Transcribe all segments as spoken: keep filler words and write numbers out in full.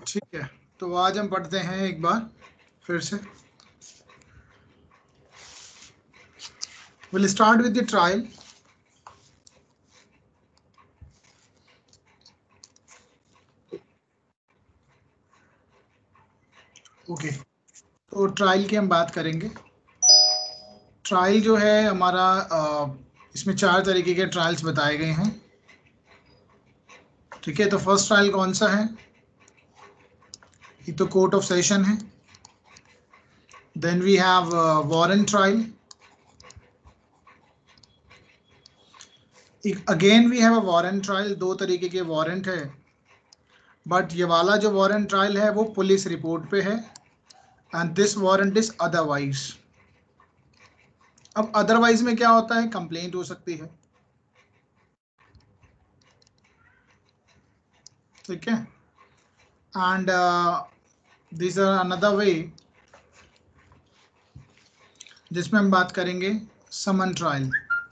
ठीक है, तो आज हम पढ़ते हैं एक बार फिर से। Will start with the trial. Okay, तो ट्रायल की हम बात करेंगे। ट्रायल जो है हमारा अ, इसमें चार तरीके के ट्रायल्स बताए गए हैं। ठीक है, तो फर्स्ट ट्रायल कौन सा है? ये तो कोर्ट ऑफ सेशन है। Then we have warrant trial. Again we have a warrant trial. दो तरीके के वारंट है, बट ये वाला जो वारंट ट्रायल है वो पुलिस रिपोर्ट पे है, and this warrant is otherwise. अब अदरवाइज में क्या होता है? कंप्लेंट हो सकती है। ठीक है, and this are another way जिसमें हम बात करेंगे समन ट्रायल।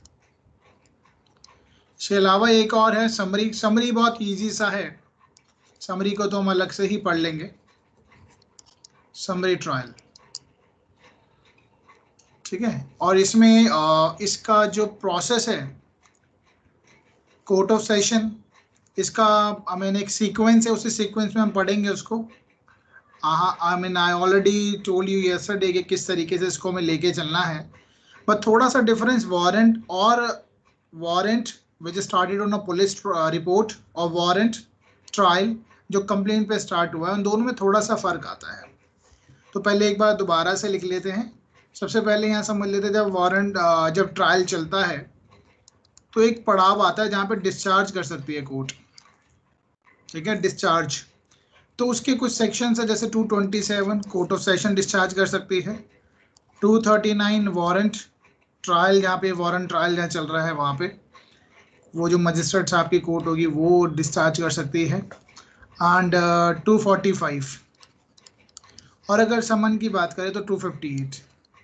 इसके अलावा एक और है समरी। समरी बहुत इजी सा है, समरी को तो हम अलग से ही पढ़ लेंगे। समरी ट्रायल, ठीक है। और इसमें uh, इसका जो प्रोसेस है कोर्ट ऑफ सेशन, इसका आई मीन एक सीक्वेंस है, उसी सीक्वेंस में हम पढ़ेंगे उसको। I mean I already told you yesterday कि किस तरीके से इसको हमें लेके चलना है। पर थोड़ा सा डिफरेंस वारंट और warrant which started on a police report और वारंट ट्रायल जो कंप्लेन पे स्टार्ट हुआ है, उन दोनों में थोड़ा सा फर्क आता है। तो पहले एक बार दोबारा से लिख लेते हैं। सबसे पहले यहाँ समझ लेते हैं, जब वारंट जब ट्रायल चलता है तो एक पड़ाव आता है जहाँ पे डिस्चार्ज कर सकती है कोर्ट। ठीक है, डिस्चार्ज। तो उसके कुछ सेक्शन है, जैसे two twenty seven court of session discharge कर सकती है, two thirty nine warrant trial, जहाँ पे वारंट ट्रायल जहाँ चल रहा है वहाँ पे वो जो मजिस्ट्रेट साहब की कोर्ट होगी वो डिस्चार्ज कर सकती है, एंड टू फोर्टी फाइव। और अगर समन की बात करें तो टू फिफ्टी एट।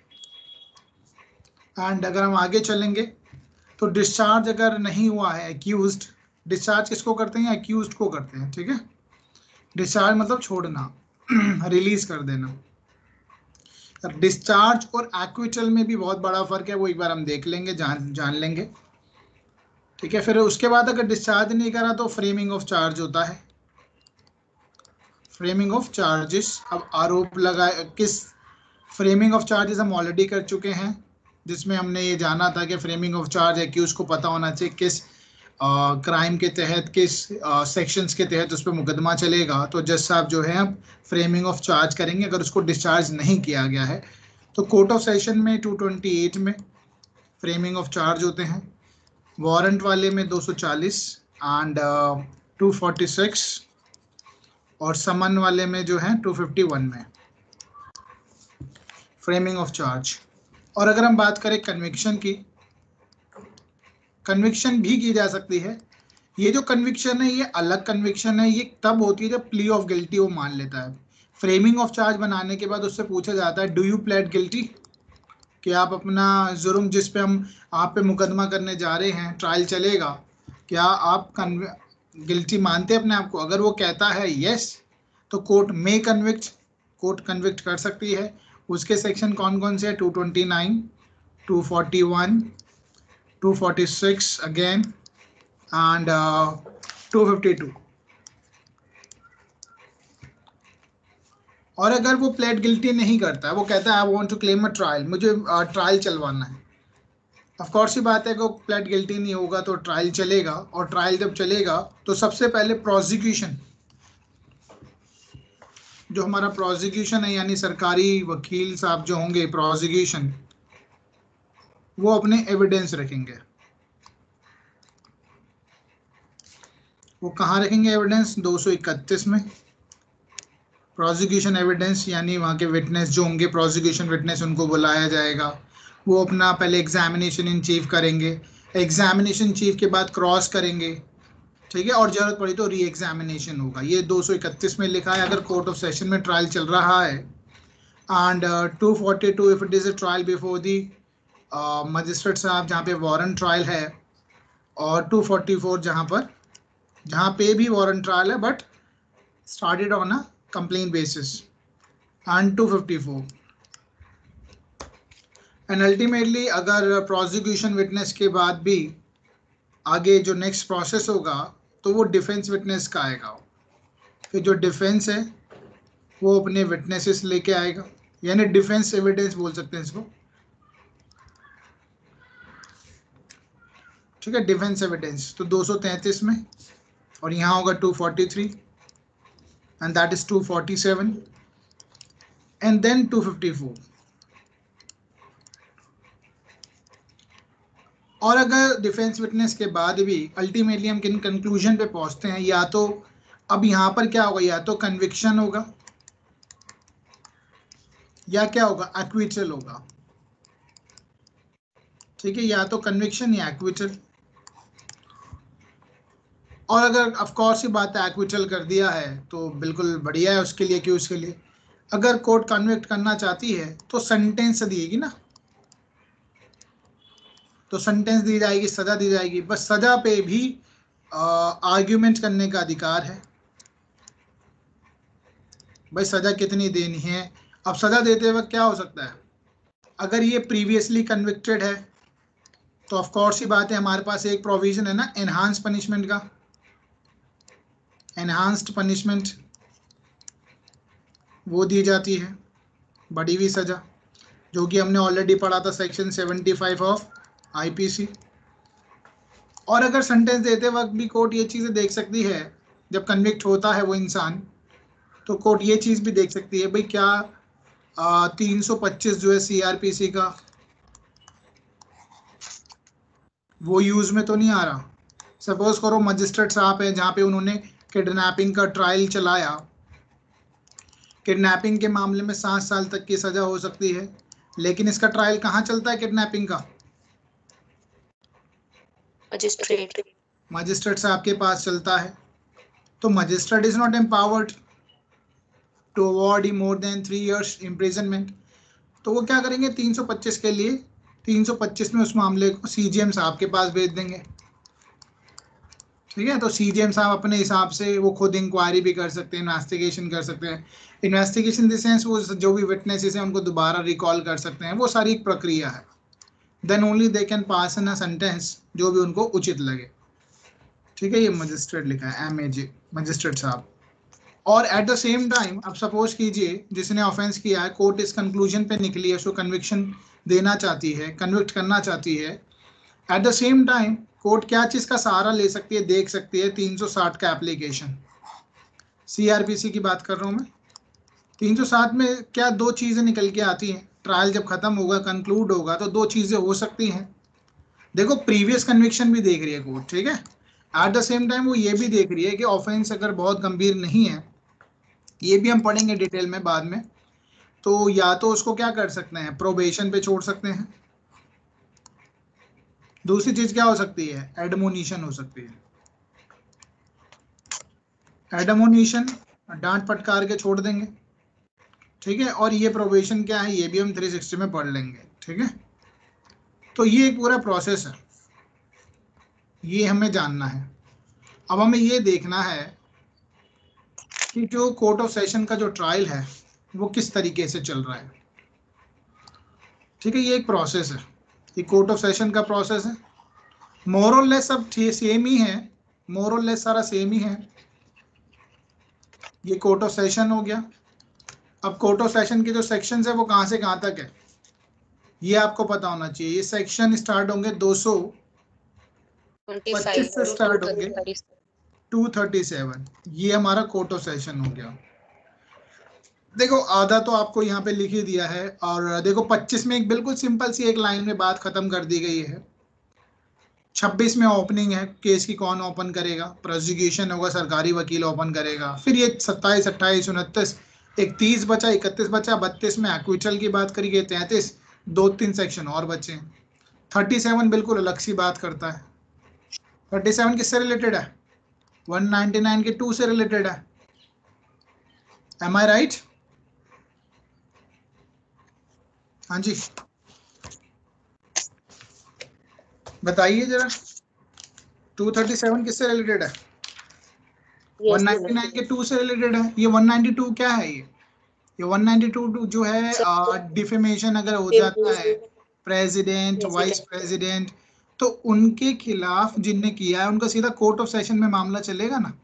एंड अगर हम आगे चलेंगे तो डिस्चार्ज अगर नहीं हुआ है, एक्यूज्ड, डिस्चार्ज किसको करते हैं? एक्यूज्ड को करते हैं। ठीक है, डिस्चार्ज मतलब छोड़ना, रिलीज कर देना। डिस्चार्ज और एक्विटल में भी बहुत बड़ा फर्क है, वो एक बार हम देख लेंगे, जान जान लेंगे। ठीक है, फिर उसके बाद अगर डिस्चार्ज नहीं करा तो फ्रेमिंग ऑफ चार्ज होता है। फ्रेमिंग ऑफ चार्जेस, अब आरोप लगा किस फ्रेमिंग ऑफ चार्जेस हम ऑलरेडी कर चुके हैं, जिसमें हमने ये जाना था कि फ्रेमिंग ऑफ चार्ज एक्यूज को पता होना चाहिए किस क्राइम uh, के तहत, किस सेक्शंस uh, के तहत उस पर मुकदमा चलेगा। तो जज साहब जो है अब फ्रेमिंग ऑफ चार्ज करेंगे अगर उसको डिस्चार्ज नहीं किया गया है। तो कोर्ट ऑफ सेशन में टू ट्वेंटी एट में फ्रेमिंग ऑफ चार्ज होते हैं, वारंट वाले में two forty and two forty six, और समन वाले में जो है टू फिफ्टी वन में फ्रेमिंग ऑफ चार्ज। और अगर हम बात करें कन्विक्शन की, कन्विक्शन भी की जा सकती है। ये जो कन्विक्शन है ये अलग कन्विक्शन है, ये तब होती है जब प्ली ऑफ गिल्टी वो मान लेता है। फ्रेमिंग ऑफ चार्ज बनाने के बाद उससे पूछा जाता है डू यू प्लेड गिल्टी, कि आप अपना जुर्म जिस पे हम आप पे मुकदमा करने जा रहे हैं, ट्रायल चलेगा, क्या आप गिल्टी मानते हैं अपने आप को? अगर वो कहता है यस तो कोर्ट में कन्विक्ट, कोर्ट कन्विक्ट कर सकती है। उसके सेक्शन कौन कौन से हैं? Two twenty nine, two forty one, two forty six again, and two fifty two. और अगर वो प्लेड गिल्टी नहीं करता है, वो कहता है I want to claim a trial, मुझे ट्रायल uh, चलवाना है, ऑफ कोर्स ही बात है कि वो प्लेड गिल्टी नहीं होगा तो ट्रायल चलेगा। और ट्रायल जब चलेगा तो सबसे पहले प्रोसिक्यूशन, जो हमारा प्रोसिक्यूशन है यानी सरकारी वकील साहब जो होंगे प्रोसिक्यूशन, वो अपने एविडेंस रखेंगे। वो कहाँ रखेंगे एविडेंस? दो सौ इकतीस में प्रोसिक्यूशन एविडेंस, यानी वहाँ के विटनेस जो होंगे, प्रोसिक्यूशन विटनेस, उनको बुलाया जाएगा। वो अपना पहले एग्जामिनेशन इन चीफ करेंगे, एग्जामिनेशन चीफ के बाद क्रॉस करेंगे। ठीक है, और जरूरत पड़ी तो री एग्जामिनेशन होगा। ये दो सौ इकतीस में लिखा है अगर कोर्ट ऑफ सेशन में ट्रायल चल रहा है। And two forty two if it is a trial before the magistrate साहब, जहाँ पे वारंट ट्रायल है, और टू फोर्टी फोर जहाँ पर जहाँ पे भी वारंट ट्रायल है but started on a complain basis and two fifty four. And ultimately अगर प्रोसिक्यूशन विटनेस के बाद भी आगे जो नेक्स्ट प्रोसेस होगा तो वो डिफेंस विटनेस का आएगा। फिर जो डिफेंस है वो अपने विटनेसेस लेके आएगा, यानी डिफेंस एविडेंस बोल सकते हैं इसको, ठीक है, डिफेंस एविडेंस। तो दो सौ तैंतीस में, और यहाँ होगा two forty three and that is two forty seven and then two fifty four. और अगर डिफेंस विटनेस के बाद भी अल्टीमेटली हम किन कंक्लूजन पे पहुंचते हैं, या तो अब यहाँ पर क्या होगा, या तो कन्विक्शन होगा या क्या होगा, एक्विटल होगा, ठीक है, या तो कन्विक्शन या एक्विटल। और अगर ऑफ कोर्स ही बात है एक्विटल कर दिया है तो बिल्कुल बढ़िया है उसके लिए, क्यों, उसके लिए अगर कोर्ट कन्विक्ट करना चाहती है तो सेंटेंस दिएगी ना, तो सेंटेंस दी जाएगी, सजा दी जाएगी। बस सजा पे भी आर्ग्यूमेंट करने का अधिकार है, भाई सजा कितनी देनी है। अब सजा देते वक्त क्या हो सकता है, अगर ये प्रीवियसली कन्विक्टेड है तो ऑफ कोर्स ही बात है हमारे पास एक प्रोविजन है ना एनहांस पनिशमेंट का, एनहांस्ड पनिशमेंट वो दी जाती है, बढ़ी हुई सजा, जो कि हमने ऑलरेडी पढ़ा था section seventy five of IPC. और अगर सेंटेंस देते वक्त भी कोर्ट ये चीज़ें देख सकती है, जब कन्विक्ट होता है वो इंसान, तो कोर्ट ये चीज़ भी देख सकती है भाई क्या तीन सौ पच्चीस जो है सीआरपीसी का वो यूज में तो नहीं आ रहा। सपोज करो मजिस्ट्रेट साहब है जहाँ पे उन्होंने किडनैपिंग का ट्रायल चलाया, किडनैपिंग के मामले में सात साल तक की सजा हो सकती है, लेकिन इसका ट्रायल कहाँ चलता है किडनैपिंग का, मजिस्ट्रेट मजिस्ट्रेट साहब के पास चलता है। तो magistrate is not empowered to award more than three years imprisonment. तो वो क्या करेंगे, तीन सौ पच्चीस के लिए तीन सौ पच्चीस में उस मामले को सीजीएम साहब के पास भेज देंगे, ठीक है। तो सीजीएम साहब अपने हिसाब से वो खुद इंक्वायरी भी कर सकते हैं, इन्वेस्टिगेशन कर सकते हैं। इन्वेस्टिगेशन द सेंस वो जो भी विटनेसेस हैं उनको दोबारा रिकॉल कर सकते हैं, वो सारी एक प्रक्रिया है। Then only they can pass in a sentence जो भी उनको उचित लगे, ठीक है। ये मजिस्ट्रेट लिखा है, एम ए जे, मजिस्ट्रेट साहब। और एट द सेम टाइम अब सपोज कीजिए जिसने ऑफेंस किया है, कोर्ट इस कंक्लूजन पे निकली है, उसको कन्विक्शन देना चाहती है, कन्विक्ट करना चाहती है। At the same time court क्या चीज़ का सहारा ले सकती है, देख सकती है तीन सौ साठ का एप्लीकेशन, सीआरपीसी की बात कर रहा हूँ मैं। तीन सौ साठ में क्या दो चीज़ें निकल के आती हैं, ट्रायल जब खत्म होगा, कंक्लूड होगा, तो दो चीज़ें हो सकती हैं। देखो प्रीवियस कन्विक्शन भी देख रही है कोर्ट, ठीक है। एट द सेम टाइम वो ये भी देख रही है कि ऑफेंस अगर बहुत गंभीर नहीं है, ये भी हम पढ़ेंगे डिटेल में बाद में, तो या तो उसको क्या कर सकते हैं, प्रोबेशन पे छोड़ सकते हैं। दूसरी चीज क्या हो सकती है, एडमोनिशन हो सकती है। एडमोनिशन डांट फटकार के छोड़ देंगे, ठीक है। और ये प्रोबेशन क्या है, ये भी हम थ्री सिक्सटी में पढ़ लेंगे, ठीक है। तो ये एक पूरा प्रोसेस है, ये हमें जानना है। अब हमें ये देखना है कि जो कोर्ट ऑफ सेशन का जो ट्रायल है वो किस तरीके से चल रहा है, ठीक है। ये एक प्रोसेस है, ये कोर्ट ऑफ सेशन का प्रोसेस है। मोर और लेस सब सेम ही है, मोर और लेस सारा सेम ही है। ये कोर्ट ऑफ सेशन हो गया। अब कोर्ट ऑफ सेशन के जो सेक्शंस है वो कहाँ से कहाँ तक है, ये आपको पता होना चाहिए। ये सेक्शन स्टार्ट होंगे दो सौ पच्चीस से स्टार्ट होंगे टू थर्टी सेवन। ये हमारा कोर्ट ऑफ सेशन हो गया। देखो आधा तो आपको यहाँ पे लिख ही दिया है, और देखो पच्चीस में एक बिल्कुल सिंपल सी एक लाइन में बात खत्म कर दी गई है। छब्बीस में ओपनिंग है, केस की कौन ओपन करेगा, प्रोसिक्यूशन होगा, सरकारी वकील ओपन करेगा। फिर ये सत्ताईस अट्ठाईस उनतीस इकतीस बचा, इकतीस बचा, बत्तीस में एक्विटल की बात करिए, तैंतीस दो तीन सेक्शन और बचे। थर्टी सेवन बिल्कुल अलग सी बात करता है। थर्टी सेवन किससे रिलेटेड है, वन नाइन्टी नाइन के टू से रिलेटेड है। Am I right? हाँ जी बताइए जरा, टू थर्टी सेवन किससे रिलेटेड है? Yes, वन नाइंटी नाइन के टू से रिलेटेड है। ये वन नाइंटी टू क्या है? ये ये वन नाइंटी टू जो है डिफेमेशन अगर हो जाता है प्रेसिडेंट, वाइस प्रेसिडेंट, तो उनके खिलाफ जिनने किया है उनका सीधा कोर्ट ऑफ सेशन में मामला चलेगा ना।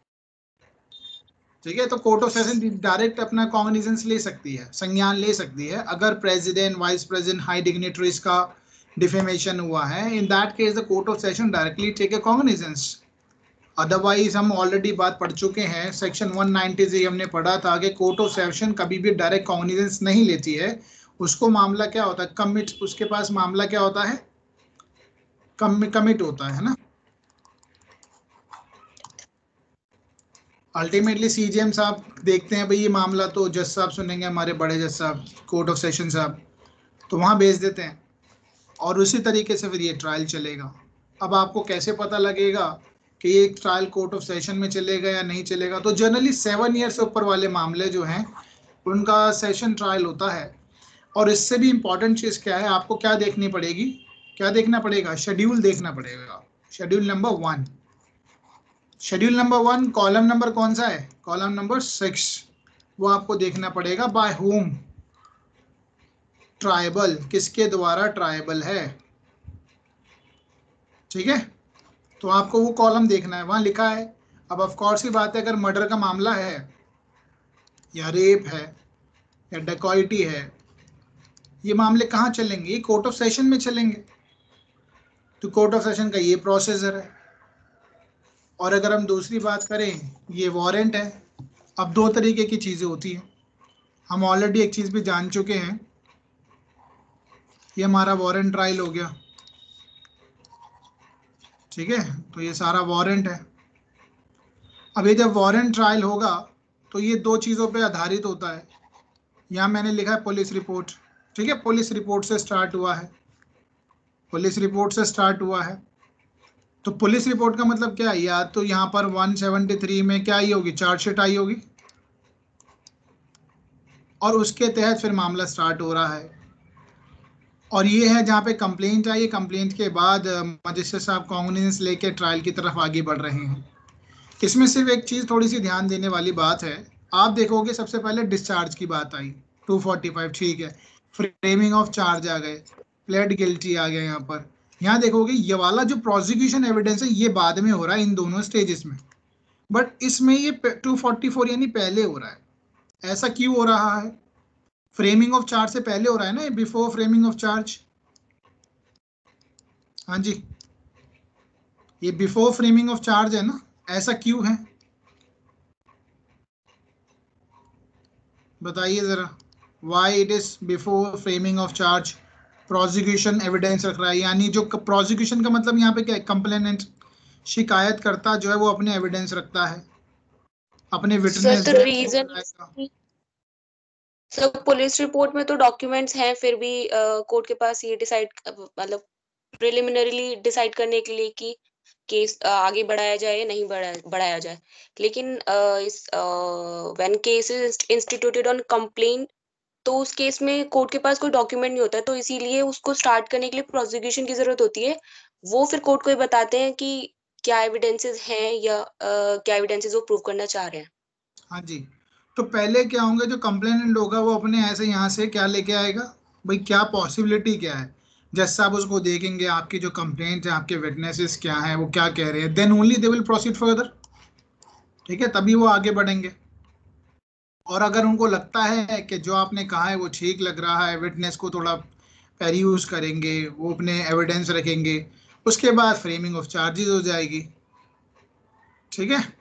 ठीक है, तो कोर्ट ऑफ सेशन डायरेक्ट अपना कॉग्निजेंस ले सकती है, संज्ञान ले सकती है अगर president, vice president, high dignitaries का डिफेमेशन हुआ है। In that case the court of session directly take a cognizance. Otherwise हम ऑलरेडी बात पढ़ चुके हैं, सेक्शन वन नाइंटी से हमने पढ़ा था कि कोर्ट ऑफ सेशन कभी भी डायरेक्ट कॉग्निजेंस नहीं लेती है। उसको मामला क्या होता है, कमिट, उसके पास मामला क्या होता है, कम कमिट होता है ना। अल्टीमेटली सीजीएम साहब देखते हैं भाई ये मामला तो जज साहब सुनेंगे, हमारे बड़े जज साहब, कोर्ट ऑफ सेशन साहब, तो वहाँ भेज देते हैं और उसी तरीके से फिर ये ट्रायल चलेगा। अब आपको कैसे पता लगेगा कि ये ट्रायल कोर्ट ऑफ सेशन में चलेगा या नहीं चलेगा? तो जनरली सेवन ईयर से ऊपर वाले मामले जो हैं उनका सेशन ट्रायल होता है। और इससे भी इम्पॉर्टेंट चीज़ क्या है, आपको क्या देखनी पड़ेगी, क्या देखना पड़ेगा, शेड्यूल देखना पड़ेगा। Schedule number one, schedule number one, column number कौन सा है, कॉलम नंबर सिक्स, वो आपको देखना पड़ेगा। बाय होम, ट्राइबल, किसके द्वारा ट्राइबल है। ठीक है, तो आपको वो कॉलम देखना है, वहां लिखा है। अब ऑफ कोर्स की बात है, अगर मर्डर का मामला है या रेप है या डकॉइटी है, ये मामले कहाँ चलेंगे, ये कोर्ट ऑफ सेशन में चलेंगे। तो कोर्ट ऑफ सेशन का ये प्रोसीजर है। और अगर हम दूसरी बात करें, ये वारंट है। अब दो तरीके की चीज़ें होती हैं, हम ऑलरेडी एक चीज़ भी जान चुके हैं, ये हमारा वारंट ट्रायल हो गया। ठीक है, तो ये सारा वारंट है। अब ये जब वारंट ट्रायल होगा तो ये दो चीज़ों पे आधारित होता है। यहाँ मैंने लिखा है पुलिस रिपोर्ट। ठीक है, पुलिस रिपोर्ट से स्टार्ट हुआ है, पुलिस रिपोर्ट से स्टार्ट हुआ है। तो पुलिस रिपोर्ट का मतलब क्या है, या तो यहाँ पर वन सेवेंटी थ्री में क्या आई होगी, चार्जशीट आई होगी, और उसके तहत फिर मामला स्टार्ट हो रहा है। और ये है जहाँ पे कंप्लेंट आई है, कंप्लेंट के बाद मजिस्ट्रेट साहब कॉग्निजेंस लेके ट्रायल की तरफ आगे बढ़ रहे हैं। इसमें सिर्फ एक चीज़ थोड़ी सी ध्यान देने वाली बात है, आप देखोगे सबसे पहले डिस्चार्ज की बात आई टू फोर्टी फाइव, ठीक है, फ्रेमिंग ऑफ चार्ज आ गए, प्लेड गिल्टी आ गया। यहाँ पर यहाँ देखोगे ये वाला जो प्रोसिक्यूशन एविडेंस है ये बाद में हो रहा है इन दोनों स्टेजेस में, बट इसमें ये टू फोर्टी फोर यानी पहले हो रहा है। ऐसा क्यों हो रहा है, फ्रेमिंग ऑफ चार्ज से पहले हो रहा है ना, बिफोर फ्रेमिंग ऑफ चार्ज। हाँ जी, ये बिफोर फ्रेमिंग ऑफ चार्ज है ना, ऐसा क्यों है बताइए जरा, why it is before framing of charge. Prosecution evidence रख रहा है, यानी जो प्रोसिक्यूशन का मतलब यहाँ पे क्या है, कंप्लेनेंट, शिकायत करता जो है वो अपने एविडेंस रखता है, अपने विटनेस तो रीजन सर पुलिस रिपोर्ट में तो डॉक्यूमेंट्स हैं, फिर भी कोर्ट के पास ये डिसाइड मतलब प्रिलिमिनरीली डिसाइड करने के लिए कि केस आगे बढ़ाया जाए या नहीं बढ़ाया बढ़ाया जाए। लेकिन इस when case is instituted on complaint, तो उस केस में कोर्ट के पास कोई डॉक्यूमेंट नहीं होता, तो इसीलिए उसको स्टार्ट करने के लिए प्रोसिक्यूशन की जरूरत होती है। वो फिर कोर्ट को ये बताते हैं कि क्या एविडेंसेस हैं या uh, क्या एविडेंसेस वो प्रूव करना चाह रहे हैं। हाँ जी, तो पहले क्या होंगे, जो कंप्लेनेंट होगा वो अपने ऐसे यहाँ से क्या लेके आएगा, भाई क्या पॉसिबिलिटी क्या है, जज साहब उसको देखेंगे, आपकी जो कंप्लेंट है, आपके विटनेसेस क्या हैं, वो क्या कह रहे हैं, then only they will proceed further. ठीक है, तभी वो आगे बढ़ेंगे। और अगर उनको लगता है कि जो आपने कहा है वो ठीक लग रहा है, विटनेस को थोड़ा पेरियूज करेंगे, वो अपने एविडेंस रखेंगे, उसके बाद फ्रेमिंग ऑफ चार्जेस हो जाएगी। ठीक है,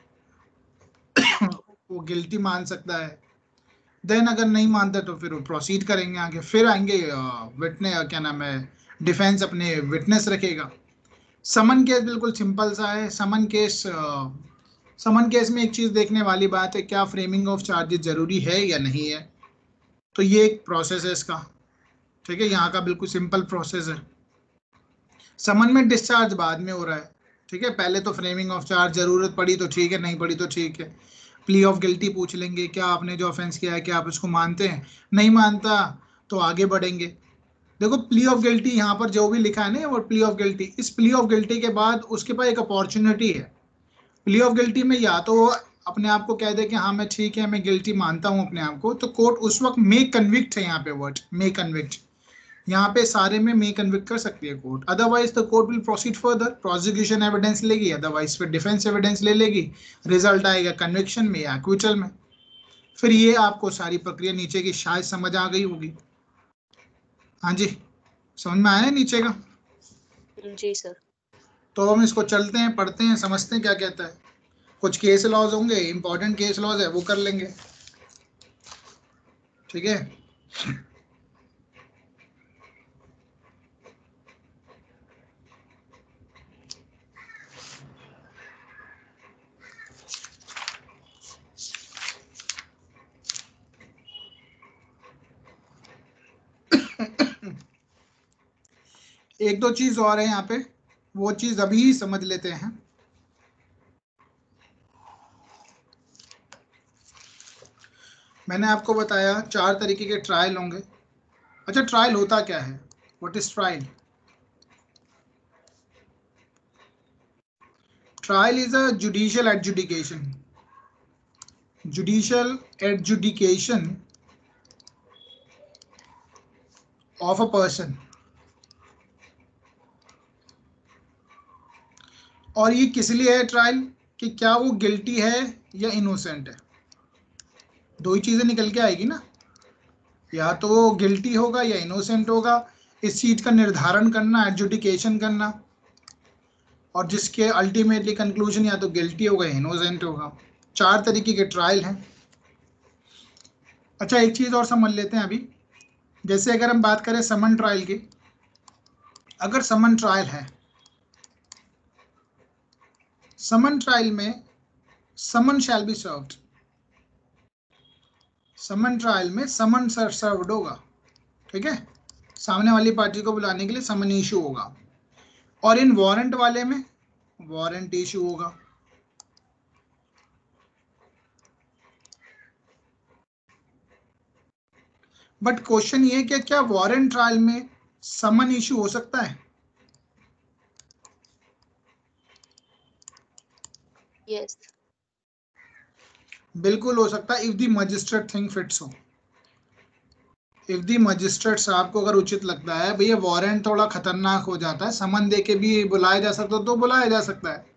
वो गिल्टी मान सकता है, देन अगर नहीं मानता तो फिर वो प्रोसीड करेंगे आगे, फिर आएंगे विटने क्या नाम है, डिफेंस अपने विटनेस रखेगा। समन केस बिल्कुल सिंपल सा है। समन केस समन केस में एक चीज़ देखने वाली बात है, क्या फ्रेमिंग ऑफ चार्जेस जरूरी है या नहीं है, तो ये एक प्रोसेस है इसका। ठीक है, यहाँ का बिल्कुल सिंपल प्रोसेस है। समन में डिस्चार्ज बाद में हो रहा है। ठीक है, पहले तो फ्रेमिंग ऑफ चार्ज, जरूरत पड़ी तो ठीक है, नहीं पड़ी तो ठीक है। प्ली ऑफ गिल्टी पूछ लेंगे, क्या आपने जो ऑफेंस किया है क्या आप इसको मानते हैं, नहीं मानता तो आगे बढ़ेंगे। देखो प्ली ऑफ गिल्टी यहाँ पर जो भी लिखा है ना, वो प्ली ऑफ गिल्टी, इस प्ली ऑफ गिल्टी के बाद उसके पास एक अपॉर्चुनिटी है, प्ली ऑफ गिल्टी में या तो वो अपने आप को कह दे कि हाँ मैं ठीक है, मैं गिल्टी मानता हूँ अपने आप को, तो कोर्ट उस वक्त मे कन्विक्ट है, यहाँ पे वर्ड मे कन्विक्ट, यहाँ पे सारे में मे कन्विक्ट कर सकती है court. Otherwise the court will proceed further, prosecution evidence लेगी, अदरवाइज फिर डिफेंस एविडेंस ले लेगी, रिजल्ट आएगा कन्विक्शन में या एक्विटल में। फिर ये आपको सारी प्रक्रिया नीचे की शायद समझ आ गई होगी। हाँ जी, समझ में आया है नीचे का? जी सर। तो हम इसको चलते हैं, पढ़ते हैं, समझते हैं क्या कहता है। कुछ केस लॉज होंगे, इंपॉर्टेंट केस लॉज है, वो कर लेंगे, ठीक है। एक दो चीज और है यहाँ पे, वो चीज अभी समझ लेते हैं। मैंने आपको बताया चार तरीके के ट्रायल होंगे। अच्छा, ट्रायल होता क्या है? What is trial? Trial is a judicial adjudication, judicial adjudication of a person. और ये किस लिए है ट्रायल? कि क्या वो गिल्टी है या इनोसेंट है। दो ही चीजें निकल के आएगी ना, या तो वो गिल्टी होगा या इनोसेंट होगा। इस चीज का निर्धारण करना, एडजुडिकेशन करना, और जिसके अल्टीमेटली कंक्लूजन या तो गिल्टी होगा या इनोसेंट होगा। चार तरीके के ट्रायल हैं। अच्छा, एक चीज और समझ लेते हैं अभी। जैसे अगर हम बात करें समन ट्रायल की, अगर समन ट्रायल है, समन ट्रायल में summon shall be served, summon trial में समन सर्व्ड होगा, ठीक है, सामने वाली पार्टी को बुलाने के लिए समन इशू होगा। और इन वारंट वाले में वारंट इशू होगा। बट क्वेश्चन ये है कि क्या वारंट ट्रायल में समन इशू हो सकता है? यस। बिल्कुल हो सकता है, if the magistrate think fits हो। इफ द मजिस्ट्रेट साहब को अगर उचित लगता है भैया वारंट थोड़ा खतरनाक हो जाता है, समन दे के भी बुलाया जा सकता है, तो बुलाया जा सकता है,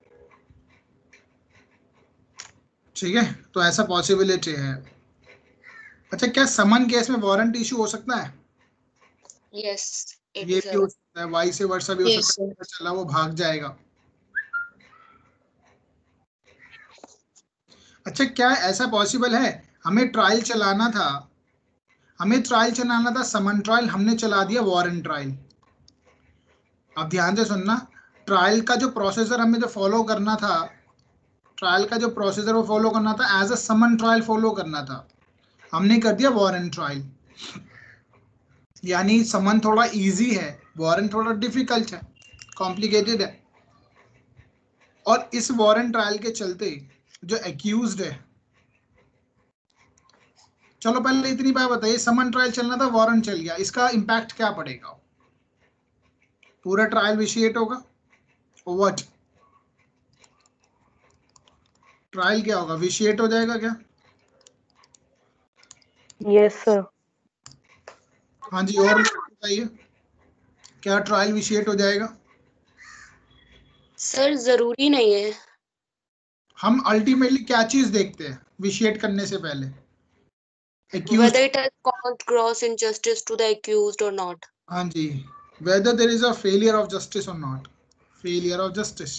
ठीक है। तो ऐसा पॉसिबिलिटी है। अच्छा, क्या समन केस में वारंट इशू हो सकता है? यस, ये एटी भी हो सेवन सकता है, वाई से वर्षा भी हो यस सकता है, सर। पता चला वो भाग जाएगा। अच्छा, क्या ऐसा पॉसिबल है, हमें ट्रायल चलाना था, हमें ट्रायल चलाना था समन ट्रायल, हमने चला दिया वारंट ट्रायल। अब ध्यान से सुनना, ट्रायल का जो प्रोसीजर हमें जो फॉलो करना था, ट्रायल का जो प्रोसीजर वो फॉलो करना था, as a summon trial follow करना था, हमने कर दिया वारंट ट्रायल। यानी समन थोड़ा इजी है, वारंट थोड़ा डिफिकल्ट है, कॉम्प्लिकेटेड है। और इस वारंट ट्रायल के चलते जो एक्यूज्ड है, चलो पहले इतनी बात बताइए, समन ट्रायल चलना था, वारंट चल गया, इसका इम्पैक्ट क्या पड़ेगा? पूरा ट्रायल विशिएट होगा। व्हाट? ट्रायल क्या होगा, विशिएट हो जाएगा क्या? Yes sir. हाँ जी, और बताइए, क्या ट्रायल विशिएट हो जाएगा? सर जरूरी नहीं है। हम अल्टीमेटली क्या चीज देखते हैं विशिएट करने से पहले? Whether accuse. it has caused gross injustice to the accused or not. हाँ जी, whether there is a failure of justice और नॉट, फेलियर ऑफ जस्टिस।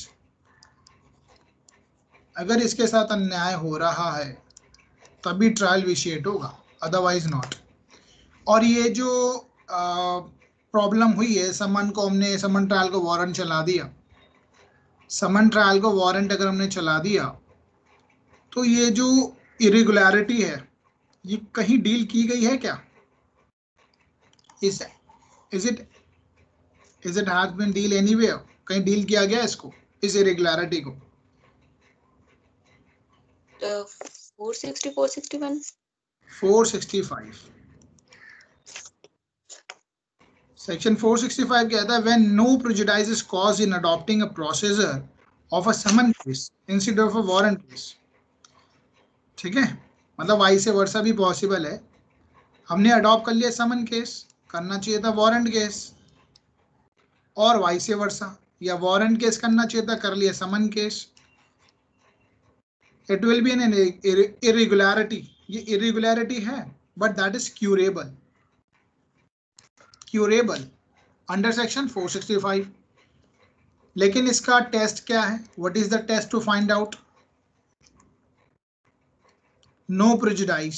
अगर इसके साथ अन्याय हो रहा है तभी ट्रायल विशिएट होगा, अदरवाइज नॉट। और ये जो प्रॉब्लम हुई है, समन को हमने समन ट्रायल को वारंट चला दिया, समन ट्रायल को वारंट अगर हमने चला दिया, तो ये जो इरेगुलरिटी है ये कहीं डील की गई है क्या? Is is it is it has been deal anywhere? कहीं डील किया गया इसको, इस इरेगुलरिटी को? Uh, four sixty, four sixty-one. Four sixty five, section four sixty five कहता है when no prejudice is caused in adopting a procedure of a summon case instead of a warrant case. ठीक है, मतलब vice versa भी possible है। हमने adopt कर लिया समन केस, करना चाहिए था वारंट केस, और वाइस वर्सा, या वारंट केस करना चाहिए था, कर लिया summon case. It will be an irregularity, ये इरेगुलरिटी है, but that is curable, curable under section four sixty five. लेकिन इसका टेस्ट क्या है? What is the test to find out? No prejudice.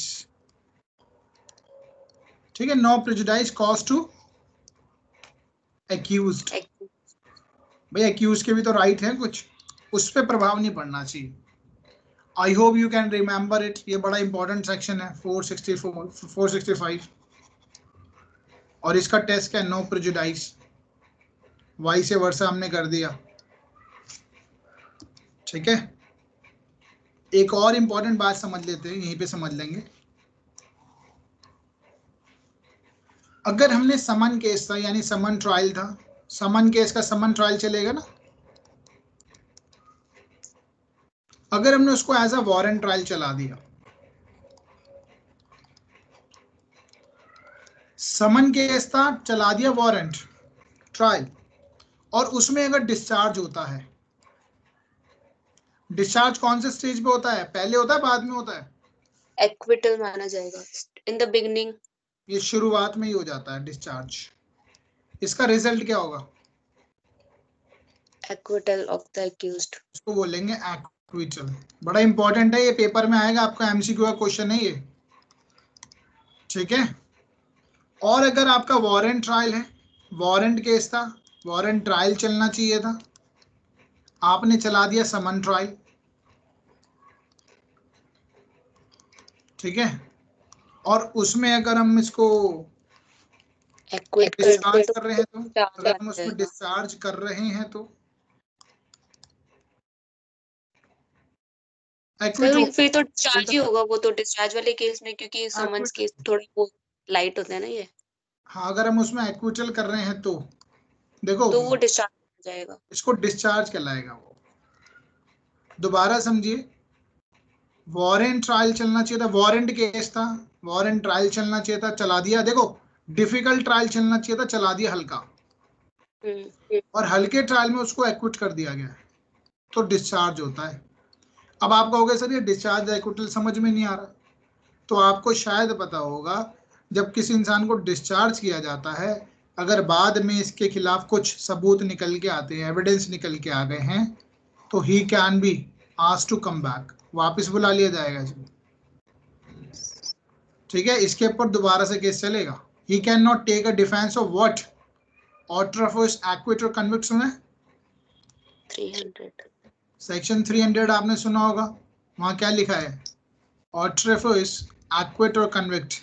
ठीक है, no prejudice cause to accused. भाई accuse के भी तो राइट है कुछ, उस पर प्रभाव नहीं पड़ना चाहिए। I hope you can remember it, ये बड़ा इंपॉर्टेंट सेक्शन है four sixty four four sixty five. और इसका टेस्ट क्या है? नो प्रेजुडाइस, वाइस वर्सा हमने कर दिया। ठीक है, एक और इंपॉर्टेंट बात समझ लेते हैं, यहीं पे समझ लेंगे। अगर हमने समन केस था, यानी समन ट्रायल था, समन केस का समन ट्रायल चलेगा ना। अगर हमने उसको एज अ वारंट ट्रायल चला दिया, समन केस था, चला दिया वारंट ट्रायल, और उसमें अगर डिस्चार्ज होता है, डिस्चार्ज कौन से स्टेज पे होता है? पहले होता है, बाद में होता है? एक्विटल माना जाएगा इन द बिगनिंग। ये शुरुआत में ही हो जाता है डिस्चार्ज। इसका रिजल्ट क्या होगा? Acquittal of the accused. इसको बोलेंगे एक्विटल। बड़ा इंपॉर्टेंट है, ये पेपर में आएगा, आपका एमसीक्यू का क्वेश्चन है ये। ठीक है, और अगर आपका वारंट ट्रायल है, वारंट केस था, वारंट ट्रायल चलना चाहिए था, आपने चला दिया समन ट्रायल। ठीक है, और उसमें अगर हम इसको डिस्चार्ज कर रहे हैं तो, अगर हम उसमें डिस्चार्ज कर रहे हैं तो फिर फिर तो डिस्चार्ज ही होगा वो तो, डिस्चार्ज वाले केस में, क्योंकि समन्स केस थोड़ी वो लाइट होते हैं ना ये। हाँ, अगर हम उसमें एक्विटल कर रहे हैं तो देखो, तो वो डिस्चार्ज हो जाएगा, इसको डिस्चार्ज कहलाएगा वो। दोबारा समझिए, वारंट ट्रायल चलना चाहिए था, वारंट केस था, वारंट ट्रायल चलना चाहिए था, चला दिया। देखो, डिफिकल्ट ट्रायल चलना चाहिए था, चला दिया हल्का, और हल्के ट्रायल में उसको एक्विट कर दिया गया, तो डिस्चार्ज होता है। अब आप कहोगे सर ये डिस्चार्ज एक्विटल समझ में नहीं आ रहा, तो आपको शायद पता होगा, जब किसी इंसान को डिस्चार्ज किया जाता है, अगर बाद में इसके खिलाफ कुछ सबूत निकल के आते हैं, एविडेंस निकल के आ गए हैं, तो he can be asked to come back, वापस बुला लिया जाएगा इसको। ठीक है, इसके ऊपर दोबारा से केस चलेगा। He can not take a defence of what? Autrefois acquit और कन्विक्ट सुना? Three hundred section three hundred आपने सुना होगा, वहां क्या लिखा है? ऑट्रोफोस एक्विट और कन्विक्ट,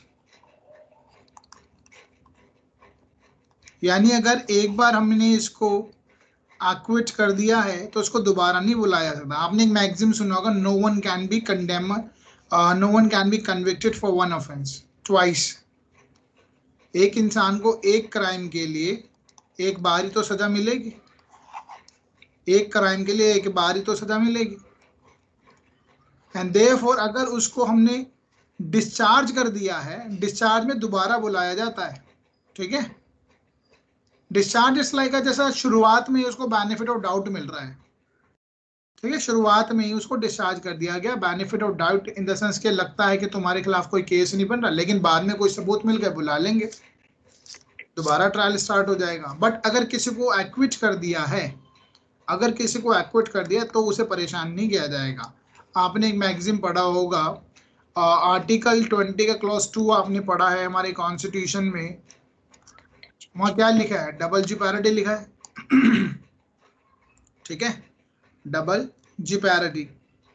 यानी अगर एक बार हमने इसको एक्विट कर दिया है तो उसको दोबारा नहीं बुलाया जा सकता। आपने एक मैक्सिम सुना होगा, no one can be condemn, no one can be convicted for one offence twice. एक इंसान को एक क्राइम के लिए एक बार ही तो सजा मिलेगी, एक क्राइम के लिए एक बार ही तो सजा मिलेगी। एंड देयरफॉर अगर उसको हमने डिस्चार्ज कर दिया है, डिस्चार्ज में दोबारा बुलाया जाता है। ठीक है, डिस्चार्ज इस लाइक जैसा शुरुआत में ही उसको बेनिफिट ऑफ डाउट मिल रहा है। ठीक है, शुरुआत में ही उसको डिस्चार्ज कर दिया गया, benefit of doubt in the sense के लगता है कि तुम्हारे खिलाफ कोई केस नहीं बन रहा, लेकिन बाद में कोई सबूत मिल गए, बुला लेंगे, दोबारा ट्रायल स्टार्ट हो जाएगा। बट अगर किसी को एक्विट कर दिया है, अगर किसी को एक्विट कर दिया तो उसे परेशान नहीं किया जाएगा। आपने एक मैगजीन पढ़ा होगा, आर्टिकल ट्वेंटी का क्लॉज टू आपने पढ़ा है हमारे कॉन्स्टिट्यूशन में, वहां क्या लिखा है? डबल जीपैरिटी लिखा है। ठीक है, डबल जीपैरिटी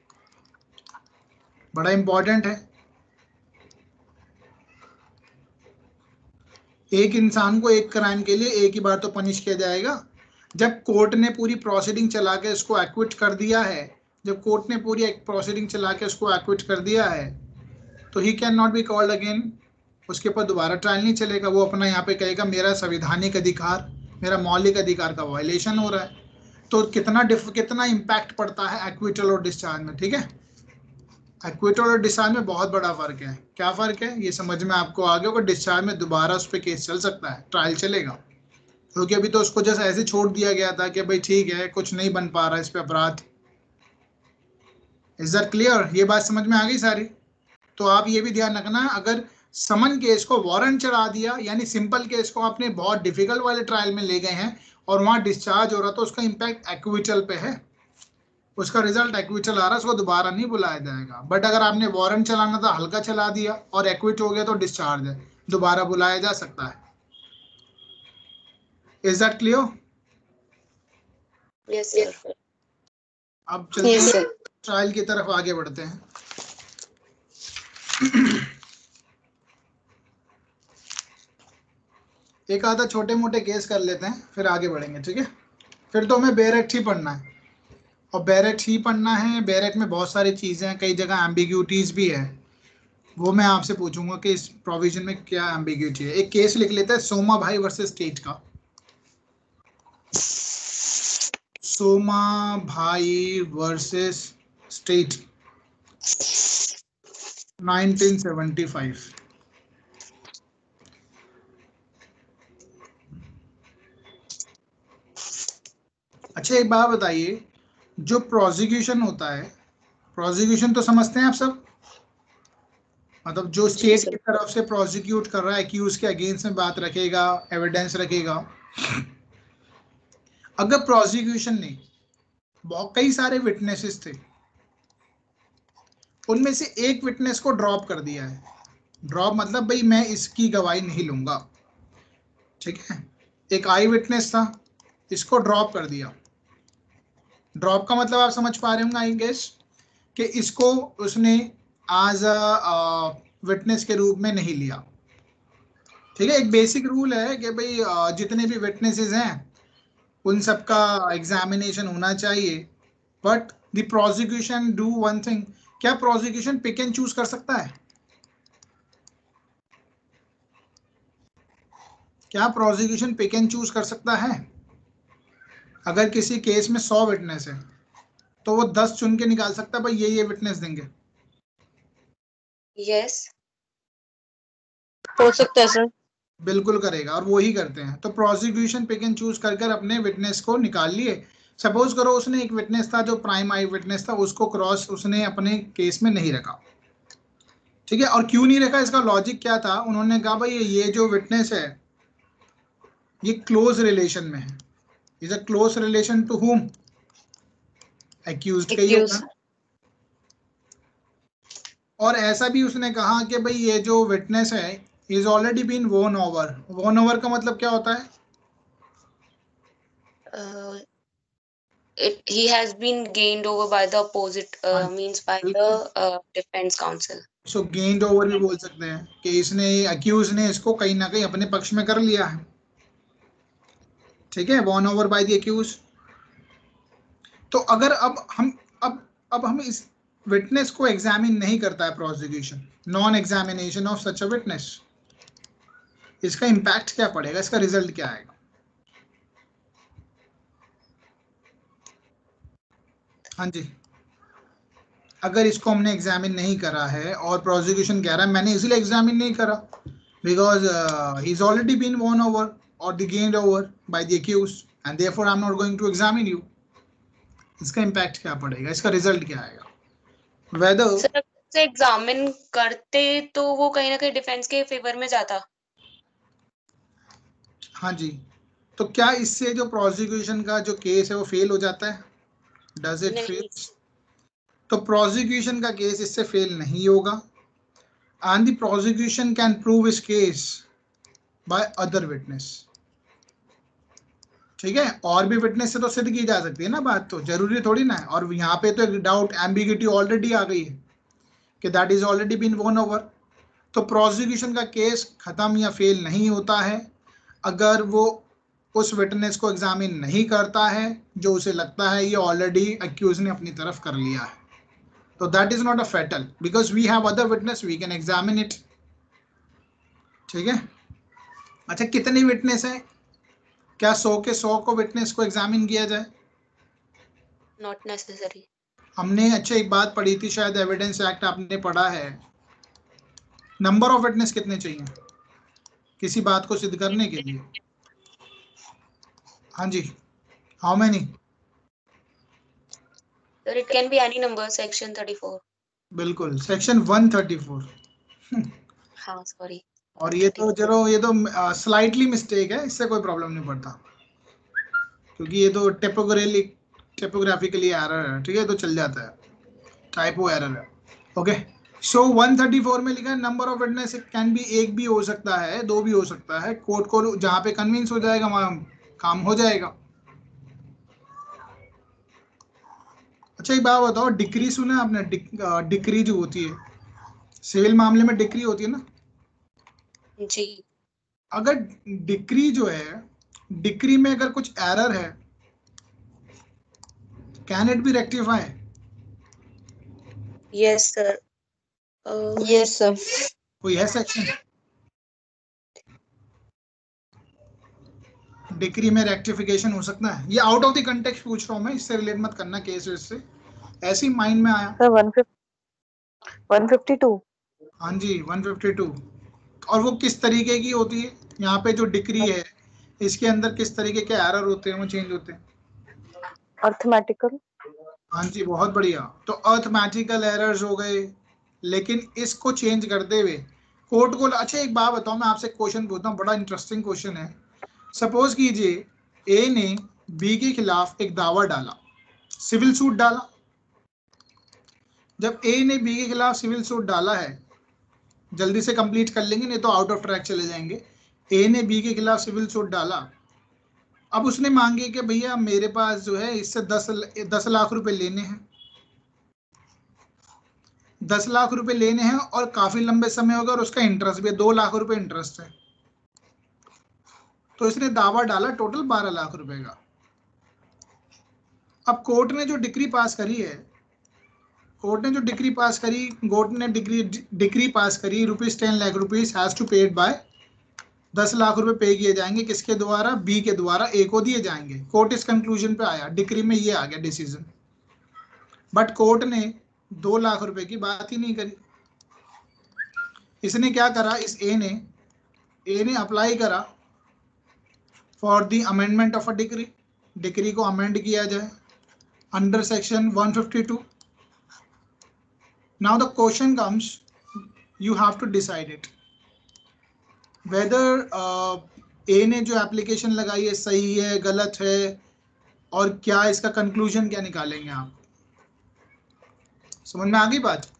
बड़ा इंपॉर्टेंट है। एक इंसान को एक क्राइम के लिए एक ही बार तो पनिश किया जाएगा। जब कोर्ट ने पूरी प्रोसीडिंग चला के इसको एक्विट कर दिया है, जब कोर्ट ने पूरी एक प्रोसीडिंग चला के उसको एक्विट कर दिया है, तो he can not be called again, उसके ऊपर दोबारा ट्रायल नहीं चलेगा। वो अपना यहाँ पे कहेगा मेरा संवैधानिक अधिकार, मेरा मौलिक अधिकार का वायलेशन हो रहा है, तो कितना डिफ कितना इम्पैक्ट पड़ता है एक्विटल और डिस्चार्ज में, ठीक है। एक्विटल और डिस्चार्ज में बहुत बड़ा फर्क है। क्या फर्क है ये समझ में आपको आ गया होगा। डिस्चार्ज में दोबारा उस पर केस चल सकता है, ट्रायल चलेगा, क्योंकि अभी तो उसको जैसे ऐसे छोड़ दिया गया था कि भाई ठीक है कुछ नहीं बन पा रहा इस पे अपराध। Is that clear? ये बात समझ में आ गई सारी। तो आप ये भी ध्यान रखना, अगर समन केस को वारंट चढ़ा दिया, यानी सिंपल केस को आपने बहुत डिफिकल्ट वाले ट्रायल में ले गए हैं और वहां डिस्चार्ज हो रहा, तो उसका इम्पैक्ट एक्विटल पे है, उसका रिजल्ट एक्विटल आ रहा है, उसको दोबारा नहीं बुलाया जाएगा। बट अगर आपने वारंट चलाना था, हल्का चला दिया और एक्विट हो गया, तो डिस्चार्ज है, दोबारा बुलाया जा सकता है। Is that clear? Yes sir. अब चलते हैं ट्रायल की तरफ आगे बढ़ते हैं। एक आधा छोटे मोटे केस कर लेते हैं, फिर आगे बढ़ेंगे, ठीक है। फिर तो हमें बेरेक्ट ही पढ़ना है, और बेरेक्ट ही पढ़ना है। बेरेक्ट में बहुत सारी चीज़ें हैं, कई जगह एम्बिग्यूटीज भी है, वो मैं आपसे पूछूंगा कि इस प्रोविजन में क्या एम्बिग्यूटी है। एक केस लिख लेते हैं, सोमा भाई वर्सेस स्टेट का। Soma Bhai versus state nineteen seventy five. अच्छा एक बात बताइए, जो प्रोसिक्यूशन होता है, प्रोसिक्यूशन तो समझते हैं आप सब, मतलब जो स्टेट की तरफ से प्रोसिक्यूट कर रहा है, एक्यूज के अगेंस्ट में बात रखेगा, एविडेंस रखेगा। अगर प्रोसिक्यूशन ने बहुत कई सारे विटनेसेस थे, उनमें से एक विटनेस को ड्रॉप कर दिया है, ड्रॉप मतलब भाई मैं इसकी गवाही नहीं लूंगा, ठीक है। एक आई विटनेस था, इसको ड्रॉप कर दिया। ड्रॉप का मतलब आप समझ पा रहे होंगे आई गेस, कि इसको उसने आज विटनेस के रूप में नहीं लिया, ठीक है। एक बेसिक रूल है कि भाई uh, जितने भी विटनेसेस हैं उन सबका एग्जामिनेशन होना चाहिए, but the prosecution do one thing. क्या प्रोसिक्यूशन पिक एंड चूज कर सकता है? क्या प्रोसिक्यूशन पिक एंड चूज कर सकता है? अगर किसी केस में सौ विटनेस है, तो वो दस चुन के निकाल सकता है, भाई ये ये विटनेस देंगे। यस हो सकता है सर। बिल्कुल करेगा, और वो ही करते हैं। तो प्रोसिक्यूशन पिक एंड चूज कर कर अपने विटनेस को निकाल लिए। सपोज करो उसने एक विटनेस था जो प्राइम आई विटनेस था, उसको क्रॉस उसने अपने केस में नहीं रखा, ठीक है। और क्यों नहीं रखा, इसका लॉजिक क्या था? उन्होंने कहा भाई ये जो विटनेस है ये क्लोज रिलेशन में है। Is a close relation to whom? Accused का ही होगा। और ऐसा भी उसने कहा कि भाई ये जो विटनेस है is already been won over. Won over का मतलब क्या होता है? uh, it he has been gained over by the opposite uh, means by the uh, defense counsel. So gained over भी बोल सकते हैं कि इसने अक्यूज ने इसको कहीं ना कहीं अपने पक्ष में कर लिया है, ठीक है, won over by the accuse. तो अगर अब हम अब अब हम इस विटनेस को एग्जामिन नहीं करता है prosecution, non examination of such a witness, इसका इंपैक्ट क्या पड़ेगा, इसका रिजल्ट क्या आएगा? हाँ जी, अगर इसको हमने एग्जामिन नहीं करा है और प्रोसिक्यूशन कह रहा है मैंने इसलिए एग्जामिन नहीं करा because he is already been won over और the gained over by the accuse and therefore I am not going to examine you, इसका इंपैक्ट क्या पड़ेगा, इसका रिजल्ट क्या आएगा? वेदर सर से एग्जामिन करते तो वो कहीं ना कहीं डिफेंस के फेवर में जाता। हाँ जी, तो क्या इससे जो प्रोसिक्यूशन का जो केस है वो फेल हो जाता है? Does it fail? तो प्रोसिक्यूशन का केस इससे फेल नहीं होगा, and the prosecution can prove his case by other witness, ठीक है। और भी विटनेस से तो सिद्ध की जा सकती है ना बात, तो जरूरी थोड़ी ना है। और यहाँ पे तो एक डाउट एम्बिगिटी ऑलरेडी आ गई है कि that is already been won over. तो प्रोसिक्यूशन का केस खत्म या फेल नहीं होता है अगर वो उस विटनेस को एग्जामिन नहीं करता है जो उसे लगता है ये ऑलरेडी अक्यूज ने अपनी तरफ कर लिया है। तो that is not a fatal because we have other witness, we can examine it, ठीक है। अच्छा कितनी विटनेस है? क्या सौ के सौ को विटनेस को एग्जामिन किया जाए? Not necessary. हमने अच्छा एक बात पढ़ी थी, शायद एविडेंस एक्ट आपने पढ़ा है, नंबर ऑफ विटनेस कितने चाहिए किसी बात को सिद्ध करने के लिए? हाँ जी, how many? Sir it can be any number, section thirty four. बिल्कुल, सेक्शन वन थर्टी फोर। हाँ सॉरी। और ये तो चलो, ये तो स्लाइटली मिस्टेक है, इससे कोई प्रॉब्लम नहीं पड़ता, क्योंकि ये तो टेपोग्राफिकली टेपोग्राफिकली एरर है, ठीक है, तो चल जाता है, टाइपो एरर है। Okay, so one thirty four में लिखा है number of witness can be, एक भी हो सकता है, दो भी हो सकता है, कोर्ट को जहां पे कन्विंस हो जाएगा वहां काम हो जाएगा। अच्छा एक बात बताओ, डिक्री सुना है आपने? डिक, डिक्री जो होती है सिविल मामले में, डिक्री होती है ना? जी। अगर डिक्री जो है, डिक्री में अगर कुछ एरर है, can it be rectify? Yes sir. Yes sir. कोई है सेक्शन डिक्री में रेक्टिफिकेशन हो सकता है? ये आउट ऑफ द कंटेक्स्ट पूछ रहा हूँ मैं, इससे रिलेट मत करना केस से, ऐसे ही माइंड में आया। Sir one fifty two. हाँ जी, वन फिफ्टी टू। और वो किस तरीके की होती है? यहाँ पे जो डिक्री है इसके अंदर किस तरीके के एरर होते हैं, वो चेंज होते हैं? अर्थमेटिकल। हाँ जी, बहुत बढ़िया। तो अर्थमेटिकल एरर्स हो गए, लेकिन इसको चेंज करते हुए कोर्ट को, अच्छा एक बात बताओ, मैं आपसे क्वेश्चन पूछता हूँ, बड़ा इंटरेस्टिंग क्वेश्चन है। सपोज कीजिए ए ने बी के खिलाफ एक दावा डाला, सिविल सूट डाला। जब ए ने बी के खिलाफ सिविल सूट डाला है, जल्दी से कंप्लीट कर लेंगे नहीं तो आउट ऑफ ट्रैक चले जाएंगे। ए ने बी के खिलाफ सिविल सूट डाला, अब उसने मांगे कि भैया मेरे पास जो है इससे दस दस लाख रुपए लेने हैं, दस लाख रुपए लेने हैं और काफी लंबे समय हो गया और उसका इंटरेस्ट भी है, दो लाख रुपए इंटरेस्ट है। तो इसने दावा डाला टोटल बारह लाख रुपए का। अब कोर्ट ने जो डिक्री पास करी है, कोर्ट ने जो डिक्री पास करी कोर्ट ने डिग्री डिक्री पास करी, rupees ten lakh rupees has to paid by, दस लाख रुपए पे किए जाएंगे किसके द्वारा? बी के द्वारा ए को दिए जाएंगे। कोर्ट इस कंक्लूजन पे आया, डिक्री में ये आ गया डिसीजन। बट कोर्ट ने दो लाख रुपए की बात ही नहीं करी। इसने क्या करा, इस ए ने ए ने अप्लाई करा for the amendment of a decree, decree को अमेंड किया जाए under section one fifty two. Now the question comes, you have to decide it whether A ने जो एप्लीकेशन लगाई है सही है, गलत है, और क्या इसका कंक्लूजन क्या निकालेंगे आप? समझ में आ गई बात?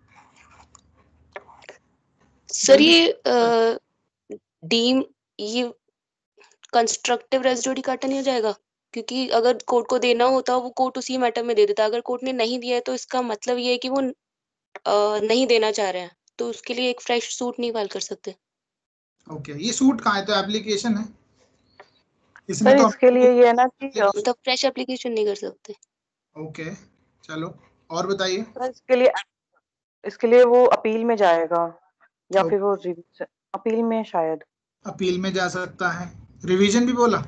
सर ये डीम ये कंस्ट्रक्टिव रेजिडुअरी काटा नहीं हो जाएगा? क्योंकि अगर कोर्ट को देना होता वो कोर्ट उसी मैटर में दे देता, अगर कोर्ट ने नहीं दिया है तो इसका मतलब ये है कि वो आ, नहीं देना चाह रहे हैं, तो उसके लिए एक फ्रेश सूट नहीं फाइल कर सकते। ओके okay, ये सूट कहाँ है? तो एप्लीकेशन है इसमें सर तो इसके लिए ये है ना कि मतलब फ्रेश एप्लीकेशन नहीं कर सकते। ओके okay, चलो और बताइए। सर इसके लिए इसके लिए वो अपील में जाएगा या okay. फिर वो रिवीजन, अपील में शायद अपील में जा सकता है। रिवीजन भी बोला?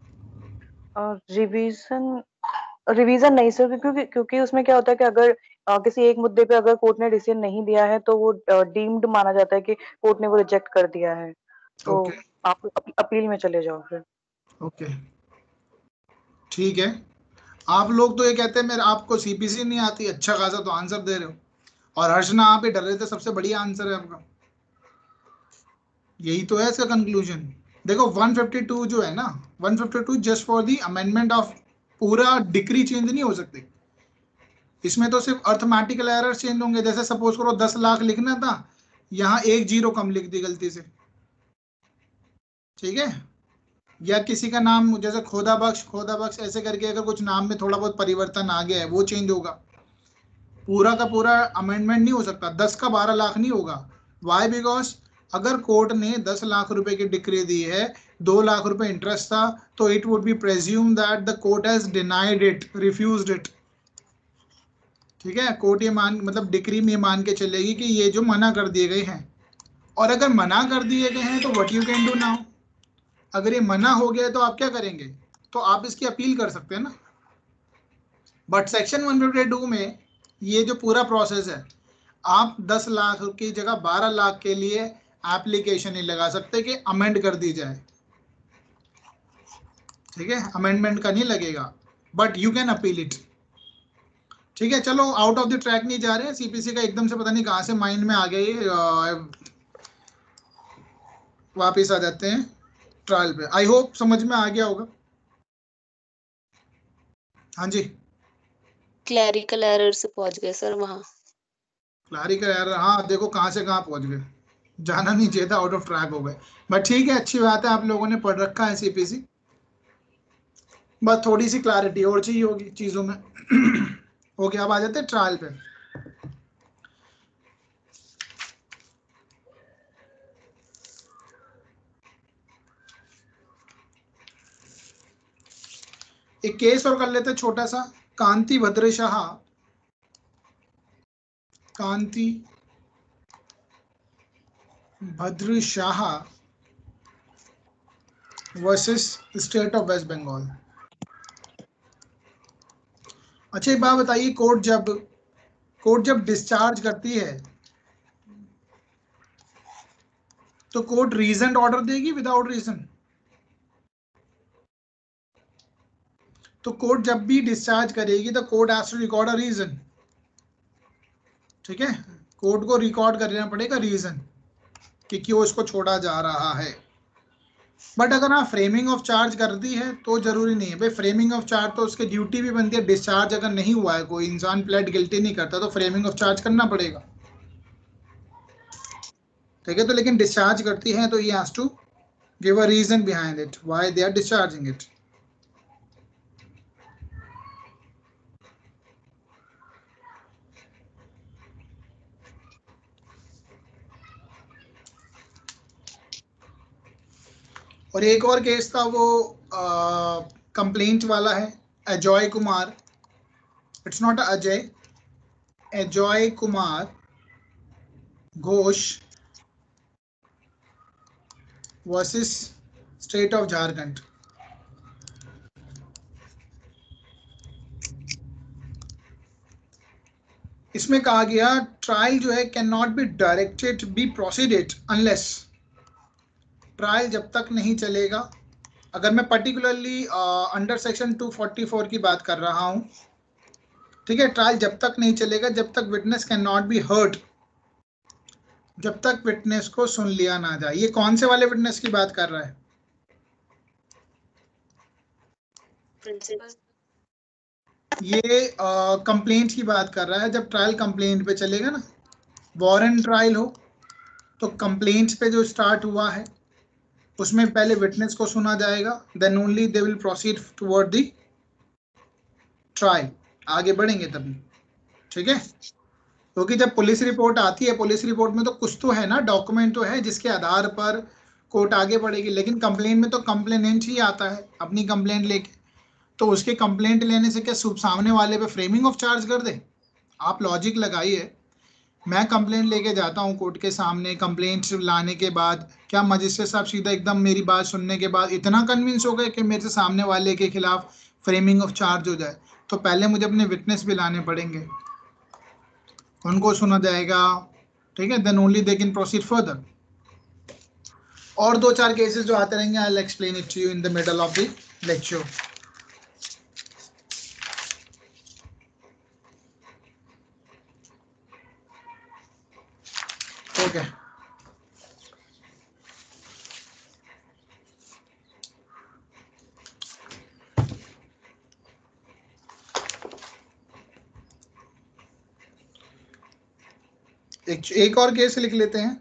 रिवीजन रिवीजन नहीं सर, क्योंकि क्योंकि उसमें क्या होता है कि अगर आ, किसी एक मुद्दे पे अगर कोर्ट ने डिसीजन नहीं दिया है तो वो डीम्ड माना जाता है कि कोर्ट ने वो रिजेक्ट कर दिया है, तो ओके okay. आप अपील में चले जाओ फिर। Okay okay. ठीक है। आप लोग तो ये कहते हैं मेरे आपको सीपीसी नहीं आती, अच्छा खासा तो आंसर दे रहे हो, और हर्षना आप ही डर रहे थे, सबसे बढ़िया आंसर है आपका, यही तो है इसका कंक्लूजन। देखो वन फिफ्टी टू जो है ना, one fifty two just for the amendment of, पूरा डिक्री चेंज नहीं हो सकती इसमें, तो सिर्फ अर्थमेटिकल एरर चेंज होंगे। जैसे सपोज करो दस लाख लिखना था, यहाँ एक जीरो कम लिख दी गलती से, ठीक है, या किसी का नाम जैसे खोदा बख्श खोदा बख्श ऐसे करके अगर कुछ नाम में थोड़ा बहुत परिवर्तन आ गया है वो चेंज होगा, पूरा का पूरा अमेंडमेंट नहीं हो सकता, दस का बारह लाख नहीं होगा। वाई? बिकॉज अगर कोर्ट ने दस लाख रुपए की डिक्री दी है, दो लाख रुपए इंटरेस्ट था, तो it would be presume that the court has denied it, refused it, ठीक है। कोर्ट ये मान मतलब डिक्री में मान के चलेगी कि ये जो मना कर दिए गए हैं, और अगर मना कर दिए गए हैं तो what you can do now, अगर ये मना हो गया तो आप क्या करेंगे? तो आप इसकी अपील कर सकते हैं ना, but section one fifty two में ये जो पूरा प्रोसेस है, आप दस लाख की जगह बारह लाख के लिए एप्लीकेशन नहीं लगा सकते कि अमेंड कर दी जाए, ठीक है, अमेंडमेंट का नहीं लगेगा, but you can appeal it. ठीक है, चलो आउट ऑफ द ट्रैक नहीं जा रहे हैं, सीपीसी का एकदम से पता नहीं कहाँ से माइंड में आ गया ये, वापिस आ जाते हैं ट्रायल पे। आई होप समझ में आ गया होगा। हाँ जी, क्लैरिकल एरर से पहुंच गए सर वहाँ। क्लैरिकल एरर, हाँ देखो कहाँ से कहाँ पहुंच गए, जाना नहीं चाहिए था, आउट ऑफ ट्रैक हो गए। बट ठीक है, अच्छी बात है, आप लोगों ने पढ़ रखा है सीपीसी, बस थोड़ी सी क्लैरिटी और चाहिए होगी चीज़ों में। ओके, अब आ जाते हैं ट्रायल पे। एक केस और कर लेते हैं छोटा सा। कांति Bhadra Shah, Kanti Bhadra Shah versus state of West Bengal. अच्छा एक बात बताइए, कोर्ट जब कोर्ट जब डिस्चार्ज करती है तो कोर्ट रीजन ऑर्डर देगी विदाउट रीजन? तो कोर्ट जब भी डिस्चार्ज करेगी तो court has to record a reason, ठीक है, कोर्ट को रिकॉर्ड करना पड़ेगा रीजन कि क्यों इसको छोड़ा जा रहा है। बट अगर आप फ्रेमिंग ऑफ चार्ज कर दी है तो जरूरी नहीं है भाई, फ्रेमिंग ऑफ चार्ज तो उसकी ड्यूटी भी बनती है। डिस्चार्ज अगर नहीं हुआ है, कोई इंसान प्लेड गिल्टी नहीं करता, तो फ्रेमिंग ऑफ चार्ज करना पड़ेगा, ठीक है। तो लेकिन डिस्चार्ज करती है तो he has to give a reason behind it why they are discharging it. और एक और केस था, वो कंप्लेंट वाला है, Ajay Kumar, it's not Ajay, Ajay Kumar Ghosh versus state of Jharkhand. इसमें कहा गया ट्रायल जो है can not be directed be proceeded unless, trial जब तक नहीं चलेगा, अगर मैं particularly under section two forty four की बात कर रहा हूं, ठीक है, ट्रायल जब तक नहीं चलेगा जब तक witness can not be heard, जब तक विटनेस को सुन लिया ना जाए। ये कौन से वाले विटनेस की बात कर रहा है? प्रिंसिपल, ये कंप्लेंट uh, की बात कर रहा है। जब ट्रायल कंप्लेंट पे चलेगा ना, वारंट ट्रायल हो तो कंप्लेंट पे जो स्टार्ट हुआ है उसमें पहले विटनेस को सुना जाएगा, then only they will proceed toward the trial, आगे बढ़ेंगे तभी, ठीक है। क्योंकि जब पुलिस रिपोर्ट आती है, पुलिस रिपोर्ट में तो कुछ तो है ना, डॉक्यूमेंट तो है जिसके आधार पर कोर्ट आगे बढ़ेगी, लेकिन कंप्लेंट में तो कंप्लेनेंट ही आता है अपनी कंप्लेंट लेके, तो उसके कंप्लेंट लेने से क्या सामने वाले पे फ्रेमिंग ऑफ चार्ज कर दे? आप लॉजिक लगाइए, मैं कंप्लेंट लेके जाता हूँ कोर्ट के सामने, कंप्लेंट लाने के बाद क्या मजिस्ट्रेट साहब सीधा एकदम मेरी बात सुनने के बाद इतना कन्विंस हो गए कि मेरे से सामने वाले के खिलाफ फ्रेमिंग ऑफ चार्ज हो जाए? तो पहले मुझे अपने विटनेस भी लाने पड़ेंगे, उनको सुना जाएगा, ठीक है, then only they can proceed further. और दो चार केसेस जो आते रहेंगे, I will explain it to you in the middle of the lecture. Okay, एक एक और केस लिख लेते हैं।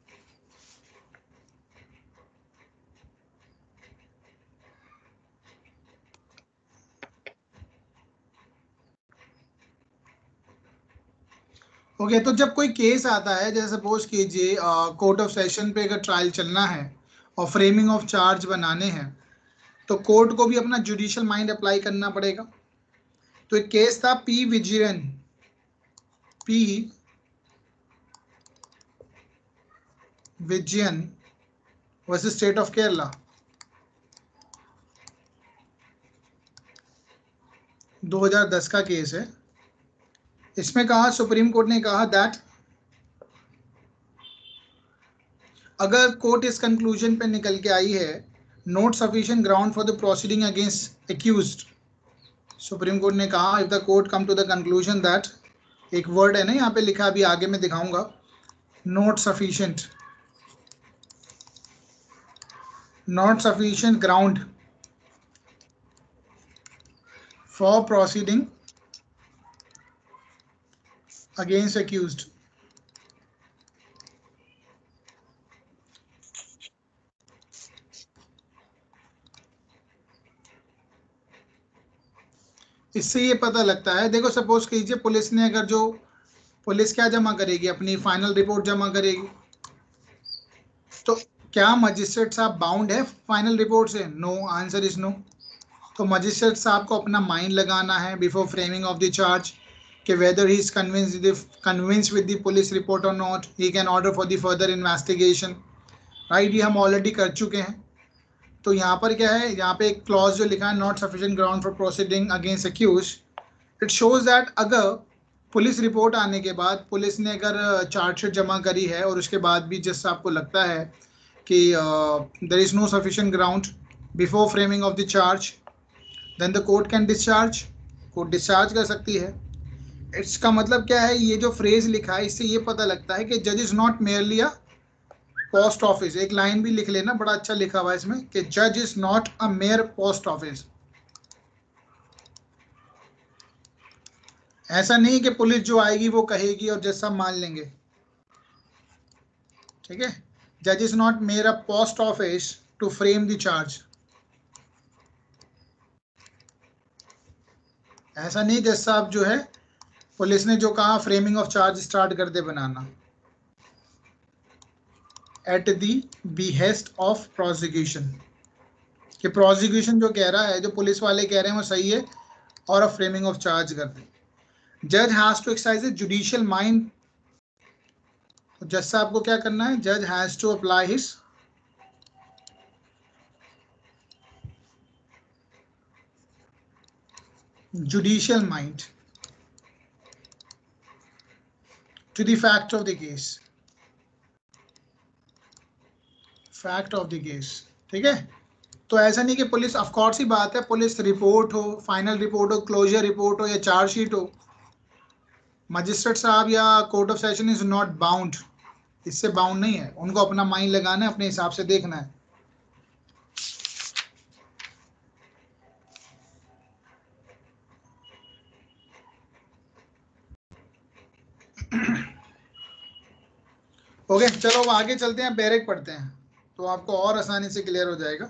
ओके okay, तो जब कोई केस आता है, जैसे सपोज कीजिए कोर्ट ऑफ सेशन पे अगर ट्रायल चलना है और फ्रेमिंग ऑफ चार्ज बनाने हैं, तो कोर्ट को भी अपना जुडिशियल माइंड अप्लाई करना पड़ेगा। तो एक केस था P Vijayan, P Vijayan versus state of Kerala. दो हज़ार दस का केस है। इसमें कहा, सुप्रीम कोर्ट ने कहा दैट अगर कोर्ट इस कंक्लूजन पे निकल के आई है, not sufficient ground for the proceeding against accused, supreme court ने कहा if the court come to the conclusion that, एक वर्ड है ना यहाँ पे लिखा, अभी आगे मैं दिखाऊंगा, not sufficient, not sufficient ground for proceeding against accused, इससे ये पता लगता है, देखो सपोज कीजिए पुलिस ने अगर, जो पुलिस क्या जमा करेगी, अपनी फाइनल रिपोर्ट जमा करेगी, तो क्या मजिस्ट्रेट साहब बाउंड है फाइनल रिपोर्ट से? No, answer is no. तो मजिस्ट्रेट साहब को अपना माइंड लगाना है before framing of the charge कि whether he is convinced convinced with the police report और not, he can order for the further investigation, right, ये हम ऑलरेडी कर चुके हैं। तो यहाँ पर क्या है, यहाँ पे एक क्लॉज जो लिखा है, not sufficient ground for proceeding against accused, it shows that अगर पुलिस रिपोर्ट आने के बाद पुलिस ने अगर चार्जशीट जमा करी है और उसके बाद भी जस्ट आपको लगता है कि there is no sufficient ground before framing of the charge, then the court can discharge, court discharge कर सकती है। इसका मतलब क्या है, ये जो फ्रेज लिखा है इससे ये पता लगता है कि जज is not merely a post office, एक लाइन भी लिख लेना, बड़ा अच्छा लिखा हुआ है इसमें कि जज is not a mere post office. ऐसा नहीं कि पुलिस जो आएगी वो कहेगी और जज साहब मान लेंगे, ठीक है। जज is not mere a post office to frame the charge, ऐसा नहीं जज साहब जो है पुलिस ने जो कहा फ्रेमिंग ऑफ चार्ज स्टार्ट कर दे बनाना, at the behest of prosecution, कि प्रोसिक्यूशन जो कह रहा है, जो पुलिस वाले कह रहे हैं वो सही है और अब फ्रेमिंग ऑफ चार्ज कर दे। जज has to exercise the judicial mind, जज साहब को क्या करना है, जज has to apply his judicial mind to the fact of the case, fact of the case, ठीक है। तो ऐसा नहीं कि पुलिस, ऑफ कोर्स ही बात है, पुलिस रिपोर्ट हो, फाइनल रिपोर्ट हो, क्लोजर रिपोर्ट हो या चार्जशीट हो, मजिस्ट्रेट साहब या court of session is not bound, इससे बाउंड नहीं है, उनको अपना माइंड लगाना है, अपने हिसाब से देखना है। ओके okay, चलो आगे चलते हैं, बैरेक पढ़ते हैं तो आपको और आसानी से क्लियर हो जाएगा।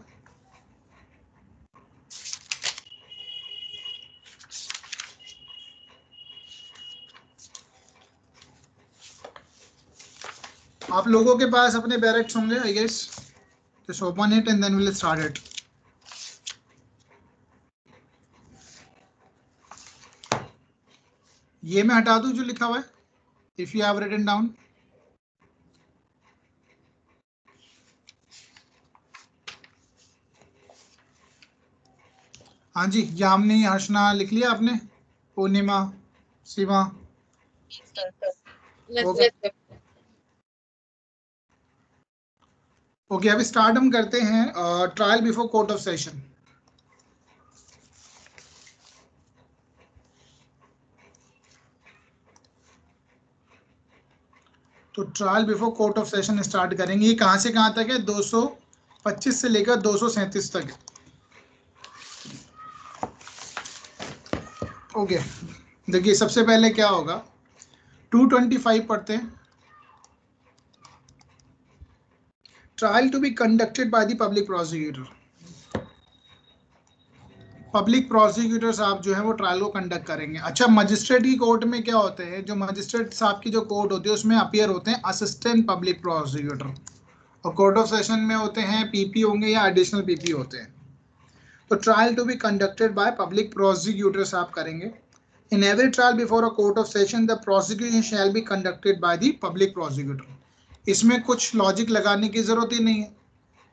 आप लोगों के पास अपने बैरेक्स होंगे I guess, just open it and then will start it. ये मैं हटा दूं जो लिखा हुआ है, if you have written down, हाँ जी, यामिनी, हर्षना लिख लिया आपने, पूर्णिमा, शिवा, ओके ओके अभी स्टार्ट हम करते हैं trial before court of session. तो trial before court of session start करेंगे। ये कहाँ से कहाँ तक है, दो सौ पच्चीस से लेकर दो सौ सैंतीस तक। ओके देखिए, सबसे पहले क्या होगा, दो सौ पच्चीस पढ़ते हैं। Trial to be conducted by the public prosecutor, public prosecutor साहब जो है वो ट्रायल को कंडक्ट करेंगे। अच्छा, मजिस्ट्रेट की कोर्ट में क्या होते हैं, जो मजिस्ट्रेट साहब की जो कोर्ट होती है उसमें अपीयर होते हैं असिस्टेंट पब्लिक प्रोसिक्यूटर, और कोर्ट ऑफ सेशन में होते हैं पीपी होंगे या एडिशनल पीपी होते हैं। तो trial to be conducted by public prosecutor साहब करेंगे। In every trial before a court of session the prosecution shall be conducted by the public prosecutor. इसमें कुछ लॉजिक लगाने की जरूरत ही नहीं है।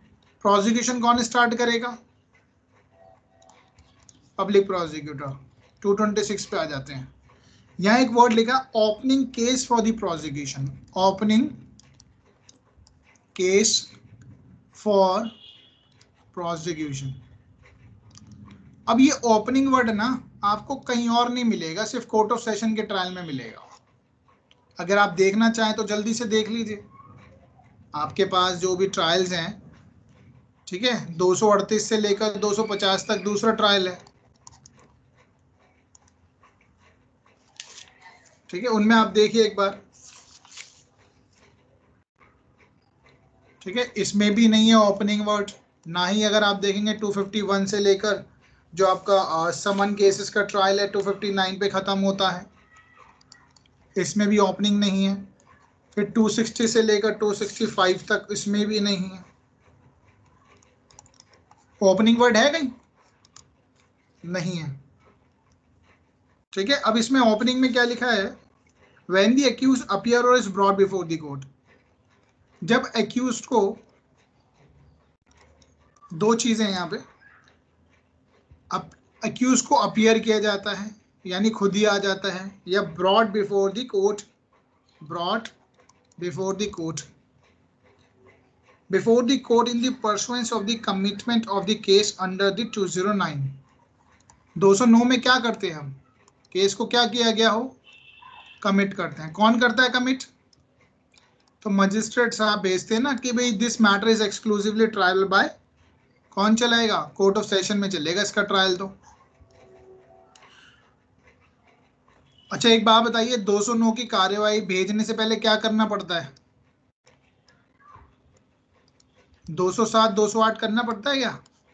प्रोसिक्यूशन कौन स्टार्ट करेगा, public prosecutor. Two twenty six पे आ जाते हैं। यहाँ एक वर्ड लिखा opening case for the prosecution, opening case for prosecution. अब ये ओपनिंग वर्ड ना आपको कहीं और नहीं मिलेगा, सिर्फ कोर्ट ऑफ सेशन के ट्रायल में मिलेगा। अगर आप देखना चाहें तो जल्दी से देख लीजिए, आपके पास जो भी ट्रायल्स हैं, ठीक है, दो सौ अड़तीस से लेकर दो सौ पचास तक दूसरा ट्रायल है, ठीक है, उनमें आप देखिए एक बार, ठीक है, इसमें भी नहीं है ओपनिंग वर्ड, ना ही अगर आप देखेंगे टू फिफ्टी वन से लेकर जो आपका समन केसेस का ट्रायल है टू फिफ्टी नाइन पे खत्म होता है, इसमें भी ओपनिंग नहीं है। फिर टू सिक्सटी से लेकर टू सिक्सटी फाइव तक, इसमें भी नहीं है। ओपनिंग वर्ड है कहीं? नहीं है, ठीक है। अब इसमें ओपनिंग में क्या लिखा है, व्हेन द एक्यूज्ड अपीयर और is brought before the court. जब एक्यूज्ड को, दो चीजें हैं यहाँ पे, अब एक्यूज को अपीयर किया जाता है यानी खुद ही आ जाता है, या brought before the court, brought before the court, before the court in the pursuance of the commitment of the case under the two zero nine. दो सौ नौ में क्या करते हैं हम, केस को क्या किया गया हो, कमिट करते हैं। कौन करता है कमिट? तो मजिस्ट्रेट साहब भेजते हैं ना कि भाई this matter is exclusively trial by, कौन चलाएगा, कोर्ट ऑफ सेशन में चलेगा इसका ट्रायल। तो अच्छा एक बात बताइए, दो सौ नौ की कार्यवाही भेजने से पहले क्या करना पड़ता है? दो सौ सात दो सौ आठ करना पड़ता है क्या?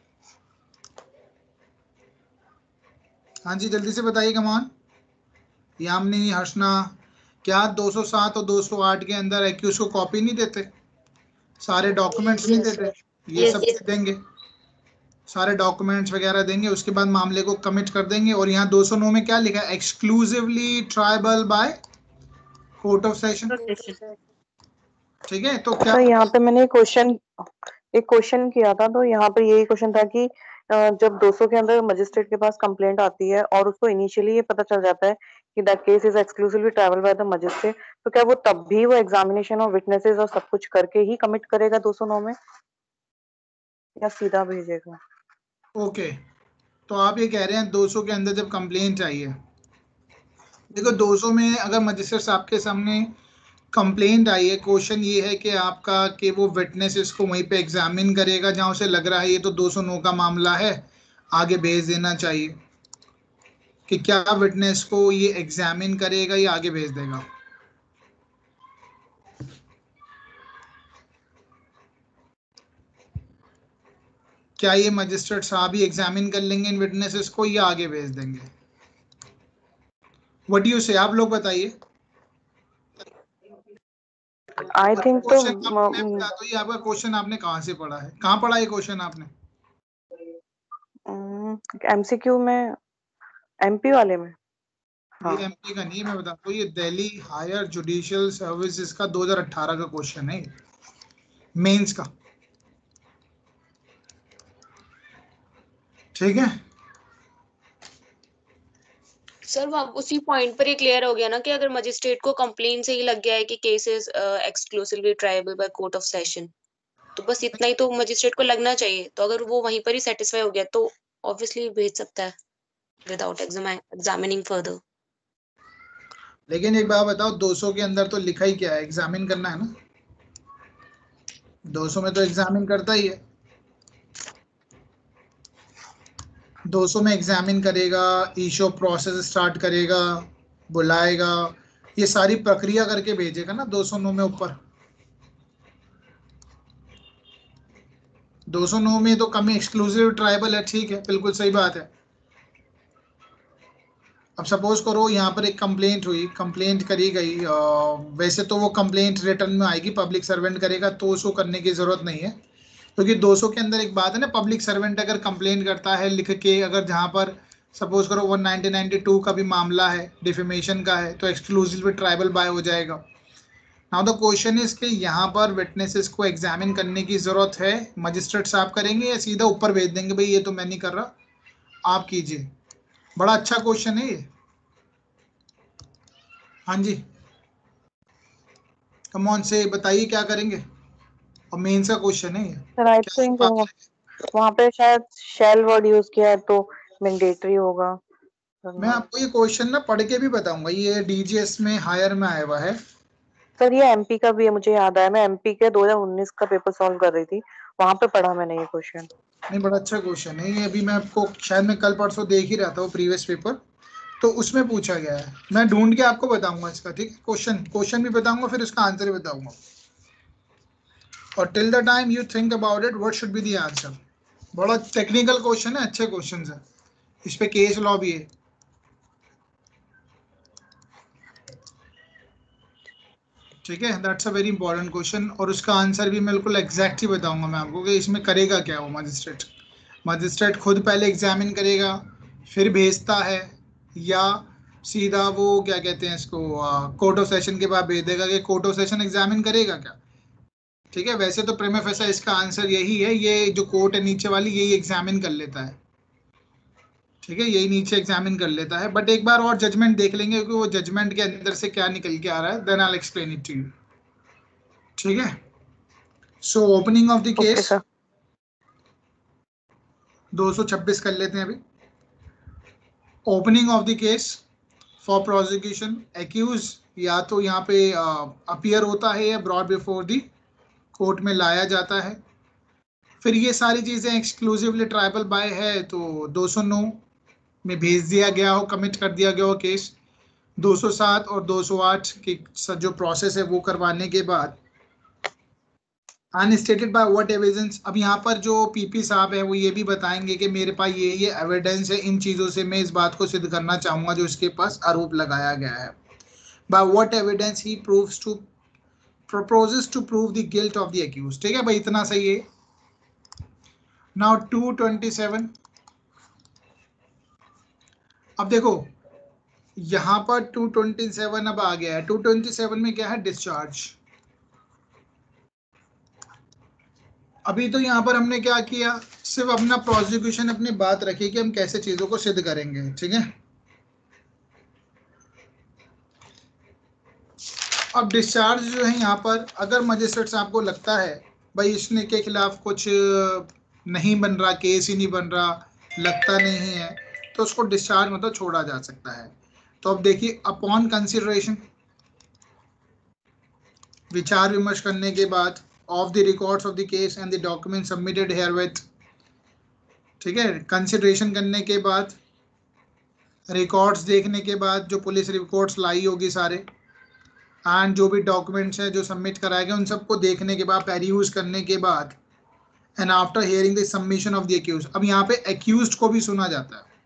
हाँ जी जल्दी से बताइए कमान, यामिनी, हर्षना, क्या दो सौ सात और दो सौ आठ के अंदर एक्यूज को कॉपी नहीं देते, सारे डॉक्यूमेंट्स नहीं देते? ये सब देंगे, सारे डॉक्यूमेंट्स वगैरह देंगे, उसके बाद मामले को कमिट कर देंगे। और यहाँ दो सौ नौ में क्या लिखा है, exclusively triable by court of session, ठीक है। तो क्या तो यहाँ पे मैंने क्वेश्चन एक क्वेश्चन किया था, तो यहाँ पे यही क्वेश्चन था कि जब दो सौ के अंदर मजिस्ट्रेट के पास कंप्लेंट आती है और उसको इनिशियली ये पता चल जाता है कि that case is exclusively triable by the magistrate, तो क्या वो तब भी वो एग्जामिनेशन और विटनेसेस और सब कुछ करके ही कमिट करेगा दो सौ नौ में, या सीधा भेजेगा? ओके, तो आप ये कह रहे हैं दो सौ के अंदर जब कंप्लेंट आई है, देखो दो सौ में अगर मजिस्ट्रेट साहब के सामने कंप्लेंट आई है, क्वेश्चन ये है कि आपका कि वो विटनेसेस को वहीं पे एग्जामिन करेगा जहां उसे लग रहा है ये तो दो सौ नौ का मामला है, आगे भेज देना चाहिए, कि क्या विटनेस को ये एग्जामिन करेगा या आगे भेज देगा? क्या ये मजिस्ट्रेट साहब ही एग्जामिन कर लेंगे इन विटनेसेस को या आगे भेज देंगे? व्हाट डू यू से, आप लोग बताइए। आई थिंक तो ये आपका क्वेश्चन आपने कहाँ से पढ़ा है, कहाँ पढ़ा ये क्वेश्चन आपने? एमसीक्यू में, एमपी वाले में। हाँ। ये एमपी का नहीं, मैं बताता हूँ, ये दिल्ली हायर जुडिशियल सर्विसेज का दो हज़ार अठारह का क्वेश्चन है, मेंस का, ठीक है। सर वो उसी पॉइंट पर ये क्लियर हो गया ना कि अगर मजिस्ट्रेट को कंप्लेन से ही लग गया है कि case is exclusively triable by court of session, तो बस इतना ही तो मजिस्ट्रेट को लगना चाहिए। तो अगर वो वहीं पर ही सेटिस्फाई हो गया तो ऑब्वियसली भेज सकता है विदाउट एग्जामिनिंग फर्दर। लेकिन एक बात बताओ, दो सौ के अंदर तो लिखा ही क्या है, एग्जामिन करना है ना, दो सौ में तो एग्जामिन करता ही है, दो सौ में एग्जामिन करेगा, इशू प्रोसेस स्टार्ट करेगा, बुलाएगा, ये सारी प्रक्रिया करके भेजेगा ना दो सौ नौ में ऊपर। दो सौ नौ में तो कमी एक्सक्लूसिव ट्राइबल है, ठीक है, बिल्कुल सही बात है। अब सपोज करो यहाँ पर एक कंप्लेंट हुई, कंप्लेंट करी गई, आ, वैसे तो वो कंप्लेंट रिटर्न में आएगी, पब्लिक सर्वेंट करेगा, तो उसको करने की जरूरत नहीं है, क्योंकि दो सौ के अंदर एक बात है ना, पब्लिक सर्वेंट अगर कंप्लेंट करता है लिख के, अगर जहाँ पर सपोज करो वन नाइनटीन नाइंटी टू का भी मामला है, डिफेमेशन का है, तो एक्सक्लूसिवली ट्राइबल बाय हो जाएगा। नाउ द क्वेश्चन इज कि यहाँ पर विटनेसेस को एग्जामिन करने की जरूरत है, मजिस्ट्रेट साहब करेंगे या सीधा ऊपर भेज देंगे, भाई ये तो मैं नहीं कर रहा, आप कीजिए? बड़ा अच्छा क्वेश्चन है ये। हाँ जी, कम ऑन से बताइए क्या करेंगे, और मेंस का क्वेश्चन है ये। सर आई क्या थिंक बात है? वहाँ पे शायद शेल वर्ड यूज किया है तो मैंडेटरी होगा। मैं आपको ये क्वेश्चन ना पढ़ के भी बताऊंगा, ये डीजीएस में हायर में आया हुआ है। सर ये एमपी का भी है, मुझे याद आया, मैं एमपी के दो हज़ार उन्नीस का पेपर सॉल्व कर रही थी, वहां पे पढ़ा मैंने ये क्वेश्चन। नहीं, बड़ा अच्छा क्वेश्चन है ये, अभी मैं आपको शायद मैं कल परसों देख ही रहा था वो प्रीवियस पेपर, तो उसमें पूछा गया है। मैं ढूंढ के आपको बताऊंगा इसका, ठीक है, क्वेश्चन क्वेश्चन भी बताऊंगा, फिर उसका आंसर भी बताऊंगा। और till the time you think about it what should be the answer. बड़ा टेक्निकल क्वेश्चन है, अच्छे क्वेश्चन है, इस पे केस लॉ भी है, ठीक है। That's a very important question, और उसका आंसर भी मैं बिल्कुल एग्जैक्ट ही बताऊंगा मैं आपको कि इसमें करेगा क्या वो मजिस्ट्रेट। मजिस्ट्रेट खुद पहले एग्जामिन करेगा, फिर भेजता है, या सीधा वो क्या कहते हैं इसको कोर्ट ऑफ सेशन के बाद भेज देगा कि कोर्ट ऑफ सेशन एग्जामिन करेगा क्या, ठीक है। वैसे तो प्रेमा फेसा इसका आंसर यही है, ये जो कोर्ट है नीचे वाली यही एग्जामिन कर लेता है, ठीक है, यही नीचे एग्जामिन कर लेता है। बट एक बार और जजमेंट देख लेंगे कि वो जजमेंट के अंदर से क्या निकल के आ रहा है, then I will explain it to you, ठीक है। So opening of the okay case sir. दो सौ छब्बीस कर लेते हैं अभी। Opening of the case for prosecution, accused या तो यहाँ पे अपियर uh, होता है या ब्रॉड बिफोर द कोर्ट में लाया जाता है। फिर ये सारी चीज़ें एक्सक्लूसिवली ट्राइबल बाय है तो दो सौ नौ में भेज दिया गया हो, कमिट कर दिया गया हो केस। दो सौ सात और दो सौ आठ की जो प्रोसेस है वो करवाने के बाद अनस्टेटेड बाय व्हाट एविडेंस। अब यहाँ पर जो पीपी साहब है वो ये भी बताएंगे कि मेरे पास ये ये एविडेंस है, इन चीज़ों से मैं इस बात को सिद्ध करना चाहूँगा जो इसके पास आरोप लगाया गया है। By what evidence he proves to proposes to prove the guilt of the accused, ठीक है भाई, इतना सही है। नाउ टू ट्वेंटी सेवन, अब देखो यहाँ पर टू ट्वेंटी सेवन अब आ गया है। टू ट्वेंटी सेवन में क्या है, डिस्चार्ज। अभी तो यहाँ पर हमने क्या किया, सिर्फ अपना प्रोसिक्यूशन अपनी बात रखी कि हम कैसे चीजों को सिद्ध करेंगे, ठीक है। अब डिस्चार्ज जो है यहाँ पर, अगर मजिस्ट्रेट साहब को लगता है भाई इसने के खिलाफ कुछ नहीं बन रहा, केस ही नहीं बन रहा, लगता नहीं है, तो उसको डिस्चार्ज मतलब छोड़ा जा सकता है। तो अब देखिए, अपॉन कंसिडरेशन, विचार विमर्श करने के बाद, of the records of the case and the document submitted herewith, ठीक है, कंसिडरेशन करने के बाद, रिकॉर्ड्स देखने के बाद, जो पुलिस रिकॉर्ड्स लाई होगी सारे, एंड जो भी डॉक्यूमेंट्स हैं जो सबमिट कराए गए उन सबको देखने के बाद, पेरीयूज करने के बाद, and after hearing the submission of the accused. अब यहाँ पे एक्यूज्ड को भी सुना जाता है,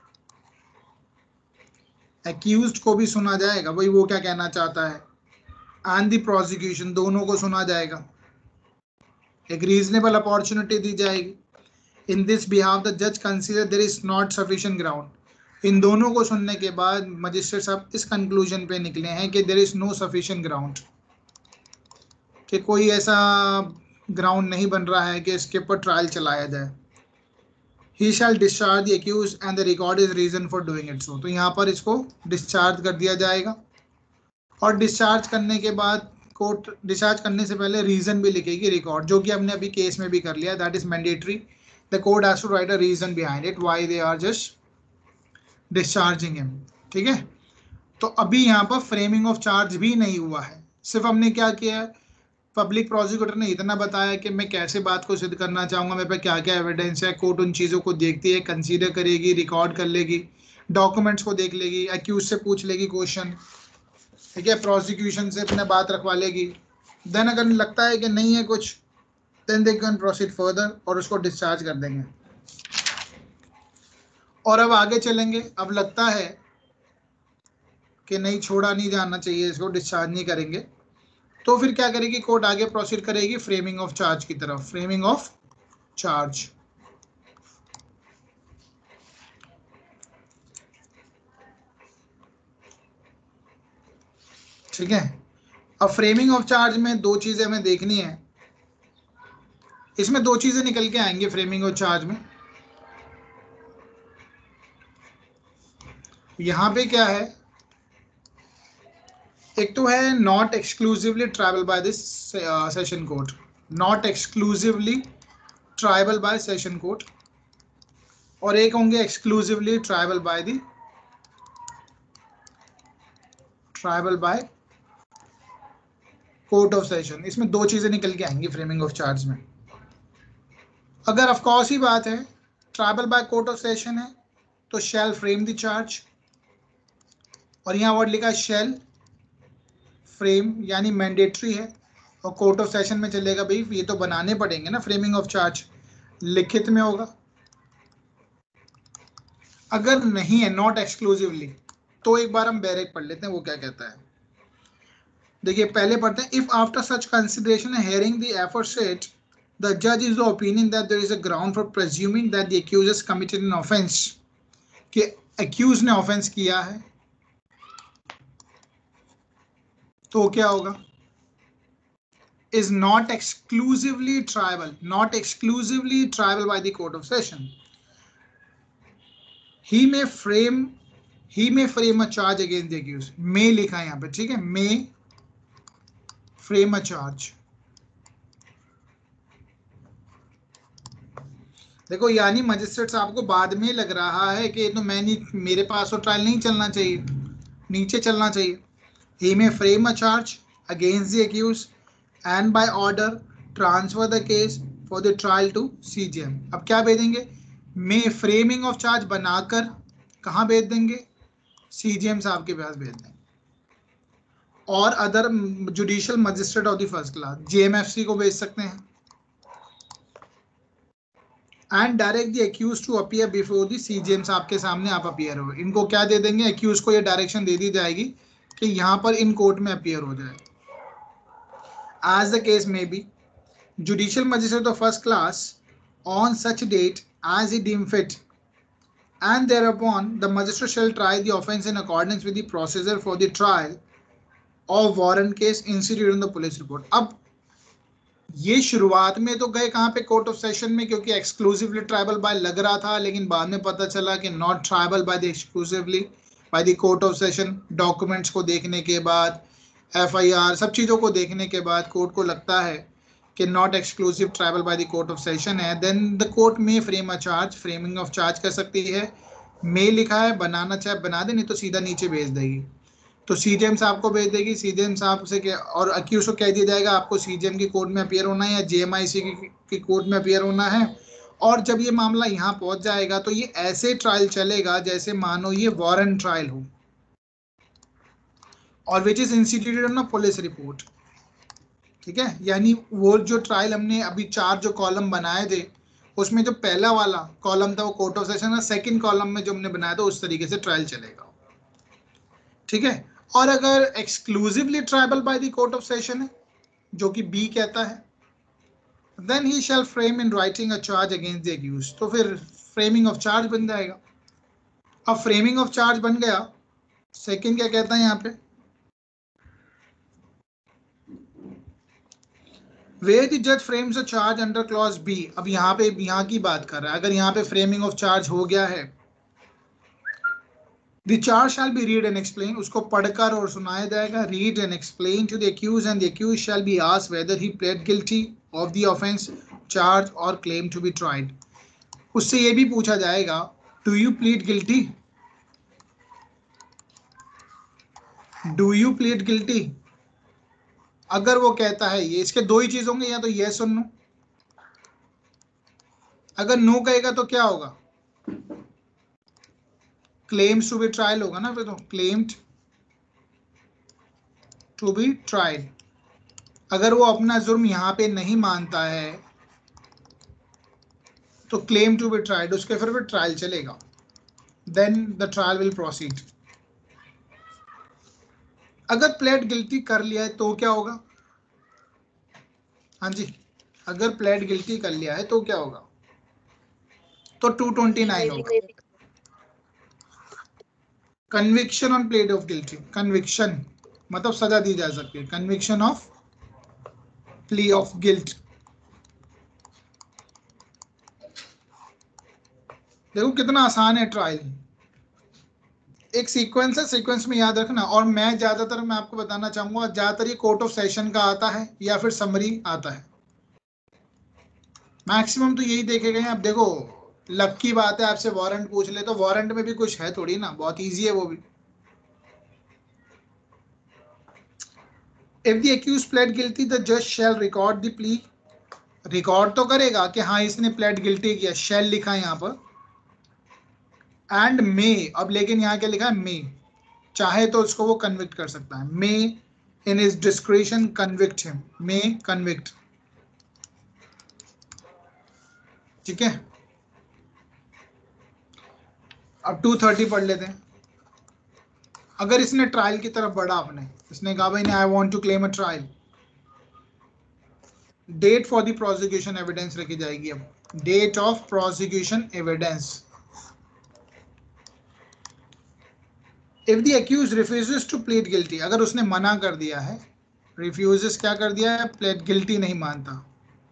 एक्यूज्ड को भी सुना जाएगा, भाई वो क्या कहना चाहता है, एंड द प्रोसिक्यूशन, दोनों को सुना जाएगा, एक रीजनेबल अपॉर्चुनिटी दी जाएगी। इन दिस बिहाफ द जज consider there is not sufficient ground. इन दोनों को सुनने के बाद मजिस्ट्रेट साहब इस कंक्लूजन पे निकले हैं कि there is no sufficient ground, कि कोई ऐसा ग्राउंड नहीं बन रहा है कि इसके ऊपर ट्रायल चलाया जाए। He shall discharge the accused and the record is reason for doing it so, तो यहाँ पर इसको डिस्चार्ज कर दिया जाएगा। और डिस्चार्ज करने के बाद कोर्ट डिस्चार्ज करने से पहले रीजन भी लिखेगी रिकॉर्ड, जो कि हमने अभी केस में भी कर लिया, that is mandatory. The court has to write a reason behind it why they are just discharging him, ठीक है। तो अभी यहाँ पर फ्रेमिंग ऑफ चार्ज भी नहीं हुआ है, सिर्फ हमने क्या किया है, पब्लिक प्रोसिक्यूटर ने इतना बताया कि मैं कैसे बात को सिद्ध करना चाहूँगा, मेरे पे क्या क्या एविडेंस है, कोर्ट उन चीज़ों को देखती है, कंसीडर करेगी, रिकॉर्ड कर लेगी, डॉक्यूमेंट्स को देख लेगी, एक्यूज से पूछ लेगी क्वेश्चन, ठीक है, प्रोसिक्यूशन से अपने बात रखवा लेगी। देन अगर लगता है कि नहीं है कुछ, then they can proceed further और उसको डिस्चार्ज कर देंगे। और अब आगे चलेंगे, अब लगता है कि नहीं, छोड़ा नहीं जाना चाहिए, इसको डिस्चार्ज नहीं करेंगे, तो फिर क्या करेगी कोर्ट, आगे प्रोसीड करेगी फ्रेमिंग ऑफ चार्ज की तरफ, फ्रेमिंग ऑफ चार्ज, ठीक है। अब फ्रेमिंग ऑफ चार्ज में दो चीजें हमें देखनी है, इसमें दो चीजें निकल के आएंगे फ्रेमिंग ऑफ चार्ज में। यहां पे क्या है, एक तो है not exclusively triable by this session court, not exclusively triable by session court, और एक होंगे exclusively triable by the triable by court of session. इसमें दो चीजें निकल के आएंगी फ्रेमिंग ऑफ चार्ज में। अगर ऑफ कोर्स ही बात है triable by court of session है तो शैल फ्रेम द चार्ज, और यहां वर्ड लिखा है शैल फ्रेम, यानी मैंडेटरी है, और कोर्ट ऑफ सेशन में चलेगा भाई ये तो बनाने पड़ेंगे ना, फ्रेमिंग ऑफ चार्ज लिखित में होगा। अगर नहीं है नॉट एक्सक्लूसिवली, तो एक बार हम बैरेक पढ़ लेते हैं वो क्या कहता है। देखिए पहले पढ़ते हैं, if after such consideration hearing the effort set the जज is the opinion that there is a ground for presuming that the accused has committed an offence, कि एक्यूज ने ऑफेंस किया है, तो क्या होगा, is not exclusively tribal, not exclusively tribal by the court of session. He may frame, he may frame a charge against the accused. May लिखा है यहाँ पे, ठीक है, may frame a charge. देखो यानी मजिस्ट्रेट साहब को बाद में लग रहा है कि तो मैं नहीं, मेरे पास तो ट्रायल नहीं चलना चाहिए, नीचे चलना चाहिए। He may frame a charge against the accused and by order transfer the case for the trial to C J M. अब क्या भेजेंगे, में फ्रेमिंग ऑफ चार्ज बनाकर कहाँ भेज देंगे, C J M साहब के पास भेज देंगे, और other judicial magistrate of the first class J M F C को भेज सकते हैं, and direct the accused to appear before the C J M साहब के सामने आप अपीयर हो। इनको क्या दे देंगे, एक्यूज को ये डायरेक्शन दे दी जाएगी कि यहाँ पर इन कोर्ट में अपीयर हो जाए। As the case may be, judicial magistrate of first class on such date as he deem fit, and thereupon the magistrate shall try the offence in accordance with the procedure for the trial of warrant case instituted in the police report. अब ये शुरुआत में तो गए कहाँ पे, court of session में, क्योंकि एक्सक्लूसिवली ट्राइबल बाय लग रहा था, लेकिन बाद में पता चला कि not triable by the exclusively by the court of session. Documents को देखने के बाद, एफ आई आर, सब चीज़ों को देखने के बाद कोर्ट को लगता है कि not exclusive triable by the court of session है, देन द कोर्ट में frame a charge, framing of charge कर सकती है। मे लिखा है, बनाना चाहे बना दे, नहीं तो सीधा नीचे भेज देगी, तो सीजेएम साहब को भेज देगी। सीजेएम साहब से क्या, और अक्यूज को कह दिया जाएगा आपको सीजेएम की कोर्ट में अपीयर होना है या जेएमआईसी की, की कोर्ट में अपीयर होना है। और जब ये मामला यहाँ पहुंच जाएगा तो ये ऐसे ट्रायल चलेगा जैसे मानो ये वारंट ट्रायल हो, और which is instituted on a police report, ठीक है। यानी वो जो ट्रायल हमने अभी चार जो कॉलम बनाए थे, उसमें जो पहला वाला कॉलम था वो कोर्ट ऑफ सेशन है, सेकंड कॉलम में जो हमने बनाया था उस तरीके से ट्रायल चलेगा, ठीक है। और अगर exclusively triable by the court of session है, जो कि बी कहता है, then he shall frame in writing a charge against the accused, तो फिर फ्रेमिंग ऑफ चार्ज बन जाएगा। अब फ्रेमिंग ऑफ चार्ज बन गया, सेकंड क्या कहता है यहाँ पे, where the judge frames a charge under clause B। अब यहाँ पे यहाँ की बात कर रहा है, अगर यहाँ पे फ्रेमिंग ऑफ चार्ज हो गया है, the charge shall be read and explained, उसको पढ़कर और सुनाया जाएगा, read and explain to the accused, and the accused shall be asked whether he pled guilty of the offence charge or claim to be tried। उससे ये भी पूछा जाएगा, do you plead guilty, do you plead guilty। अगर वो कहता है ये, इसके दो ही चीज होंगे, या तो यस और नो। अगर नो कहेगा तो क्या होगा, क्लेम्स टू बी ट्रायल होगा ना, फिर तो क्लेम्ड टू बी ट्राइड। अगर वो अपना जुर्म यहाँ पे नहीं मानता है तो क्लेम टू बी ट्राइड, उसके फिर भी ट्रायल चलेगा, then the trial will proceed. अगर प्लेड गिल्टी कर लिया है तो क्या होगा, हाँ जी, अगर प्लेड गिल्टी कर लिया है तो क्या होगा, तो टू ट्वेंटी नाइन होगा, conviction on plea of guilty. Conviction मतलब सजा दी जा सकती है, conviction of plea of guilt. देखो कितना आसान है ट्रायल, एक सीक्वेंस है, सीक्वेंस में याद रखना। और मैं ज्यादातर मैं आपको बताना चाहूंगा, ज्यादातर ये कोर्ट ऑफ सेशन का आता है या फिर समरी आता है, मैक्सिमम तो यही देखे गए हैं। अब देखो लक की बात है, आपसे वारंट पूछ ले तो वारंट में भी कुछ है थोड़ी ना, बहुत इजी है वो भी। If the accused pleads guilty the जज shall record the plea, record तो करेगा कि हाँ इसने प्लेड गिल्टी किया, शैल लिखा है यहाँ पर, एंड मे, अब लेकिन यहाँ क्या लिखा है, मे, चाहे तो उसको वो कन्विक्ट कर सकता है, may in his discretion convict him, may convict, ठीक है। अब टू थर्टी पढ़ लेते हैं। अगर इसने ट्रायल की तरफ बढ़ा, आपने इसने कहा भाई I want to claim a trial, date for the prosecution evidence रखी जाएगी। अब date of prosecution evidence, if the accused refuses to plead guilty, अगर उसने मना कर दिया है, रिफ्यूजेस क्या कर दिया है, प्लीड गिल्टी नहीं मानता,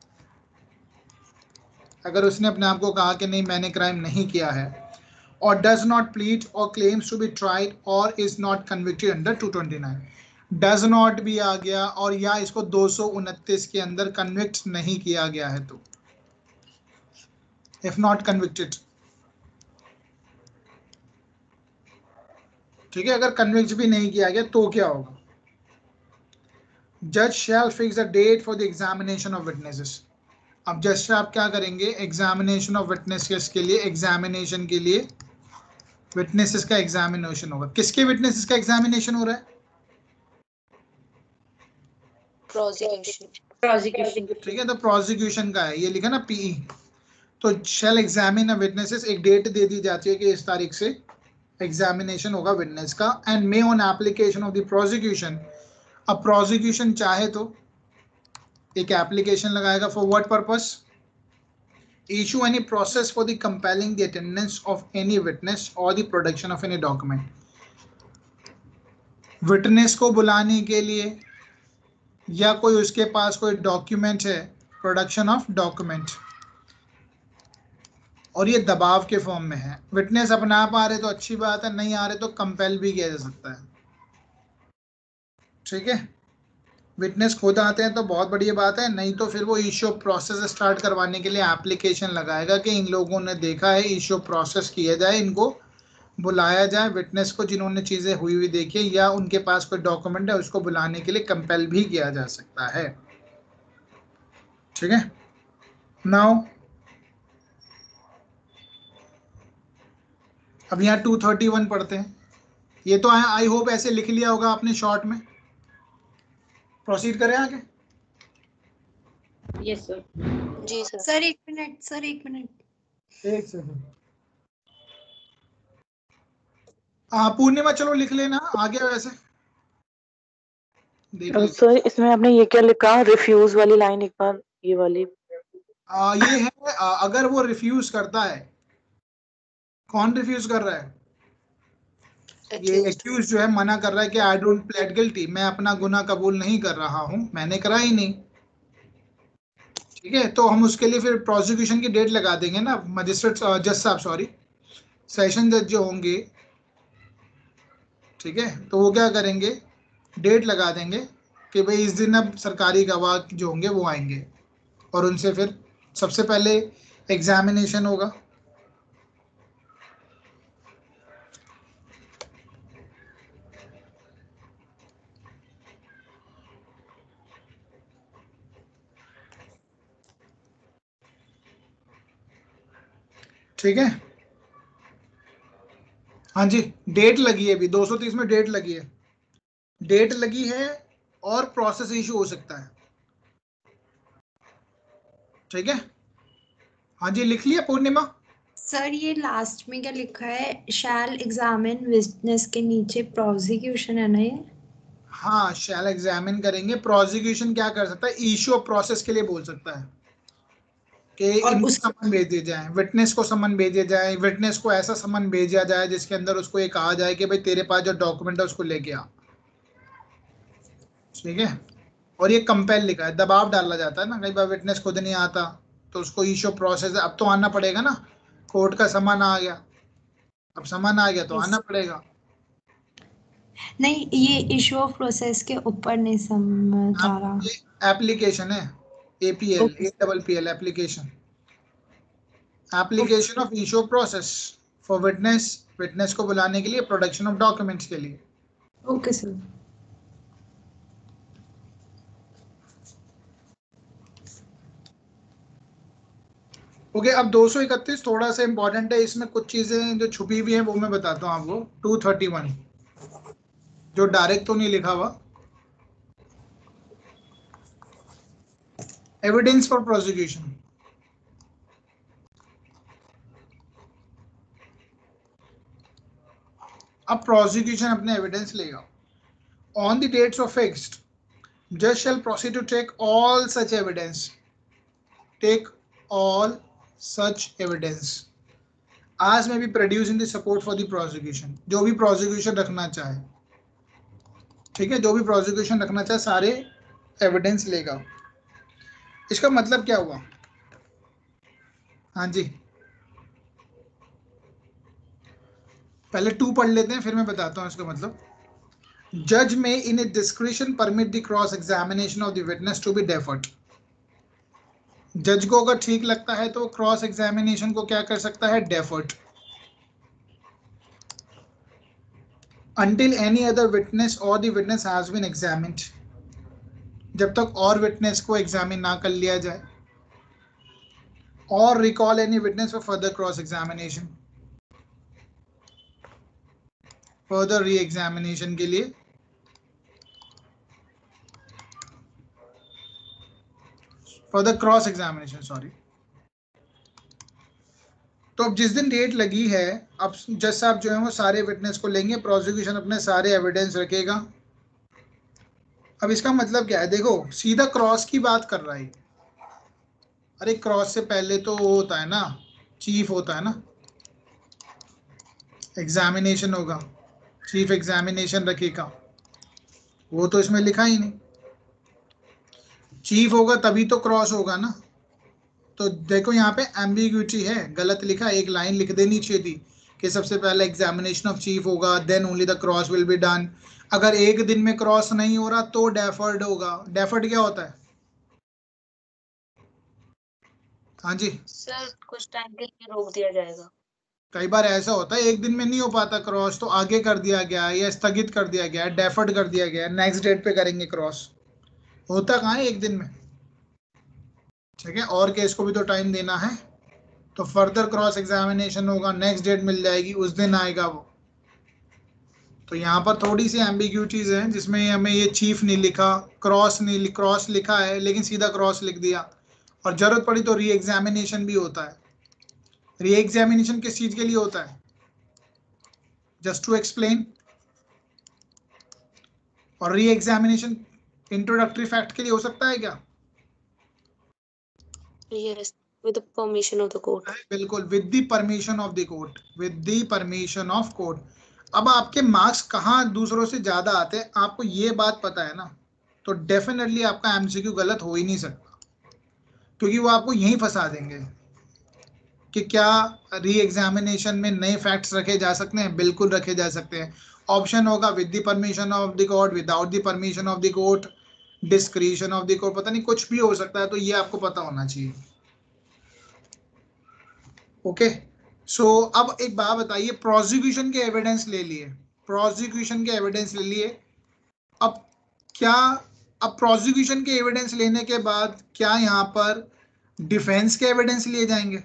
अगर उसने अपने आप को कहा कि नहीं मैंने क्राइम नहीं किया है, और डज नॉट प्लीड और क्लेम्स टू बी ट्राइड और is not convicted under two twenty nine, does not भी आ गया और या इसको दो सौ उनतीस के अंदर कन्विक्ट नहीं किया गया है, तो इफ नॉट कन्विक्टेड, ठीक है। अगर कन्विक्ट भी नहीं किया गया तो क्या होगा, जज shall fix the date for the examination of witnesses. अब जज से आप क्या करेंगे, एग्जामिनेशन ऑफ विटनेसेस के लिए, एग्जामिनेशन के लिए विटनेसेस का एग्जामिनेशन होगा। किसके विटनेसेस का एग्जामिनेशन हो रहा है, प्रोसिक्यूशन, प्रोसिक्यूशन, ठीक है। तो प्रोसिक्यूशन का है, ये लिखा ना पीई, तो शैल एग्जामिन विटनेसेस, एक डेट दे दी जाती है कि इस तारीख से एग्जामिनेशन होगा विटनेस का, and may on application of the prosecution, अब प्रोसिक्यूशन चाहे तो एक एप्लीकेशन लगाएगा, for what purpose, issue any process for the compelling the attendance of any witness or the production of any document, witness को बुलाने के लिए या कोई उसके पास कोई डॉक्यूमेंट है, प्रोडक्शन ऑफ डॉक्यूमेंट, और ये दबाव के फॉर्म में है। विटनेस अपने आप आ रहे तो अच्छी बात है, नहीं आ रहे तो कंपेल भी किया जा सकता है, ठीक है। विटनेस खुद आते हैं तो बहुत बढ़िया बात है, नहीं तो फिर वो इश्यू प्रोसेस स्टार्ट करवाने के लिए एप्लीकेशन लगाएगा कि इन लोगों ने देखा है, इश्यू प्रोसेस किया जाए, इनको बुलाया जाए, विटनेस को जिन्होंने चीज़ें हुई हुई देखी या उनके पास कोई डॉक्यूमेंट है उसको बुलाने के लिए कंपेल भी किया जा सकता है, ठीक है। नाउ अब यहाँ टू थर्टी वन पढ़ते हैं। ये तो आई होप ऐसे लिख लिया होगा आपने शॉर्ट में। प्रोसीड करें आगे। Yes sir. जी सर। सर एक मिनट सर एक मिनट एक सेकंड, हाँ पूर्णिमा चलो लिख लेना आगे, वैसे देख अब लो। सर इसमें आपने ये क्या लिखा, रिफ्यूज वाली लाइन एक बार, ये वाली आ, ये है आ, अगर वो रिफ्यूज करता है, कौन रिफ्यूज कर रहा है, ये एक्यूज जो है मना कर रहा है कि आई डोंट प्लेड गिल्टी, मैं अपना गुनाह कबूल नहीं कर रहा हूं, मैंने करा ही नहीं, ठीक है। तो हम उसके लिए फिर प्रोसिक्यूशन की डेट लगा देंगे ना, मजिस्ट्रेट जज साहब, सॉरी सेशन जज जो होंगे, ठीक है, तो वो क्या करेंगे, डेट लगा देंगे कि भाई इस दिन अब सरकारी गवाह जो होंगे वो आएंगे, और उनसे फिर सबसे पहले एग्जामिनेशन होगा, ठीक है। हाँ जी, डेट लगी है अभी, दो सौ तीस में डेट लगी है, डेट लगी है और प्रोसेस इशू हो सकता है, ठीक है। हाँ जी लिख लिया पूर्णिमा। सर ये लास्ट में क्या लिखा है, शैल एग्जामिन विटनेस के नीचे प्रोसिक्यूशन है ना ये? हाँ शैल एग्जामिन करेंगे, प्रोसिक्यूशन क्या कर सकता है, इशू ऑफ प्रोसेस के लिए बोल सकता है कि इनको उस... समन भेजे जाए, विटनेस को समन भेजे जाए, विटनेस को ऐसा समन भेजा जाए जिसके अंदर उसको ये कहा जाए कि भाई तेरे पास जो डॉक्यूमेंट है उसको लेके आ, ठीक है। और ये कंपेल लिखा है, दबाव डाला जाता है ना, कई बार विटनेस खुद नहीं आता तो उसको इशू प्रोसेस, अब तो आना पड़ेगा ना, कोर्ट का समन आ गया, अब समन आ गया तो आना पड़ेगा, नहीं, ये इशू ऑफ प्रोसेस के ऊपर नहीं समझ आ रहा। ये एप्लीकेशन है, APL, A double P L, application, application of issue of process for witness, witness को बुलाने के लिए, प्रोडक्शन ऑफ डॉक्यूमेंट्स के लिए। Okay sir. ओके, अब दो सौ इकतीस थोड़ा सा इंपॉर्टेंट है, इसमें कुछ चीजें जो छुपी हुई हैं वो मैं बताता हूँ आपको। टू थर्टी वन जो डायरेक्ट तो नहीं लिखा हुआ, एविडेंस फॉर प्रोसिक्यूशन। अब प्रोसिक्यूशन अपने एविडेंस लेगा। On the dates of fixed, जज shall proceed to take all such evidence, take all such evidence as may be produced in the support for the prosecution। जो भी prosecution रखना चाहे, ठीक है, जो भी प्रोसिक्यूशन रखना चाहे सारे एविडेंस लेगा। इसका मतलब क्या हुआ? हाँ जी, पहले टू पढ़ लेते हैं फिर मैं बताता हूँ इसका मतलब। जज may in a discretion permit the cross examination of the witness to be deferred. जज को अगर ठीक लगता है तो क्रॉस एग्जामिनेशन को क्या कर सकता है? Deferred. Until any other witness or the witness has been examined, जब तक और विटनेस को एग्जामिन ना कर लिया जाए, और recall any witness for further cross examination, further re examination के लिए, फर्दर क्रॉस एग्जामिनेशन, सॉरी। तो अब जिस दिन डेट लगी है, अब जज साहब जो है वो सारे विटनेस को लेंगे, प्रोसिक्यूशन अपने सारे एविडेंस रखेगा। अब इसका मतलब क्या है? देखो, सीधा क्रॉस की बात कर रहा है। अरे क्रॉस से पहले तो वो होता है ना, चीफ होता है ना, एग्जामिनेशन होगा, चीफ एग्जामिनेशन रखेगा, वो तो इसमें लिखा ही नहीं। चीफ होगा तभी तो क्रॉस होगा ना। तो देखो यहाँ पे एम्बिग्यूटी है, गलत लिखा, एक लाइन लिख देनी चाहिए थी कि सबसे पहले एग्जामिनेशन ऑफ चीफ होगा, then only the cross will be done. अगर एक दिन में क्रॉस नहीं हो रहा तो डेफर्ड होगा। डेफर्ड क्या होता है? हाँ जी सर कुछ टाइम के लिए रोक दिया जाएगा। कई बार ऐसा होता है एक दिन में नहीं हो पाता क्रॉस, तो आगे कर दिया गया या स्थगित कर दिया गया, डेफर्ड कर दिया गया, नेक्स्ट डेट पे करेंगे क्रॉस। होता कहाँ है एक दिन में, ठीक है, और केस को भी तो टाइम देना है। तो फर्दर क्रॉस एग्जामिनेशन होगा, नेक्स्ट डेट मिल जाएगी, उस दिन आएगा वो। तो यहाँ पर थोड़ी सी एम्बिग्यूटीज हैं जिसमें हमें ये चीफ नहीं लिखा, क्रॉस नहीं, क्रॉस लिखा है लेकिन सीधा क्रॉस लिख दिया, और जरूरत पड़ी तो री एग्जामिनेशन भी होता है। री एग्जामिनेशन किस चीज के लिए होता है? Just to explain. और री एग्जामिनेशन इंट्रोडक्टरी फैक्ट के लिए हो सकता है क्या? Yes, with the permission of the court. बिल्कुल, with the permission of the court, with the permission of court. अब आपके मार्क्स कहाँ दूसरों से ज्यादा आते हैं आपको ये बात पता है ना, तो डेफिनेटली आपका एमसीक्यू गलत हो ही नहीं सकता, क्योंकि वो आपको यहीं फंसा देंगे कि क्या री एग्जामिनेशन में नए फैक्ट्स रखे जा सकते हैं? बिल्कुल रखे जा सकते हैं। ऑप्शन होगा with the permission of the court, without the permission of the court, discretion of the court, पता नहीं कुछ भी हो सकता है, तो ये आपको पता होना चाहिए। ओके, सो अब एक बात बताइए, प्रोसिक्यूशन के एविडेंस ले लिए, प्रोसिक्यूशन के एविडेंस ले लिए, अब क्या, अब प्रोसिक्यूशन के एविडेंस लेने के बाद क्या यहाँ पर डिफेंस के एविडेंस लिए जाएंगे?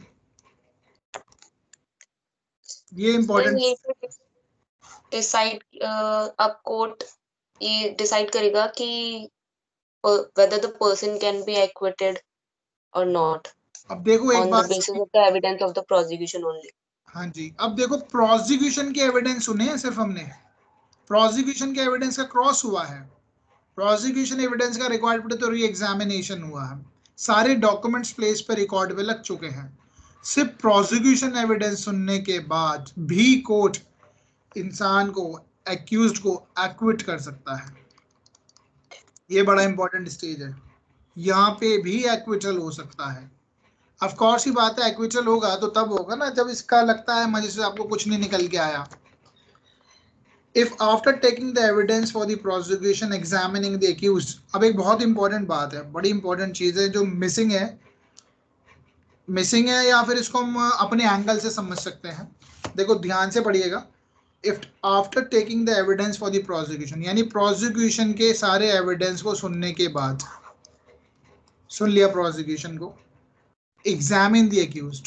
ये इंपॉर्टेंट डिसाइड, अब कोर्ट ये डिसाइड करेगा कि whether the person can be acquitted or not अब देखो एक on बात, the basis of the evidence of the prosecution only। हाँ जी, अब देखो प्रोसिक्यूशन के एविडेंस सुने हैं सिर्फ हमने, प्रोसिक्यूशन के एविडेंस का क्रॉस हुआ है, प्रोसिक्यूशन एविडेंस का रिकॉर्ड पे तो री एग्जामिनेशन हुआ है, सारे डॉक्यूमेंट्स प्लेस पे रिकॉर्ड पे लग चुके हैं। सिर्फ प्रोसिक्यूशन एविडेंस सुनने के बाद भी कोर्ट इंसान को, एक्यूज्ड को एक्विट कर सकता है। ये बड़ा इंपॉर्टेंट स्टेज है, यहाँ पे भी एक्विटल हो सकता है। ऑफ कोर्स ही बात है, एक्विटल होगा तो तब होगा ना जब इसका लगता है मजिस्ट्रेट आपको कुछ नहीं निकल के आया, if after taking the evidence for the prosecution examining the accused, अब एक बहुत इंपॉर्टेंट बात है, बड़ी इंपॉर्टेंट चीज है जो मिसिंग है मिसिंग है या फिर इसको हम अपने एंगल से समझ सकते हैं। देखो ध्यान से पढ़िएगा। If after taking the evidence for the prosecution, यानी प्रोसिक्यूशन के सारे एविडेंस को सुनने के बाद, सुन लिया प्रोसिक्यूशन को, examine the accused,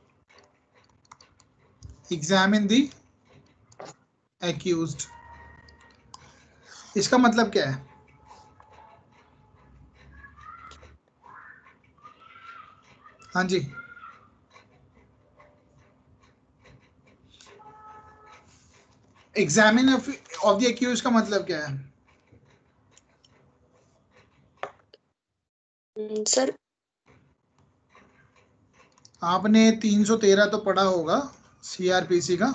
examine the accused, इसका मतलब क्या है? हाँ जी, एग्जामिन ऑफ द एक्यूज का मतलब क्या है? सर आपने तीन सौ तेरह तो पढ़ा होगा सीआरपीसी का।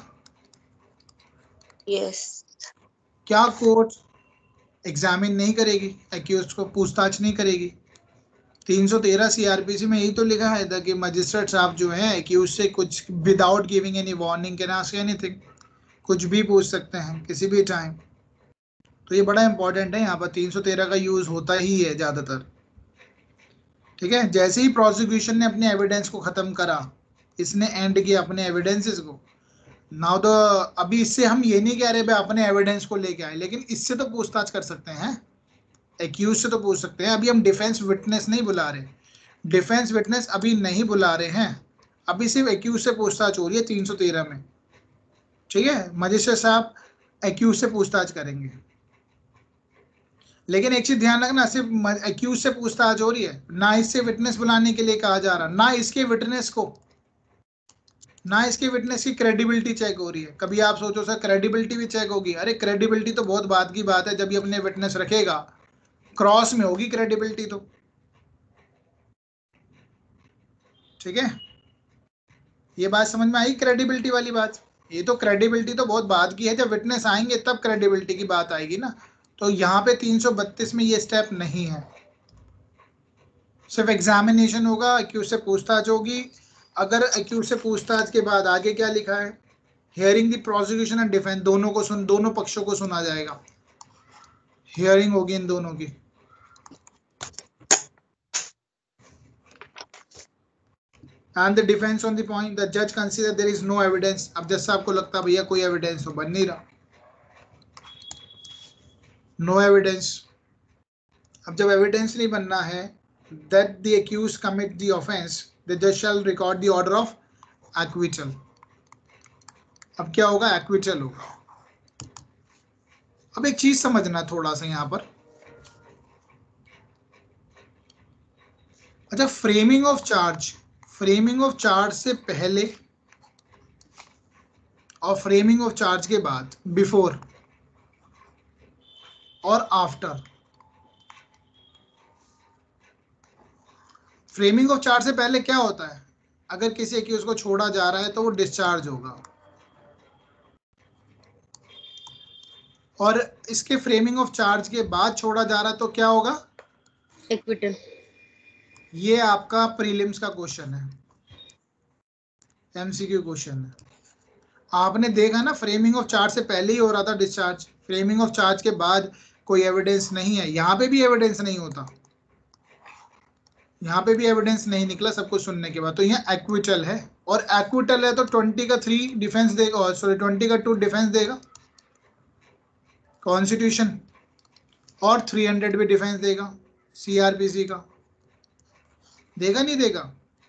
यस। क्या कोर्ट एग्जामिन नहीं करेगी एक्यूज को, पूछताछ नहीं करेगी? तीन सौ तेरह सीआरपीसी में यही तो लिखा है था कि मजिस्ट्रेट साहब जो है एक्यूज से कुछ without giving any warning can ask anything, कुछ भी पूछ सकते हैं किसी भी टाइम। तो ये बड़ा इंपॉर्टेंट है, यहाँ पर तीन सौ तेरह का यूज होता ही है ज्यादातर। ठीक है, जैसे ही प्रोसिक्यूशन ने अपने एविडेंस को खत्म करा, इसने एंड किया अपने एविडेंसेस को, नाउ तो अभी इससे हम ये नहीं कह रहे भाई अपने एविडेंस को लेके आए, लेकिन इससे तो पूछताछ कर सकते हैं, एक्यूज से तो पूछ सकते हैं। अभी हम डिफेंस विटनेस नहीं बुला रहे, डिफेंस विटनेस अभी नहीं बुला रहे हैं, अभी सिर्फ एक्यूज से पूछताछ हो रही है तीन सौ तेरह में। ठीक है, मजिस्ट्रेट साहब एक्यूज से पूछताछ करेंगे, लेकिन एक चीज ध्यान रखना, सिर्फ एक्यूज से पूछताछ हो रही है, ना इससे विटनेस बुलाने के लिए कहा जा रहा, ना इसके विटनेस को, ना इसके विटनेस की क्रेडिबिलिटी चेक हो रही है। कभी आप सोचो सर क्रेडिबिलिटी भी चेक होगी, अरे क्रेडिबिलिटी तो बहुत बात की बात है, जब ये अपने विटनेस रखेगा क्रॉस में होगी क्रेडिबिलिटी तो। ठीक है, ये बात समझ में आई क्रेडिबिलिटी वाली बात? ये तो क्रेडिबिलिटी तो बहुत बात की है, जब विटनेस आएंगे तब क्रेडिबिलिटी की बात आएगी ना। तो यहाँ पे तीन सौ बत्तीस में ये स्टेप नहीं है, सिर्फ एग्जामिनेशन होगा, एक्यूज से पूछताछ होगी। अगर एक्यूज से पूछताछ के बाद आगे क्या लिखा है, hearing the prosecution and defence, दोनों को सुन, दोनों पक्षों को सुना जाएगा, हियरिंग होगी इन दोनों की। And the defence on the point the जज consider there is no evidence, अब जज साहब को लगता भैया कोई एविडेंस तो बन नहीं रहा, नो एविडेंस। अब जब एविडेंस नहीं बनना है, that the accused commit the offense, the judge shall record the order of acquittal। अब क्या होगा, acquittal होगा। अब एक चीज समझना थोड़ा सा यहाँ पर, अच्छा framing of charge, framing of charge से पहले और फ्रेमिंग ऑफ चार्ज के बाद, बिफोर और आफ्टर। फ्रेमिंग ऑफ चार्ज से पहले क्या होता है, अगर किसी एक्यूज को छोड़ा जा रहा है तो वो डिस्चार्ज होगा, और इसके फ्रेमिंग ऑफ चार्ज के बाद छोड़ा जा रहा है तो क्या होगा, एक्विटल। ये आपका प्रीलिम्स का क्वेश्चन है, एमसीक्यू क्वेश्चन है। आपने देखा ना, फ्रेमिंग ऑफ चार्ज से पहले ही हो रहा था डिस्चार्ज, फ्रेमिंग ऑफ चार्ज के बाद कोई एविडेंस नहीं है, यहाँ पे भी एविडेंस नहीं होता, यहाँ पे भी एविडेंस नहीं निकला सब कुछ सुनने के बाद, तो यहाँ एक्विटल है। और एक्विटल है तो ट्वेंटी का थ्री डिफेंस देगा, सॉरी ट्वेंटी का टू डिफेंस देगा कॉन्स्टिट्यूशन, और थ्री हंड्रेड भी डिफेंस देगा सीआरपीसी का, देगा नहीं देगा,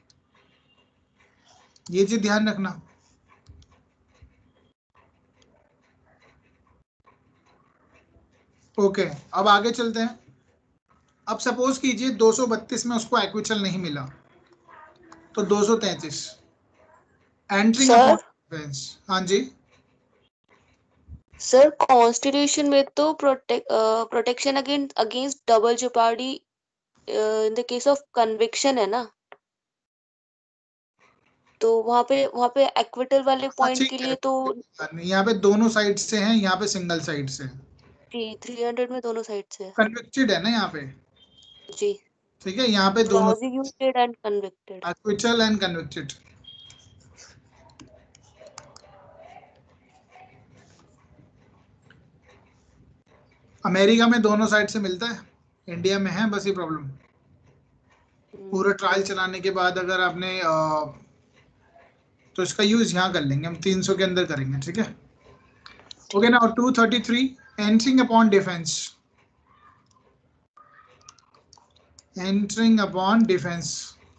ये चीज ध्यान रखना। ओके okay, अब आगे चलते हैं। अब सपोज कीजिए दो सौ बत्तीस में उसको एक्विटल नहीं मिला, तो दो सौ तैंतीस एंट्रिंग अपॉन डिफेंस। हाँ जी सर, कॉन्स्टिट्यूशन में तो protect protection against against double jeopardy in the case of conviction है ना, तो वहाँ पे वहाँ पे एक्विटल वाले पॉइंट के लिए तो यहाँ पे दोनों साइड से हैं, यहाँ पे सिंगल साइड से, जी थ्री हंड्रेड में दोनों साइड से कन्विक्टेड है ना यहाँ पे, जी, ठीक है, यहाँ पे दोनों prosecuted and convicted. Acquittal and convicted. America में दोनों साइड से मिलता है, इंडिया में है बस ये प्रॉब्लम। पूरा ट्रायल चलाने के बाद अगर आपने आ, तो इसका यूज यहाँ कर लेंगे हम, तीन सौ के अंदर करेंगे, ठीक है। Okay now two thirty three, entering upon defence, entering upon defence.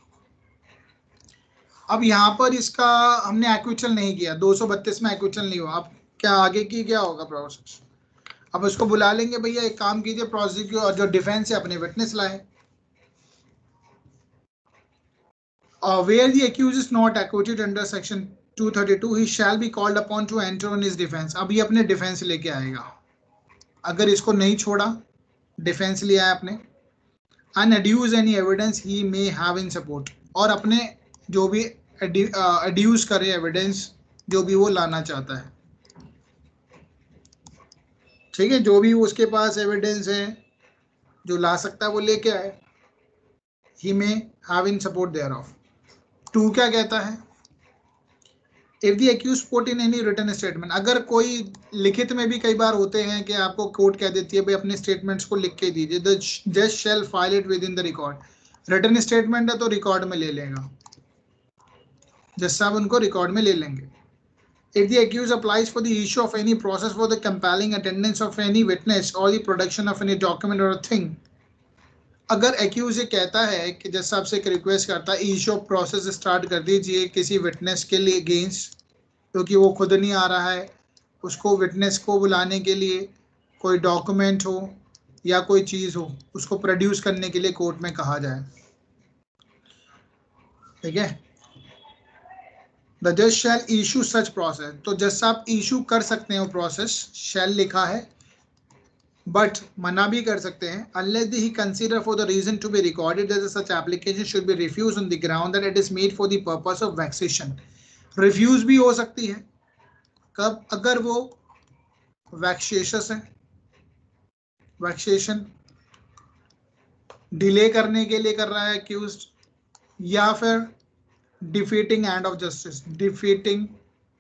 अब यहाँ पर इसका हमने एक्विचल नहीं किया, दो सौ बत्तीस में एक्विचल नहीं हुआ। अब क्या आगे की क्या होगा प्रोसेस? अब उसको बुला लेंगे, भैया एक काम कीजिए, प्रोसिक्यूट और जो डिफेंस है अपने विटनेस लाए। Uh, where the accused is not acquitted under section two thirty-two, he shall be called upon to enter on his defense. अब ये अपने डिफेंस लेके आएगा। अगर इसको नहीं छोड़ा, डिफेंस लिया है आपने, and adduce any evidence he may have in support, और अपने जो भी एड्यूस करे एविडेंस, जो भी वो लाना चाहता है, ठीक है, जो भी उसके पास एविडेंस है जो ला सकता है वो लेके आए। he may have in support thereof. Two क्या कहता है? If the accused put in any written statement, अगर कोई लिखित में भी कई बार होते हैं कि आपको कोर्ट कह देती है भाई अपने स्टेटमेंट्स को लिख के दीजिए, the judge shall file it within the record. Written statement है तो रिकॉर्ड में ले लेगा, जज साहब उनको रिकॉर्ड में ले लेंगे। If the accused applies for the issue of any process for the compelling attendance of any witness or the production of any document or a thing, अगर एक्यूज ये कहता है कि जज साहब से एक रिक्वेस्ट करता है, इशू ऑफ प्रोसेस स्टार्ट कर दीजिए किसी विटनेस के लिए अगेंस्ट, क्योंकि वो खुद नहीं आ रहा है, उसको विटनेस को बुलाने के लिए कोई डॉक्यूमेंट हो या कोई चीज़ हो उसको प्रोड्यूस करने के लिए कोर्ट में कहा जाए, ठीक है। द जज शैल इशू सच प्रोसेस, तो जज साहब इशू कर सकते हैं वो प्रोसेस, शैल लिखा है, बट मना भी कर सकते हैं, unless he consider for the reason to be recorded that such application should be refused on the ground that it is made for the purpose of vexation. Refuse भी हो सकती है कब? अगर वो वैक्सेशस है, वैक्सेशन डिले करने के लिए कर रहा है एक्यूज्ड, या फिर defeating end of justice, defeating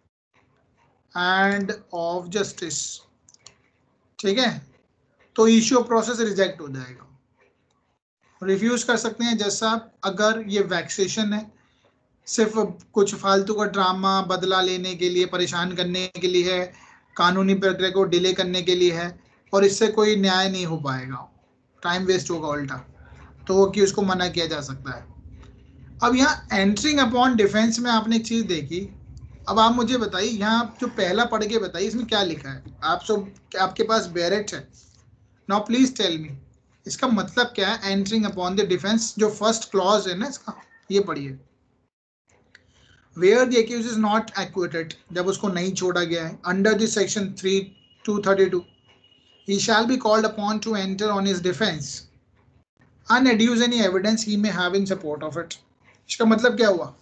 end of justice, ठीक है, तो इश्यू प्रोसेस रिजेक्ट हो जाएगा। रिफ्यूज कर सकते हैं जज साहब अगर ये वैक्सेशन है, सिर्फ कुछ फालतू का ड्रामा बदला लेने के लिए, परेशान करने के लिए है, कानूनी प्रक्रिया को डिले करने के लिए है, और इससे कोई न्याय नहीं हो पाएगा, टाइम वेस्ट होगा उल्टा, तो वो कि उसको मना किया जा सकता है। अब यहाँ एंटरिंग अपॉन डिफेंस में आपने एक चीज देखी, अब आप मुझे बताइए यहाँ जो पहला पढ़ के बताइए इसमें क्या लिखा है। आप सब आपके पास बैरेट है, नाउ प्लीज टेल मी इसका मतलब क्या है, एंटरिंग अपॉन द डिफेंस, जो फर्स्ट क्लॉज है ना इसका, ये पढ़िए। Where the accused is not acquitted, जब उसको नहीं छोड़ा गया है, under this section three two thirty two, he shall be called upon to enter on his defense and adduce any evidence he may have in support of it. इसका मतलब क्या हुआ?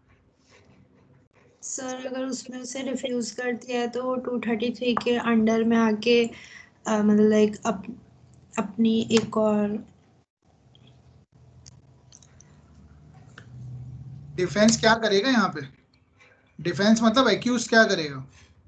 सर अगर उसमें से रिफ्यूज कर दिया है तो टू थर्टी थ्री के अंडर में आके आ, मतलब लाइक अप, अपनी एक और डिफेंस क्या करेगा यहाँ पे? डिफेंस मतलब एक्यूज क्या करेगा?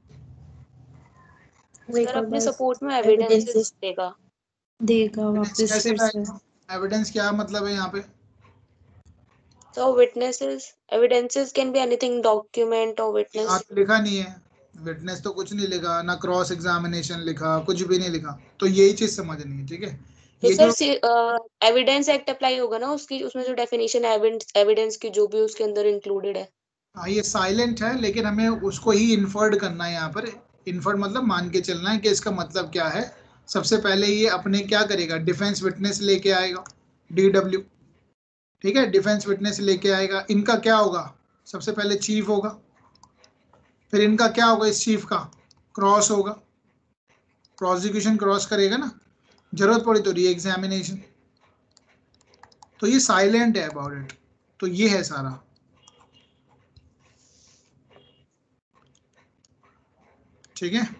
सर अपने सपोर्ट में एविडेंसेस देगा देगा वापस फिर से। एविडेंस क्या मतलब है यहाँ पे? So witnesses, evidences can be anything, document or witness. यहाँ तो लिखा नहीं है, विटनेस तो कुछ नहीं लिखा, ना क्रॉस एग्जामिनेशन लिखा, कुछ भी नहीं लिखा, तो यही चीज समझनी है, ठीक है। तो ये सर एविडेंस एक्ट अप्लाई होगा ना उसकी, उसमें जो डेफिनेशन है एविडेंस की जो भी उसके अंदर इंक्लूडेड है। हाँ ये साइलेंट है, लेकिन हमें उसको ही इन्फर्ड करना है यहाँ पर। इन्फर्ड मतलब मान के चलना है कि इसका मतलब क्या है। सबसे पहले ये अपने क्या करेगा, डिफेंस विटनेस लेके आएगा, डी डब्ल्यू, ठीक है, डिफेंस विटनेस लेके आएगा। इनका क्या होगा, सबसे पहले चीफ होगा, फिर इनका क्या होगा, इस चीफ का क्रॉस होगा, प्रोसिक्यूशन क्रॉस करेगा ना, जरूरत पड़ी तो री एग्जामिनेशन। तो ये साइलेंट है अबाउट इट, तो ये है सारा। ठीक है,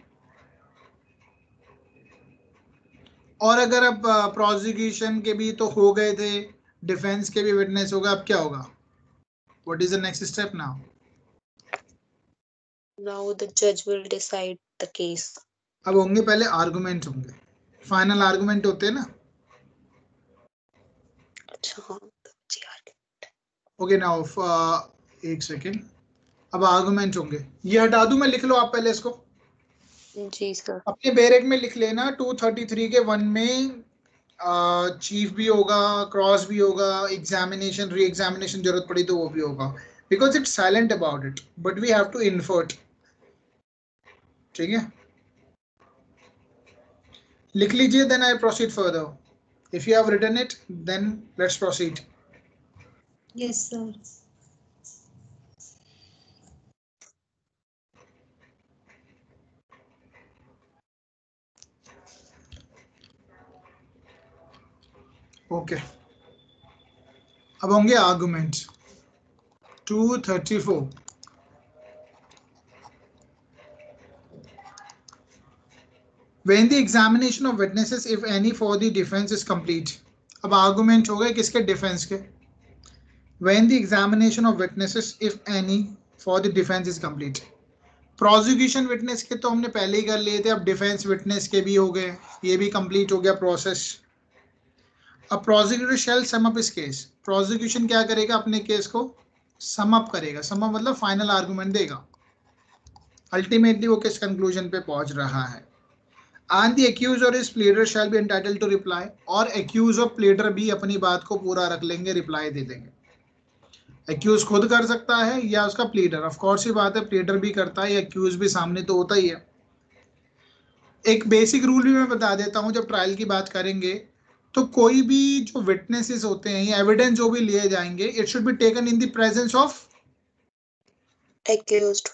और अगर अब प्रोसिक्यूशन के भी तो हो गए थे, डिफेंस के भी विटनेस होगा, अब क्या होगा, what is the next step now? Now the judge will decide the case. अब होंगे पहले आर्गुमेंट होंगे, फाइनल आर्गुमेंट होते हैं ना। अच्छा हाँ जी यार। ओके नाउ एक सेकेंड, अब आर्गुमेंट होंगे, ये हटा दूं मैं, लिख लो आप पहले इसको जी सर। अपने बैरेक में लिख लेना। टू थर्टी थ्री के वन में चीफ uh, भी होगा, क्रॉस भी होगा, एग्जामिनेशन री एग्जामिनेशन जरूरत पड़ी तो वो भी होगा, because it's silent about it but we have to infer. ठीक है, लिख लीजिए, then I proceed further. If you have written it then let's proceed. Yes sir. Okay, अब होंगे arguments. Two thirty four, when the examination of witnesses if any for the defense is complete। अब argument हो गए किसके, defence के। when the examination of witnesses if any for the defense is complete। Prosecution witness के तो हमने पहले ही कर लिए थे, अब डिफेंस विटनेस के भी हो गए, ये भी कंप्लीट हो गया प्रोसेस। अब prosecutor shall sum up his case, prosecution क्या करेगा, अपने केस को सम अप करेगा। सम अप मतलब फाइनल आर्गुमेंट देगा, अल्टीमेटली वो किस कंक्लूजन पे पहुंच रहा है। And the accused or his pleader shall be entitled to reply। और accused और pleader भी अपनी बात को पूरा रख लेंगे, रिप्लाई दे देंगे। accused खुद कर सकता है या उसका pleader, ऑफ कोर्स ही बात है, pleader भी करता है या accused भी सामने तो होता ही है। एक बेसिक रूल भी मैं बता देता हूं, जब ट्रायल की बात करेंगे तो कोई भी जो विटनेसेस होते हैं या एविडेंस जो भी लिए जाएंगे, it should be taken in the presence of accused.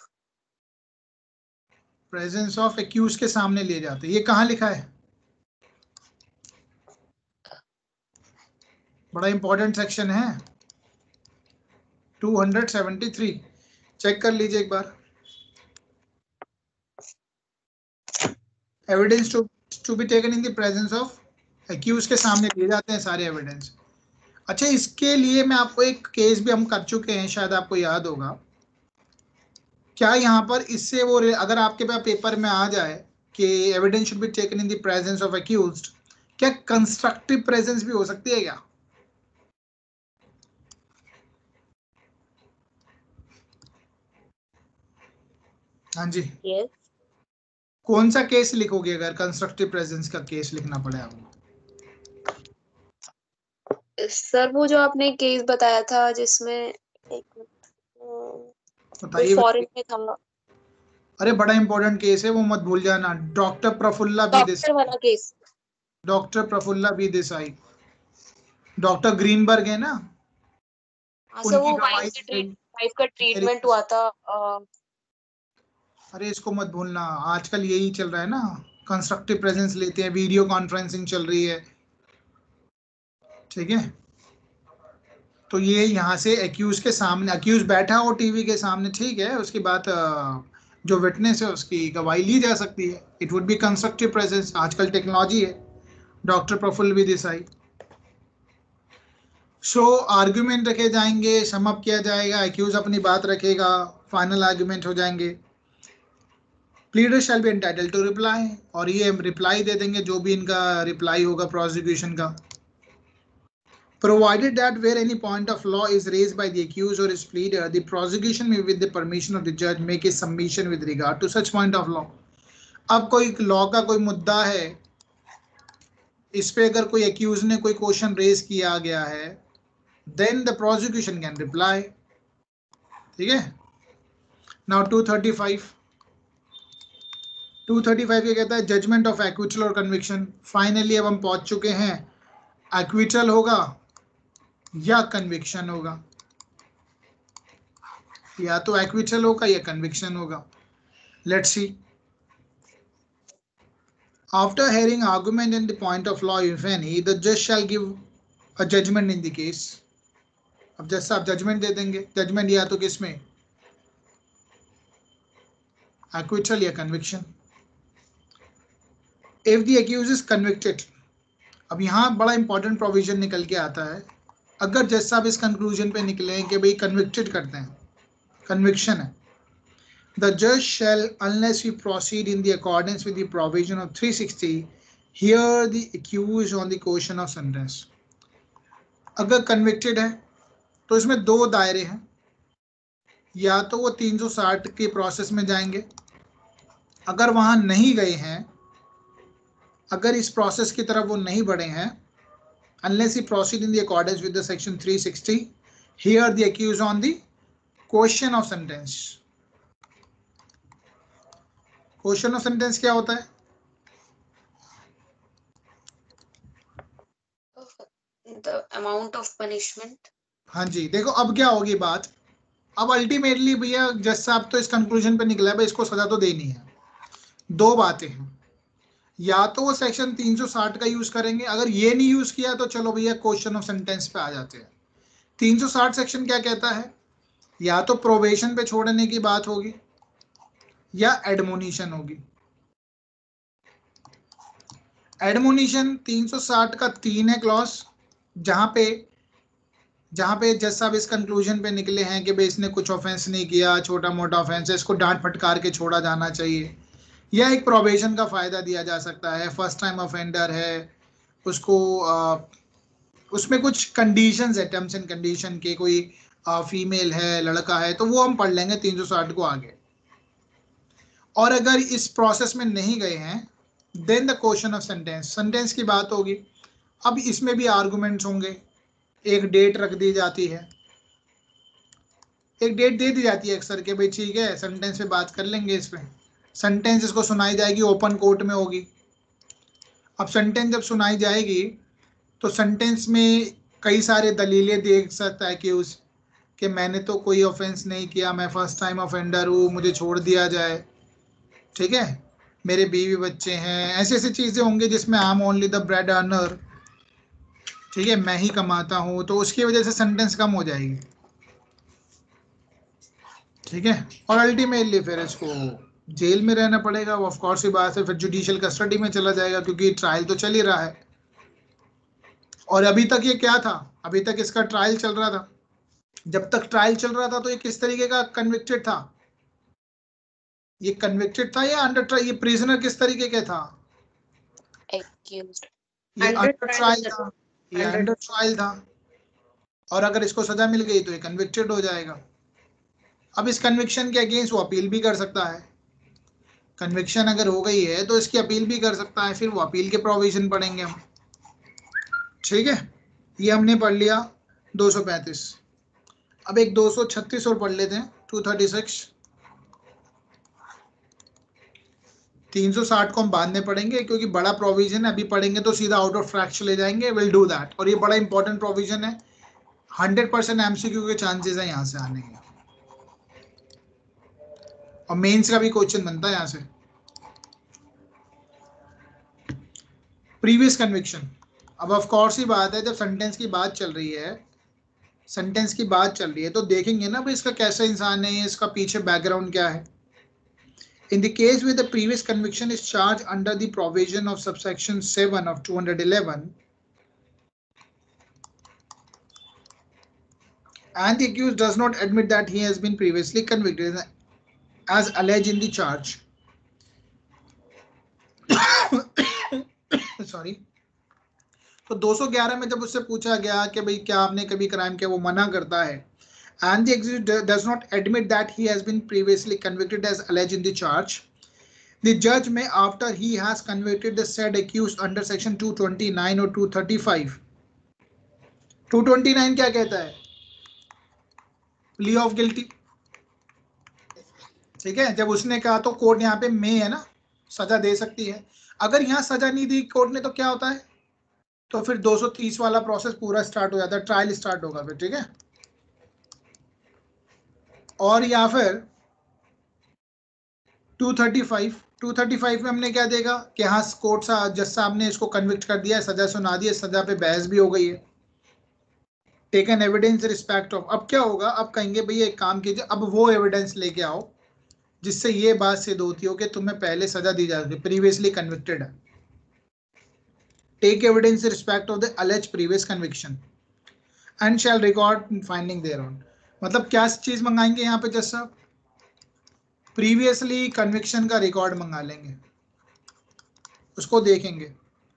Presence of accused के सामने लिए जाते हैं। ये कहाँ लिखा है, बड़ा इंपॉर्टेंट सेक्शन है टू सेवेंटी थ्री, चेक कर लीजिए एक बार। Evidence to to be taken in the presence of accused के सामने लिए जाते हैं सारे एविडेंस। अच्छा, इसके लिए मैं आपको एक केस भी हम कर चुके हैं, शायद आपको याद होगा। क्या यहाँ पर इससे वो, अगर आपके पास पेपर में आ जाए कि evidence should be taken in the presence of accused, क्या कंस्ट्रक्टिव प्रेजेंस भी हो सकती है क्या? हाँ जी, यस कौन सा केस लिखोगे अगर कंस्ट्रक्टिव प्रेजेंस का केस लिखना पड़े आपको? सर, वो जो आपने केस बताया था जिसमें एक बताइए फॉरेन में था, अरे बड़ा इंपॉर्टेंट केस है वो, मत भूल जाना। Doctor Prafulla B doctor Desai, वाला केस। Doctor Prafulla B Desai, doctor Greenberg है ना, हाँ सर, उनकी वो गवाही वाइफ का ट्रीट वाइफ का ट्रीटमेंट हुआ था। अ, अरे इसको मत भूलना, आजकल यही चल रहा है ना, कंस्ट्रक्टिव प्रेजेंस लेते हैं, वीडियो कॉन्फ्रेंसिंग चल रही है। ठीक है, तो ये यहाँ से एक्यूज के सामने, एक्यूज बैठा हो टीवी के सामने, ठीक है, उसकी बात अ, जो विटनेस है उसकी गवाही ली जा सकती है। It would be constructive presence, आजकल टेक्नोलॉजी है। Doctor Praful B Desai. So argument रखे जाएंगे, सम अप किया जाएगा, एक्यूज अपनी बात रखेगा, फाइनल आर्ग्यूमेंट हो जाएंगे। Pleader shall be entitled to reply, और ये रिप्लाई दे देंगे जो भी इनका रिप्लाई होगा प्रोसिक्यूशन का। Provided that where any point of law is raised by the accused or his pleader, the prosecution may with the permission of the judge make a submission with regard to such point of law। अब कोई law का कोई मुद्दा है, इस पे अगर कोई एक्यूज ने कोई क्वेश्चन रेज किया गया है, then the prosecution can reply. ठीक है, now two thirty five, two thirty five ये कहता है जजमेंट ऑफ एक्विटल और कन्विक्शन। फाइनली अब हम पहुंच चुके हैं, एक्विटल होगा या कन्विक्शन होगा, या तो एक्विटल होगा या कन्विक्शन होगा। Let's see. After hearing argument in the point of law if any, the जज shall give a judgement in the case. अब जज साहब जजमेंट दे देंगे, जजमेंट या तो किस में, एक्विटल या conviction. If the accused is convicted, अब यहाँ बड़ा इंपॉर्टेंट प्रोविजन निकल के आता है। अगर जज साहब इस कंक्लूजन पे निकले कि भाई कन्विक्टेड करते हैं, कन्विक्शन है, द जज shall unless we proceed in the accordance with the provision of three sixty hear the accused on the question of sentence. अगर कन्विक्टेड है तो इसमें दो दायरे हैं, या तो वो तीन सौ साठ के प्रोसेस में जाएंगे, अगर वहां नहीं गए हैं, अगर इस प्रोसेस की तरफ वो नहीं बढ़े हैं, unless he proceed in the accordance with the section three sixty, here the accused on the question of sentence. Question of sentence क्या होता है? The amount of punishment. हाँ जी, देखो अब क्या होगी बात। अब अल्टीमेटली भैया जज साहब तो इस कंक्लूजन पे निकला है भाई इसको सजा तो देनी है। दो बातें हैं, या तो वो सेक्शन तीन सौ साठ का यूज करेंगे, अगर ये नहीं यूज किया तो चलो भैया क्वेश्चन ऑफ सेंटेंस पे आ जाते हैं। तीन सौ साठ सेक्शन क्या कहता है? या तो प्रोबेशन पे छोड़ने की बात होगी या एडमोनिशन होगी। एडमोनिशन तीन सौ साठ का तीन है क्लॉज, जहां पे जहां पे जज साहब इस कंक्लूजन पे निकले हैं कि भाई इसने कुछ ऑफेंस नहीं किया, छोटा मोटा ऑफेंस है, इसको डांट फटकार के छोड़ा जाना चाहिए, या एक प्रोबेशन का फायदा दिया जा सकता है, फर्स्ट टाइम ऑफेंडर है, उसको आ, उसमें कुछ कंडीशंस है, टर्म्स एंड कंडीशन के, कोई फीमेल है, लड़का है, तो वो हम पढ़ लेंगे तीन सौ साठ को आगे। और अगर इस प्रोसेस में नहीं गए हैं, then the question of sentence, sentence की बात होगी। अब इसमें भी आर्गुमेंट्स होंगे, एक डेट रख दी जाती है, एक डेट दे दी जाती है अक्सर के भाई ठीक है सेंटेंस पे बात कर लेंगे, इस पे सेंटेंस इसको सुनाई जाएगी, ओपन कोर्ट में होगी। अब सेंटेंस जब सुनाई जाएगी तो सेंटेंस में कई सारे दलीलें देख सकता है कि उस कि मैंने तो कोई ऑफेंस नहीं किया, मैं फर्स्ट टाइम ऑफेंडर हूँ, मुझे छोड़ दिया जाए, ठीक है, मेरे बीवी बच्चे हैं, ऐसी ऐसी चीज़ें होंगी जिसमें I am only the bread earner, ठीक है, मैं ही कमाता हूँ, तो उसकी वजह से सेंटेंस कम हो जाएगी, ठीक है। और अल्टीमेटली फिर इसको जेल में रहना पड़ेगा, वो ऑफ कोर्स ही बात है, फिर जुडिशियल कस्टडी में चला जाएगा क्योंकि ट्रायल तो चल ही रहा है। और अभी तक ये क्या था, अभी तक इसका ट्रायल चल रहा था। जब तक ट्रायल चल रहा था तो ये किस तरीके का कन्विक्टेड था, ये कन्विक्टेड था या अंडर ट्रायल, ये प्रिजनर किस तरीके के था, Accused. ये Under अंडर trial ट्रायल था। था, ये Under- अंडर ट्रायल था, और अगर इसको सजा मिल गई तो ये कन्विक्टेड हो जाएगा। अब इस कन्विक्शन के अगेंस्ट वो अपील भी कर सकता है, कन्विक्शन अगर हो गई है तो इसकी अपील भी कर सकता है, फिर वो अपील के प्रोविजन पढ़ेंगे हम, ठीक है। ये हमने पढ़ लिया दो सौ पैंतीस। अब एक दो सौ छत्तीस और पढ़ लेते हैं, दो सौ छत्तीस। तीन सौ साठ को हम बाद में पढ़ेंगे क्योंकि बड़ा प्रोविजन है, अभी पढ़ेंगे तो सीधा आउट ऑफ ट्रैक चले जाएंगे, विल डू दैट। और ये बड़ा इंपॉर्टेंट प्रोविजन है, हंड्रेड परसेंट एमसीक्यू के चांसेस है यहाँ से आने के, और मेंस का भी क्वेश्चन बनता है यहाँ से। प्रीवियस कन्विक्शन, अब ऑफ कोर्स ही बात है, जब सेंटेंस की बात चल रही है, सेंटेंस की बात चल रही है तो देखेंगे ना भाई इसका कैसा इंसान है, इसका पीछे बैकग्राउंड क्या है। In the case where the previous conviction is charged under the provision of subsection seven of two eleven and the accused does not admit that he has been previously convicted as alleged in the charge, sorry, तो दो सौ ग्यारह में जब उससे पूछा गया कि भाई क्या आपने कभी क्राइम किया, वो मना करता है, and the accused does not admit that he has been previously convicted as alleged in the charge, the judge may, after he has convicted the said accused under section two twenty-nine or two thirty-five, two twenty-nine क्या कहता है, plea of guilty, ठीक है। जब उसने कहा तो court यहाँ पे मे है ना, सजा दे सकती है। अगर यहाँ सजा नहीं दी कोर्ट ने तो क्या होता है, तो फिर दो सौ तीस वाला प्रोसेस पूरा स्टार्ट हो जाता है, ट्रायल स्टार्ट होगा फिर, ठीक है। और या फिर दो सौ पैंतीस, दो सौ पैंतीस में हमने क्या देखा कि हाँ कोर्ट सा जज साहब ने इसको कन्विक्ट कर दिया है, सजा सुना दी है, सजा पे बहस भी हो गई है, टेकन एविडेंस रिस्पेक्ट ऑफ। अब क्या होगा, अब कहेंगे भैया एक काम कीजिए, अब वो एविडेंस लेके आओ जिससे ये बात सिद्ध होती हो कि तुम्हें पहले सजा दी जाती है, प्रीवियसली कन्विक्टेड है। Take evidence respect of the alleged previous conviction and shall record finding thereon. मतलब क्या चीज मंगाएंगे यहाँ पे जज साहब, प्रीवियसली कन्विक्शन का रिकॉर्ड मंगा लेंगे, उसको देखेंगे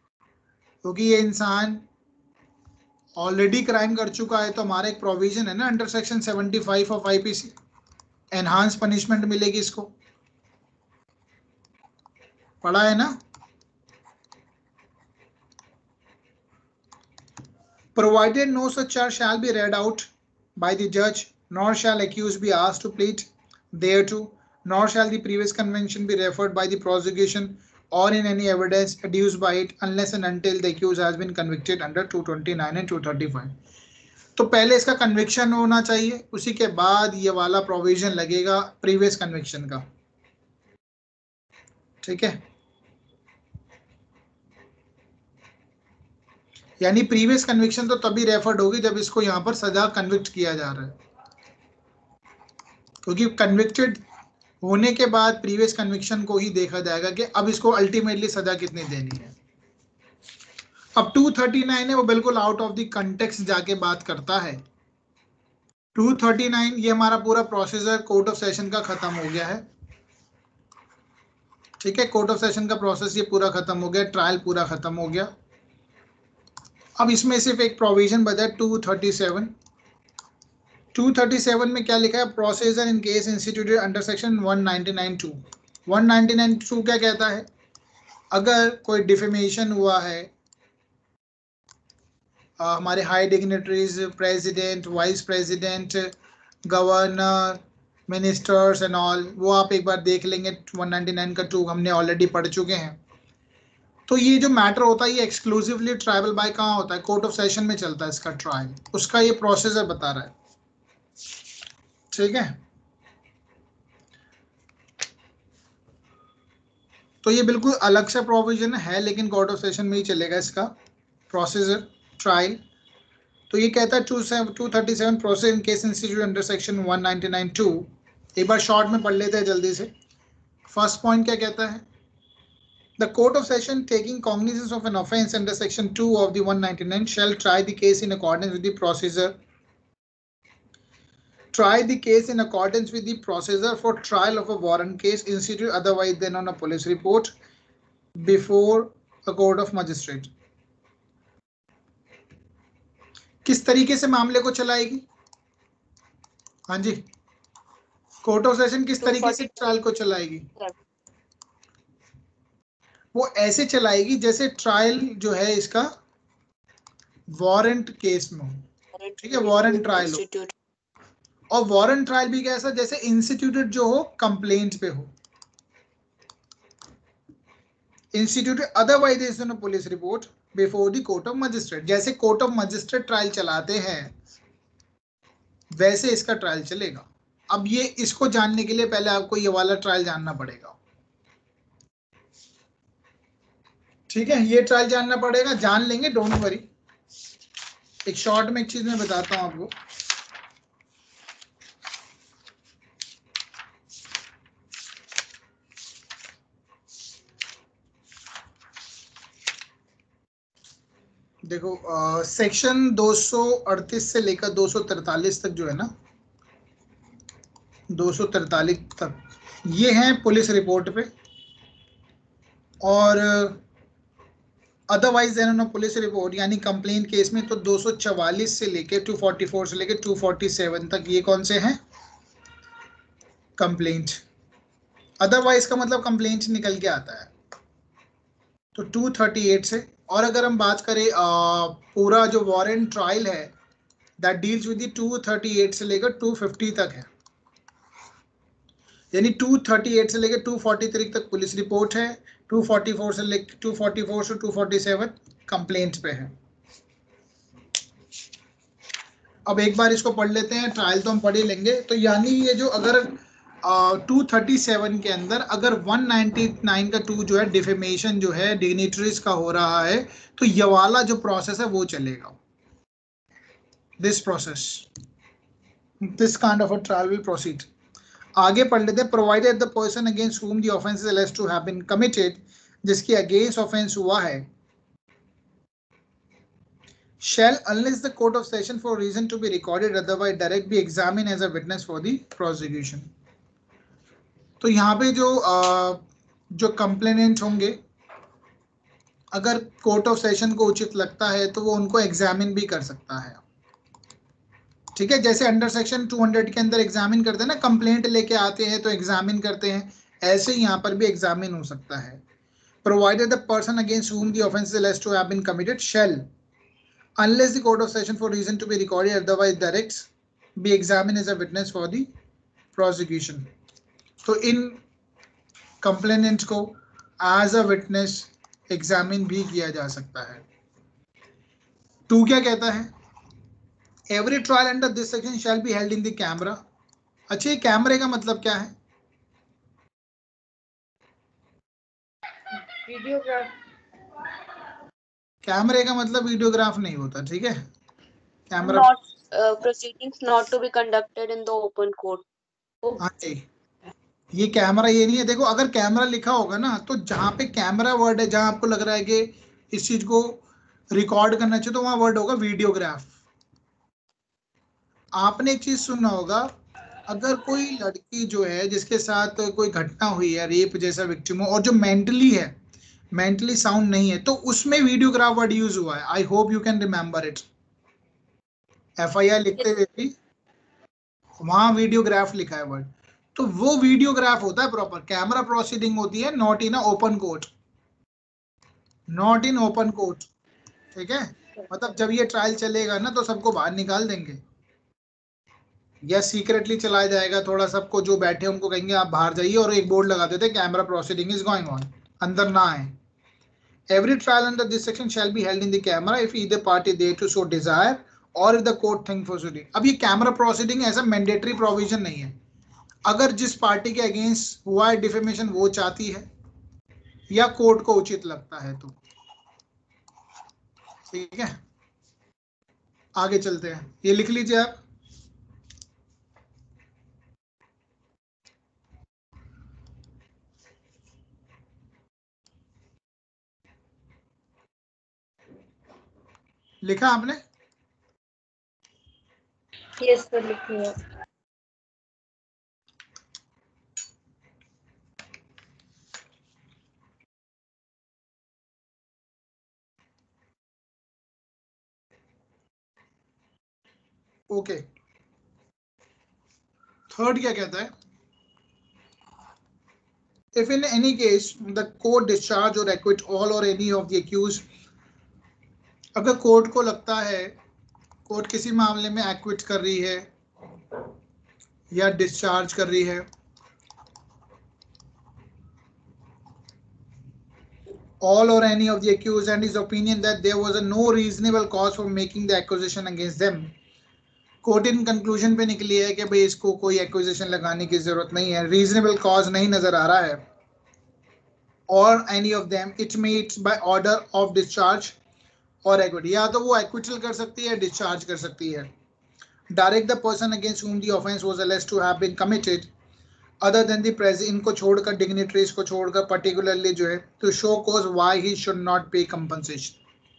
क्योंकि ये इंसान ऑलरेडी क्राइम कर चुका है, तो हमारा एक प्रोविजन है ना under section seventy five of IPC, enhance punishment मिलेगी इसको, पढ़ा है ना। Provided no such charge shall be read out by the judge, nor shall accused be asked to plead thereto, nor shall the previous conviction be referred by the prosecution or in any evidence adduced by it unless and until the accused has been convicted under two twenty-nine and two thirty-five. तो पहले इसका conviction होना चाहिए, उसी के बाद ये वाला प्रोविजन लगेगा प्रीवियस कन्विक्शन का, ठीक है। यानी प्रीवियस कन्विक्शन तो तभी रेफर्ड होगी जब इसको यहाँ पर सजा कन्विक्ट किया जा रहा है, क्योंकि कन्विक्टेड होने के बाद प्रीवियस कन्विक्शन को ही देखा जाएगा कि अब इसको अल्टीमेटली सजा कितनी देनी है। अब टू थर्टी नाइन है वो बिल्कुल आउट ऑफ द कंटेक्स्ट जाके बात करता है। टू थर्टी नाइन ये हमारा पूरा प्रोसीजर कोर्ट ऑफ सेशन का खत्म हो गया है, ठीक है। कोर्ट ऑफ सेशन का प्रोसेस ये पूरा खत्म हो गया, ट्रायल पूरा खत्म हो गया। अब इसमें सिर्फ एक प्रोविजन बचा है two thirty seven. Two thirty seven में क्या लिखा है, procedure in case instituted under section one ninety nine two. One ninety nine two क्या कहता है, अगर कोई डिफेमेशन हुआ है, आ, हमारे high dignitaries, president, vice president, governor, ministers and all, वो आप एक बार देख लेंगे, वन नाइंटी नाइन का टू हमने ऑलरेडी पढ़ चुके हैं। तो ये जो मैटर होता है ये एक्सक्लूसिवली ट्रायबल बाय कहाँ होता है, कोर्ट ऑफ सेशन में चलता है इसका ट्रायल, उसका ये प्रोसीजर बता रहा है, ठीक है। तो ये बिल्कुल अलग सा प्रोविजन है, लेकिन कोर्ट ऑफ सेशन में ही चलेगा इसका प्रोसीजर ट्रायल। तो ये कहता है two thirty seven procedure in case institute under section one ninety nine two. एक बार शॉर्ट में पढ़ लेते हैं जल्दी से। फर्स्ट पॉइंट क्या कहता है, The court of session taking cognizance of an offence under section two of the one ninety-nine shall try the case in accordance with the procedure. Try the case in accordance with the procedure for trial of a warrant case instituted otherwise than on a police report before a court of magistrate. किस तरीके से मामले को चलाएगी, हाँ जी, court of session किस तरीके से ट्रायल को चलाएगी, वो ऐसे चलाएगी जैसे ट्रायल जो है इसका वारंट केस में हो, ठीक है, वारंट ट्रायल हो। और वारंट ट्रायल भी कैसा, जैसे इंस्टीट्यूटेड जो हो कंप्लेंट पे हो, instituted otherwise is on a police report before the court of magistrate. जैसे कोर्ट ऑफ मजिस्ट्रेट ट्रायल चलाते हैं वैसे इसका ट्रायल चलेगा। अब ये इसको जानने के लिए पहले आपको ये वाला ट्रायल जानना पड़ेगा, ठीक है, ये ट्रायल जानना पड़ेगा, जान लेंगे, डोंट वरी। एक शॉर्ट में एक चीज मैं बताता हूं आपको। देखो सेक्शन दो सौ अड़तीस से लेकर दो सौ तैंतालीस तक जो है ना, दो सौ तैंतालीस तक ये है पुलिस रिपोर्ट पे, और otherwise then on police report यानी कंप्लेंट केस में तो दो सौ चवालीस से लेके दो सौ चौवालीस से लेके दो सौ सैंतालीस तक ये कौन से हैं, कंप्लेंट। अदरवाइज का मतलब कंप्लेंट निकल के आता है, तो दो सौ अड़तीस से। और अगर हम बात करें आ, पूरा जो वारंट ट्रायल है दैट डील्स विद द दो सौ अड़तीस से लेकर दो सौ पचास तक है, यानी दो सौ अड़तीस से लेकर दो सौ तैंतालीस तक पुलिस रिपोर्ट है, दो सौ चौवालीस से लेकर दो सौ चौवालीस से दो सौ सैंतालीस कंप्लेंट पे है। अब एक बार इसको पढ़ लेते हैं, ट्रायल तो हम पढ़ ही लेंगे। तो यानी ये जो अगर टू थर्टी सेवन के अंदर अगर वन नाइंटी नाइन का टू जो है डिफेमेशन जो है डिग्निटरीज का हो रहा है, तो ये वाला जो प्रोसेस है वो चलेगा, this process, this kind of a trial will proceed. आगे पढ़ लेते हैं। Provided the person against whom the offense is alleged to have been committed, जिसके अगेंस्ट ऑफेंस हुआ है, shall unless the court of session for reason to be recorded otherwise direct be examined as a witness for the prosecution। तो यहाँ पे जो आ, जो complainant होंगे अगर कोर्ट ऑफ सेशन को उचित लगता है तो वो उनको एग्जामिन भी कर सकता है। ठीक है, जैसे अंडर सेक्शन टू हंड्रेड के अंदर एग्जामिन करते हैं ना, कंप्लेंट लेके आते हैं तो एग्जामिन करते हैं, ऐसे ही यहाँ पर भी एग्जामिन हो सकता है। Provided the person against whom the offense is alleged to have been committed shall, unless the court of session for reason to be recorded otherwise directs, be examined as a witness for the prosecution। तो इन complainant को as a witness examine भी किया जा सकता है। Two क्या कहता है? Every trial under this section shall be held in the camera. अच्छा, ये कैमरे का मतलब क्या है? वीडियोग्राफ। कैमरे का मतलब वीडियोग्राफ नहीं होता, ठीक है। Camera Not uh, proceedings not to be conducted in the open court। हाँ जी, ये कैमरा ये नहीं है। देखो, अगर कैमरा लिखा होगा ना तो जहाँ पे कैमरा वर्ड है, जहाँ आपको लग रहा है कि इस चीज को रिकॉर्ड करना चाहिए, तो वहां वर्ड होगा वीडियोग्राफ। आपने एक चीज सुनना होगा, अगर कोई लड़की जो है जिसके साथ कोई घटना हुई है, रेप जैसा विक्टिम हो, और जो मेंटली है, मेंटली साउंड नहीं है, तो उसमें वीडियोग्राफ वर्ड यूज हुआ है। I hope you can remember it. F I R लिखते हुए भी वहां वीडियोग्राफ लिखा है वर्ड, तो वो वीडियोग्राफ होता है प्रॉपर। कैमरा प्रोसीडिंग होती है not in open court, not in open court. ठीक है, मतलब जब ये ट्रायल चलेगा ना तो सबको बाहर निकाल देंगे, या सीक्रेटली चलाया जाएगा थोड़ा, सबको जो बैठे उनको कहेंगे आप बाहर जाइए, और एक बोर्ड लगा देते camera proceeding is going on, अंदर ना आए। Every trial under this section shall be held in the camera if either party there to so desire or if the court think proceeding. अब ये कैमरा प्रोसीडिंग ऐसा mandatory provision नहीं है। अगर जिस पार्टी के अगेंस्ट हुआ है डिफेमेशन वो चाहती है या कोर्ट को उचित लगता है तो। ठीक है, आगे चलते हैं, ये लिख लीजिए आप। लिखा आपने? यस सर, लिखिए। ओके, थर्ड क्या कहता है? If in any case the court discharge or acquit all or any of the accused, अगर कोर्ट को लगता है, कोर्ट किसी मामले में एक्विट कर रही है या डिस्चार्ज कर रही है, all or any of the accused and his opinion that there was a no reasonable cause for making the accusation against them, court इन कंक्लूजन पे निकली है कि भाई इसको कोई एक्विजिशन लगाने की जरूरत नहीं है, रीजनेबल कॉज नहीं नजर आ रहा है, और any of them it meets by order of discharge or acquittal, या तो वो एक्विटल कर सकती है, डिस्चार्ज कर सकती है। Direct the person against whom the offense was alleged to have been committed other than the president, इनको छोड़कर, डिग्निटरीज को छोड़कर, पर्टिकुलरली जो है, to show cause why he should not pay compensation।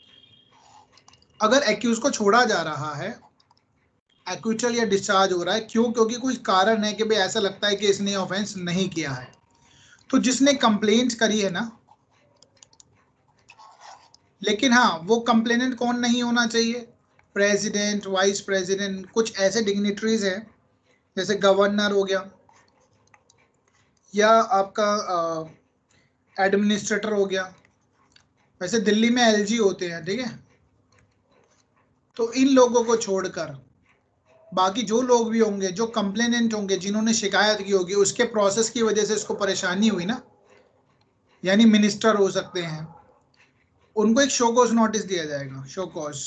अगर एक्यूज को छोड़ा जा रहा है, एक्विटल या डिस्चार्ज हो रहा है, क्यों? क्योंकि कुछ कारण है कि भाई ऐसा लगता है कि इसने ऑफेंस नहीं किया है, तो जिसने कंप्लेंट करी है ना, लेकिन हाँ, वो कंप्लेनेंट कौन नहीं होना चाहिए? प्रेसिडेंट, वाइस प्रेसिडेंट, कुछ ऐसे डिग्निटरीज हैं जैसे गवर्नर हो गया, या आपका एडमिनिस्ट्रेटर हो गया, वैसे दिल्ली में एलजी होते हैं, ठीक है। तो इन लोगों को छोड़कर बाकी जो लोग भी होंगे, जो कंप्लेनेंट होंगे, जिन्होंने शिकायत की होगी, उसके प्रोसेस की वजह से इसको परेशानी हुई ना, यानी मिनिस्टर हो सकते हैं, उनको एक शो कॉज नोटिस दिया जाएगा। शो कॉज,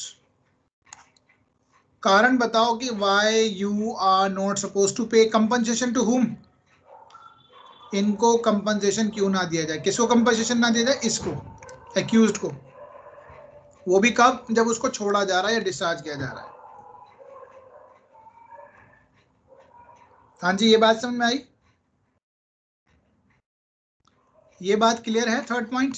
कारण बताओ कि why you are not suppose to pay compensation to whom, इनको कंपनसेशन क्यों ना दिया जाए? किसको कंपनसेशन ना दिया जाए? इसको, एक्यूज्ड को। वो भी कब? जब उसको छोड़ा जा रहा है या डिस्चार्ज किया जा रहा है। हाँ जी, ये बात समझ में आई? ये बात क्लियर है? Third point.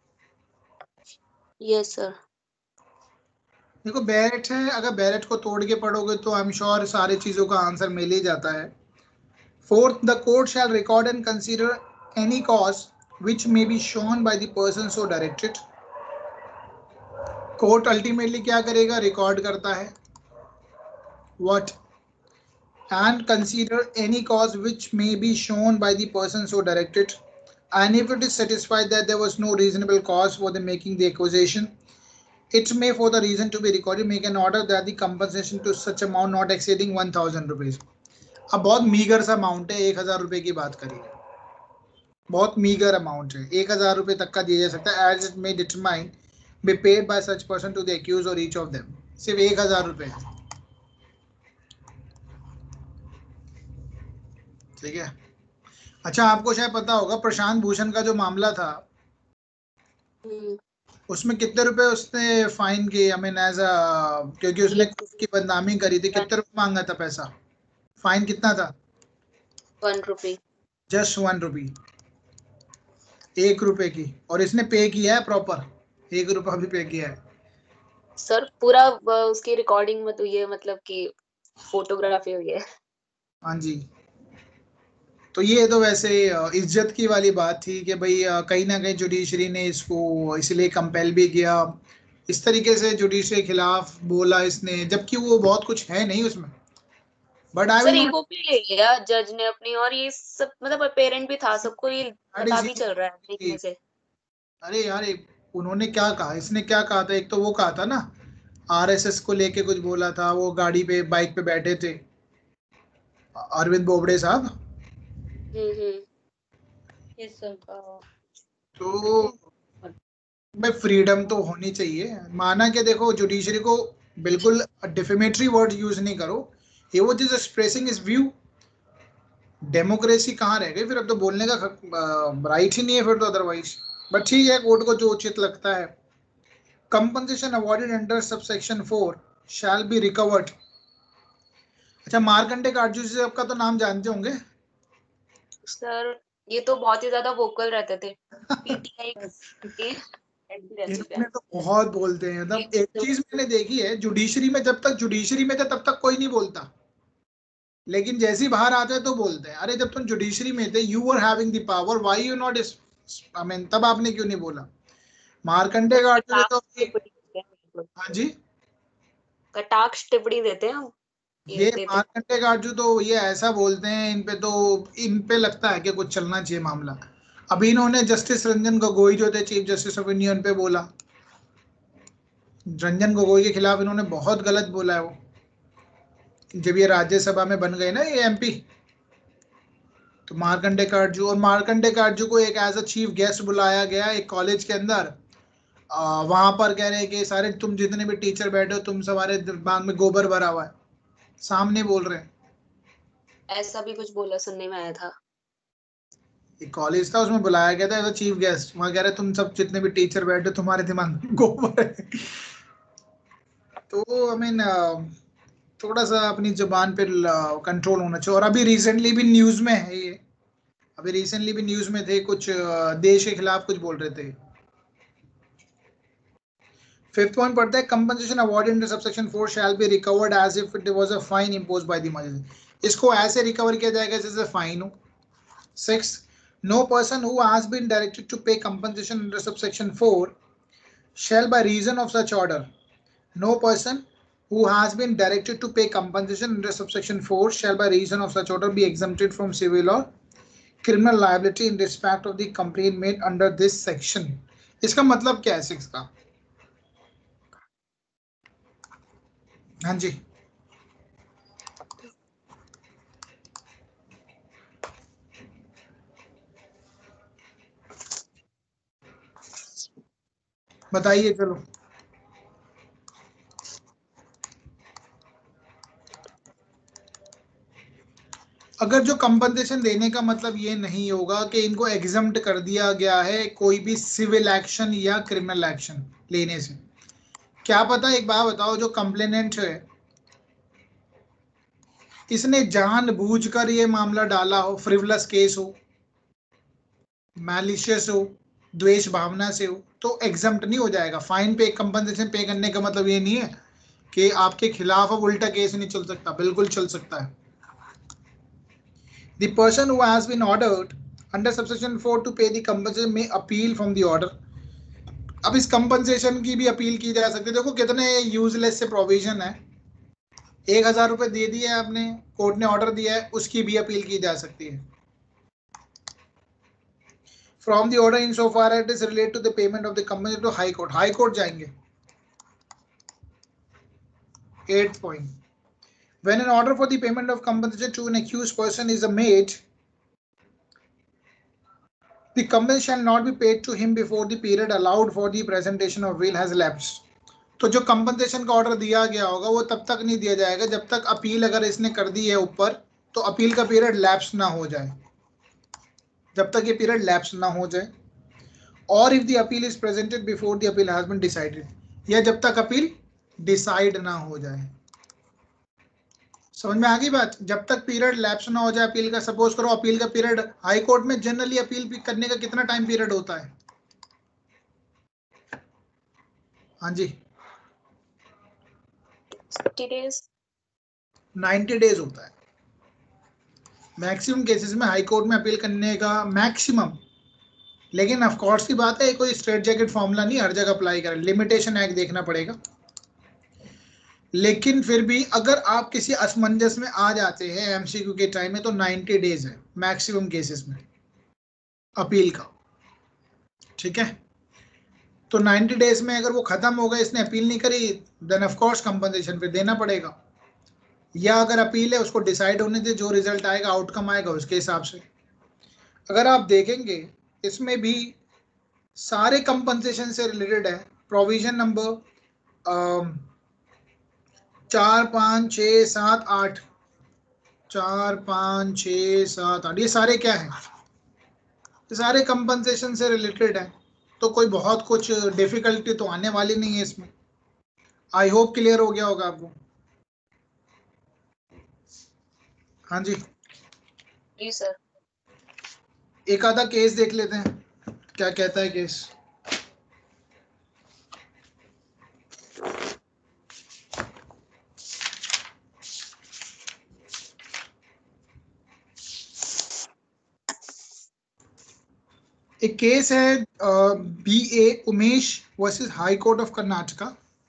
Yes sir. देखो, बैरेट है, अगर बैरेट को तोड़ के पढ़ोगे तो आई एम श्योर सारी चीजों का आंसर मिल ही जाता है। Fourth, the court shall record and consider any cause which may be shown by the person so directed। Court ultimately क्या करेगा, रिकॉर्ड करता है what and consider any cause which may be shown by the person so directed, and if it is satisfied that there was no reasonable cause for the making the accusation, it may for the reason to be recorded make an order that the compensation to such amount not exceeding one thousand rupees. अब बहुत meagre सा amount है, एक हजार रुपए की बात करिए, बहुत मीगर अमाउंट है, एक हजार रुपए तक का दिया जा सकता है, as it may determine be paid by such person to the accused or each of them, सिर्फ एक हजार रुपए है, ठीक है। अच्छा, आपको शायद पता होगा प्रशांत भूषण का जो मामला था उसमें कितने रुपए उसने फाइन किए, आई मीन एज अ, क्योंकि उसने की बदनामी करी थी, कितने रुपए मांगा था पैसा, फाइन कितना था? One rupee, just one rupee, एक रुपए की, और इसने पे किया है प्रॉपर, एक रुपया भी पे किया है सर। पूरा उसकी रिकॉर्डिंग में तो ये मतलब कि फोटोग्राफी हुई है। हाँ जी, तो ये तो वैसे इज्जत की वाली बात थी कि भाई कहीं ना कहीं जुडिशरी ने इसको इसलिए कंपेल भी किया, इस तरीके से जुडिशरी के खिलाफ बोला इसने, जबकि वो बहुत कुछ है नहीं उसमें। बट आई सर ईगो पे ले लिया जज ने अपनी, और ये सब मतलब पेरेंट भी था, सबको ये पता भी चल रहा है देखने से। अरे यार, उन्होंने क्या कहा, इसने क्या कहा था, एक तो वो कहा था ना आरएसएस को लेके कुछ बोला था, वो गाड़ी पे बाइक पे बैठे थे अरविंद बोबड़े साहब, ये सब तो भाई फ्रीडम तो होनी चाहिए, माना कि देखो जुडिशरी को बिल्कुल डिफेमेटरी वर्ड यूज नहीं करो, ये वो just expressing is view, democracy कहाँ रह गई फिर, अब तो बोलने का राइट ही नहीं है फिर तो अदरवाइज। बट ठीक है, कोर्ट को जो उचित लगता है। Compensation awarded under subsection four shall be recovered. अच्छा, मार्कंडे काटजू जी आपका तो नाम जानते होंगे सर, ये तो बहुत ही ज्यादा वोकल रहते थे पीटीआई के, इन्होंने तो बहुत बोलते हैं, मतलब एक चीज मैंने देखी है, जुडिशरी में जब तक जुडिशरी में थे तब तक कोई नहीं बोलता, लेकिन जैसे ही बाहर आते हैं तो बोलते हैं। अरे जब तुम जुडिशरी में थे, you were having the power, why you not, I mean तब आपने क्यों नहीं बोला? मार्कंडे काटजू तो, हाँ जी, कटाक्ष टिप्पणी देते हैं हम, ये मार्कंडे काटजू तो ये ऐसा बोलते हैं, इन पे तो इन पे लगता है कि कुछ चलना चाहिए मामला। अभी इन्होंने जस्टिस रंजन गोगोई जो थे चीफ जस्टिस ऑफ इंडिया, उन पे बोला, रंजन गोगोई के खिलाफ इन्होंने बहुत गलत बोला है वो, जब ये राज्यसभा में बन गए ना ये एमपी, तो मार्कंडे काटजू, और मार्कंडे काटजू को एक एज अ चीफ गेस्ट बुलाया गया एक कॉलेज के अंदर, वहां पर कह रहे हैं कि सारे तुम जितने भी टीचर बैठे हो, तुम सवारे दिमाग में गोबर भरा हुआ है, सामने बोल रहे हैं। ऐसा भी कुछ बोला सुनने में आया था, एक कॉलेज था उसमें बुलाया गया था एज अ चीफ गेस्ट, वहां कह रहे तुम सब जितने भी टीचर बैठे हो तुम्हारे दिमाग में गोबर है। तो आई मीन थोड़ा सा अपनी जुबान पे कंट्रोल होना चाहिए। और अभी रिसेंटली भी न्यूज में है ये, अभी रिसेंटली भी न्यूज में थे, कुछ देश के खिलाफ कुछ बोल रहे थे। फिफ्थ पॉइंट पढ़ते हैं, compensation awarded under subsection four shall be recovered as if it was a fine imposed by the magistrate. इसको ऐसे रिकवर किया जाएगा जैसे फाइन हो। Six, no person who has been directed to pay compensation under subsection four shall by reason of such order, no person who has been directed to pay compensation under subsection four shall by reason of such order be exempted from civil or criminal liability in respect of the complaint made under this section. इसका मतलब क्या है six का? हाँ जी, बताइए। चलो, अगर जो कंपनसेशन देने का मतलब ये नहीं होगा कि इनको एग्जम्प्ट कर दिया गया है कोई भी सिविल एक्शन या क्रिमिनल एक्शन लेने से, क्या पता, एक बात बताओ, जो कंप्लेनेंट है इसने जानबूझकर ये मामला डाला हो, फ्रिवलस केस हो, मैलिशियस हो, द्वेष भावना से हो, तो एग्जम्प्ट नहीं हो जाएगा। फाइन पे कंपनसेशन पे करने का मतलब ये नहीं है कि आपके खिलाफ अब उल्टा केस नहीं चल सकता, बिल्कुल चल सकता है। The person who has been ordered under subsection four to pay the compensation may appeal from the order. अब इस कंपनसेशन की भी अपील की जा सकती है। देखो कितने यूजलेस से प्रोविजन है। एक हजार रुपए दे दिए आपने, कोर्ट ने ऑर्डर दिया है, उसकी भी अपील की जा सकती है। From the order in so far it is relate to the payment of the company to high court. High court जाएंगे। At point, when an order for the payment of compensation to an accused person is made, the compensation shall not be paid to him before the period allowed for the presentation of will has lapsed. तो जो compensation का order दिया गया होगा वो तब तक नहीं दिया जाएगा जब तक अपील अगर इसने कर दी है ऊपर, तो अपील का पीरियड लैप्स ना हो जाए, जब तक ये पीरियड लैप्स ना हो जाए, और if the appeal is presented before the appeal has been decided, या जब तक अपील डिसाइड ना हो जाए। समझ में आ गई बात? जब तक पीरियड लैप्स ना हो जाए अपील का। सपोज करो अपील का पीरियड, हाई कोर्ट में जनरली अपील करने का कितना टाइम पीरियड होता है? हाँ जी, सिक्सटी डेज, नाइन्टी डेज होता है मैक्सिमम केसेस में हाई कोर्ट में अपील करने का, मैक्सिमम। लेकिन ऑफ कोर्स की बात है, कोई स्ट्रेट जैकेट फॉर्मूला नहीं हर जगह अप्लाई करें, लिमिटेशन एक्ट देखना पड़ेगा। लेकिन फिर भी अगर आप किसी असमंजस में आ जाते हैं एमसीक्यू के टाइम में, तो नाइन्टी डेज है मैक्सिमम केसेस में अपील का। ठीक है, तो नाइन्टी डेज में अगर वो खत्म हो गए, इसने अपील नहीं करी, देन ऑफ कोर्स कंपनसेशन फिर देना पड़ेगा। या अगर अपील है उसको डिसाइड होने दे, जो रिजल्ट आएगा, आउटकम आएगा, उसके हिसाब से। अगर आप देखेंगे इसमें भी सारे कंपनसेशन से रिलेटेड है। प्रोविजन नंबर चार पाँच छः सात आठ, चार पाँच छः सात आठ, ये सारे क्या हैं? ये सारे कंपनसेशन से रिलेटेड है। तो कोई बहुत कुछ डिफिकल्टी तो आने वाली नहीं है इसमें। आई होप क्लियर हो गया होगा आपको। हाँ जी जी सर। एक आधा केस देख लेते हैं, क्या कहता है केस। एक केस है B A Umesh versus high court of Karnataka.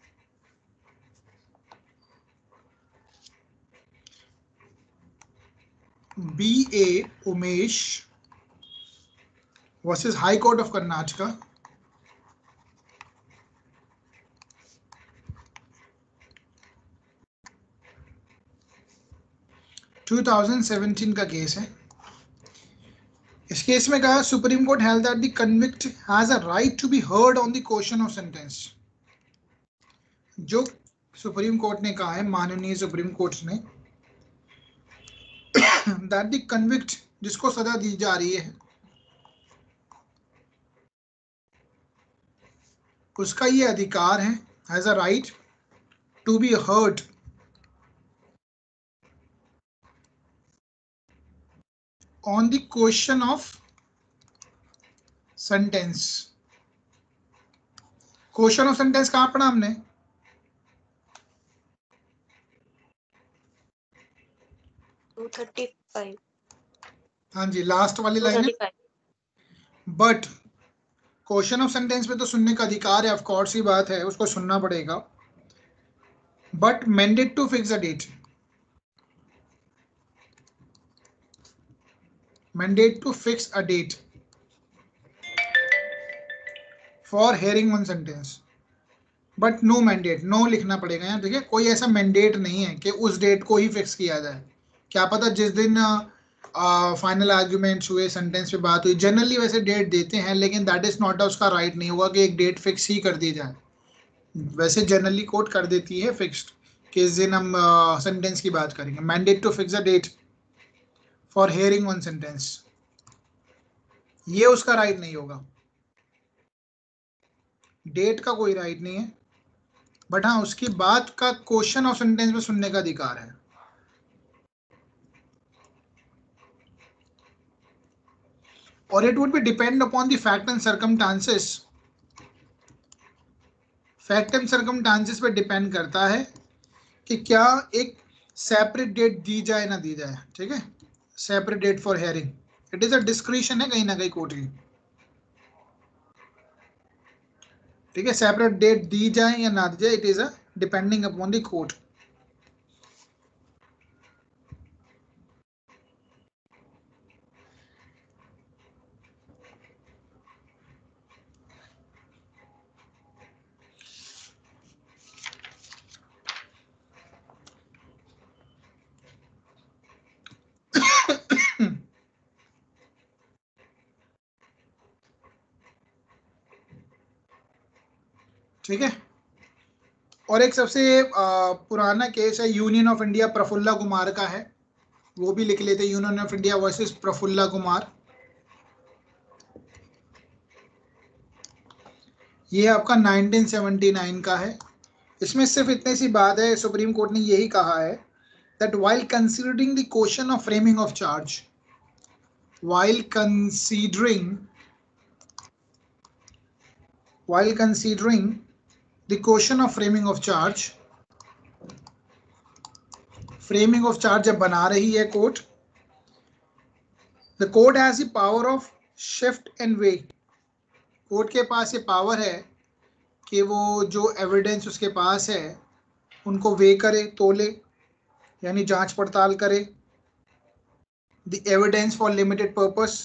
B A Umesh versus high court of Karnataka. Two thousand seventeen का केस है। इस केस में कहा supreme court held that the convict has a right to be heard on the question of sentence. जो supreme court ने कहा है, माननीय सुप्रीम कोर्ट ने, दैट द कन्विक्ट, जिसको सजा दी जा रही है, उसका ये अधिकार है, has a right to be heard on the question of sentence. Question of sentence कहां पढ़ा हमने? Two thirty five. हाँ जी, लास्ट वाली लाइन है। बट क्वेश्चन ऑफ सेंटेंस पे तो सुनने का अधिकार है, ऑफ कोर्स की बात है, उसको सुनना पड़ेगा। But mandate to fix a date, mandate to fix a date for hearing one sentence. But no mandate, no लिखना पड़ेगा यहाँ। देखिए कोई ऐसा मैंडेट नहीं है कि उस डेट को ही फिक्स किया जाए। क्या पता जिस दिन फाइनल आर्ग्यूमेंट्स हुए, सेंटेंस पे बात हुई, जनरली वैसे डेट देते हैं, लेकिन दैट इज नॉट, उसका राइट नहीं होगा कि एक डेट फिक्स ही कर दी जाए। वैसे जनरली कोर्ट कर देती है फिक्स्ड कि इस दिन हम सेंटेंस uh, की बात करेंगे। Mandate to fix a date for hearing one sentence, ये उसका राइट नहीं होगा। डेट का कोई राइट नहीं है, बट हाँ उसकी बात का क्वेश्चन ऑफ सेंटेंस में सुनने का अधिकार है। और it would be depend upon the fact and circumstances. Fact and circumstances पे डिपेंड करता है कि क्या एक सेपरेट डेट दी जाए ना दी जाए। ठीक है, separate date for hearing, it is a discretion है कहीं ना कहीं कोर्ट की। ठीक है, सेपरेट डेट दी जाए या ना दी जाए, it is a depending upon the court. ठीक है, और एक सबसे पुराना केस है union of India Prafulla Kumar का है, वो भी लिख लेते, union of India versus Prafulla Kumar. ये आपका नाइनटीन सेवेंटी नाइन का है। इसमें सिर्फ इतनी सी बात है, सुप्रीम कोर्ट ने यही कहा है that while considering the question of framing of charge, while considering while considering the question of framing of charge, framing of charge जब बना रही है court, the court has the power of shift and weigh। कोर्ट के पास ये power है कि वो जो एविडेंस उसके पास है उनको वे करे, तोले, यानी जांच पड़ताल करे। The evidence for limited purpose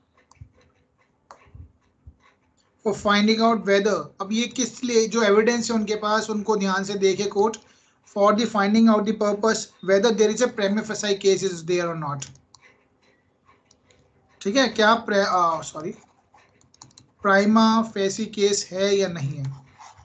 for finding out whether, अब ये किस लिए जो एविडेंस है उनके पास उनको ध्यान से देखे court, for the finding out the purpose whether there is a prima facie case is there or not. ठीक है, क्या सॉरी प्राइमा फेसी केस है या नहीं है।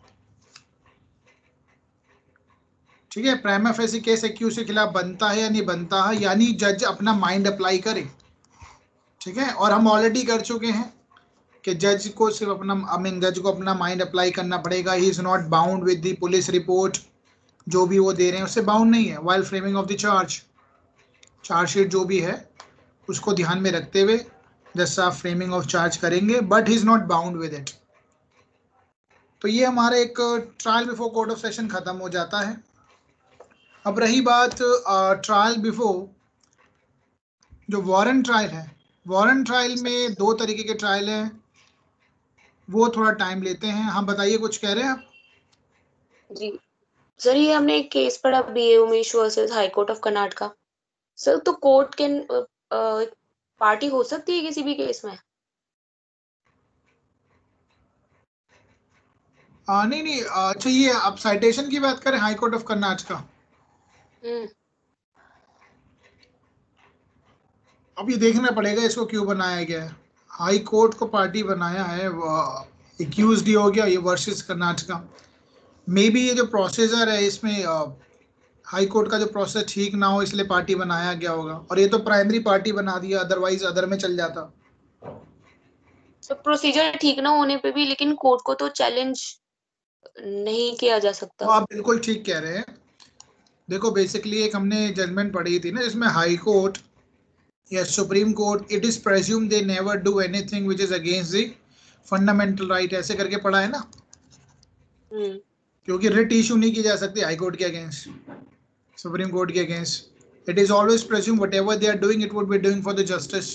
ठीक है, प्राइमा फेसी केस एक्यूज के खिलाफ बनता है या नहीं बनता है, यानी जज अपना माइंड अप्लाई करे। ठीक है, और हम ऑलरेडी कर चुके हैं कि जज को सिर्फ अपना आई मीन जज को अपना माइंड अप्लाई करना पड़ेगा। He is not bound with the police report, जो भी वो दे रहे हैं उससे बाउंड नहीं है। While framing of the charge, chargesheet जो भी है उसको ध्यान में रखते हुए जज साहब फ्रेमिंग ऑफ चार्ज करेंगे, but he is not bound with it. तो ये हमारा एक trial before court of session खत्म हो जाता है। अब रही बात ट्रायल बिफोर जो वारंट ट्रायल है, वारंट ट्रायल में दो तरीके के ट्रायल हैं, वो थोड़ा टाइम लेते हैं। हम बताइए, कुछ कह रहे हैं आप? जी सर, ये हमने एक केस पढ़ा B A Umesh versus high court of Karnataka. Sir तो कोर्ट कैन पार्टी हो सकती है किसी भी केस में? आ, नहीं नहीं, अच्छा ये आप साइटेशन की बात करें, हाई कोर्ट ऑफ कर्नाटका। अब ये देखना पड़ेगा इसको क्यों बनाया गया है। हाई कोर्ट को पार्टी बनाया है, एक्यूज्ड ही हो गया ये वर्सेस कर्नाटका। मे बी ये जो प्रोसीजर है इसमें हाई कोर्ट का जो प्रोसेस ठीक ना हो, इसलिए पार्टी बनाया गया होगा, और ये तो प्राइमरी पार्टी बना दिया, अदरवाइज अदर में चल जाता। तो प्रोसीजर ठीक ना होने पे भी लेकिन कोर्ट को तो चैलेंज नहीं किया जा सकता। तो आप बिल्कुल ठीक कह रहे हैं। देखो बेसिकली एक हमने जजमेंट पढ़ी थी ना जिसमें हाई कोर्ट या supreme court, it is presume they never do anything which is against the fundamental right, ऐसे करके पढ़ा है ना। क्योंकि रिट इशू नहीं की जा सकती हाई कोर्ट के अगेंस्ट, सुप्रीम कोर्ट के against. It is always presume whatever they are doing it would be doing for the justice.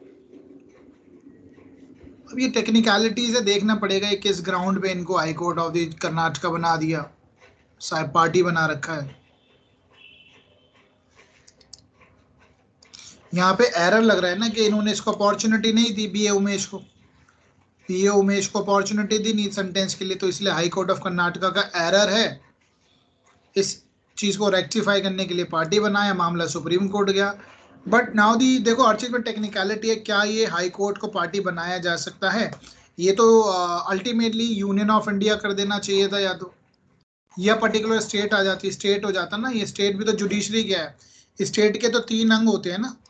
अब ये टेक्निकलिटीज है, देखना पड़ेगा ये किस ग्राउंड पे इनको high court of the Karnataka बना दिया, साहब पार्टी बना रखा है। यहाँ पे एरर लग रहा है ना कि इन्होंने इसको अपॉर्चुनिटी नहीं दी बी ए उमेश को, बी ए उमेश को अपॉर्चुनिटी दी नीट सेंटेंस के लिए, तो इसलिए हाई कोर्ट ऑफ कर्नाटका का एरर है। इस चीज को रेक्टिफाई करने के लिए पार्टी बनाया, मामला सुप्रीम कोर्ट गया। बट नाउ दी देखो हर चीज में टेक्निकलिटी है, क्या ये हाई कोर्ट को पार्टी बनाया जा सकता है? ये तो अल्टीमेटली यूनियन ऑफ इंडिया कर देना चाहिए था, या तो या पर्टिकुलर स्टेट आ जाती, स्टेट हो जाता ना। ये स्टेट भी तो जुडिशरी क्या है, स्टेट के तो तीन अंग होते हैं ना।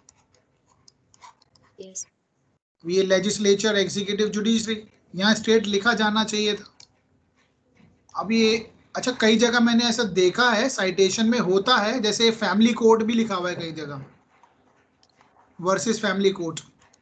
yes. ये लेजिस्लेचर, एग्जीक्यूटिव, जुडिशरी, यहाँ स्टेट लिखा जाना चाहिए था। अब ये अच्छा कई जगह मैंने ऐसा देखा है, साइटेशन में होता है, जैसे फैमिली कोर्ट भी लिखा हुआ है कई जगह, वर्सेस फैमिली कोर्ट,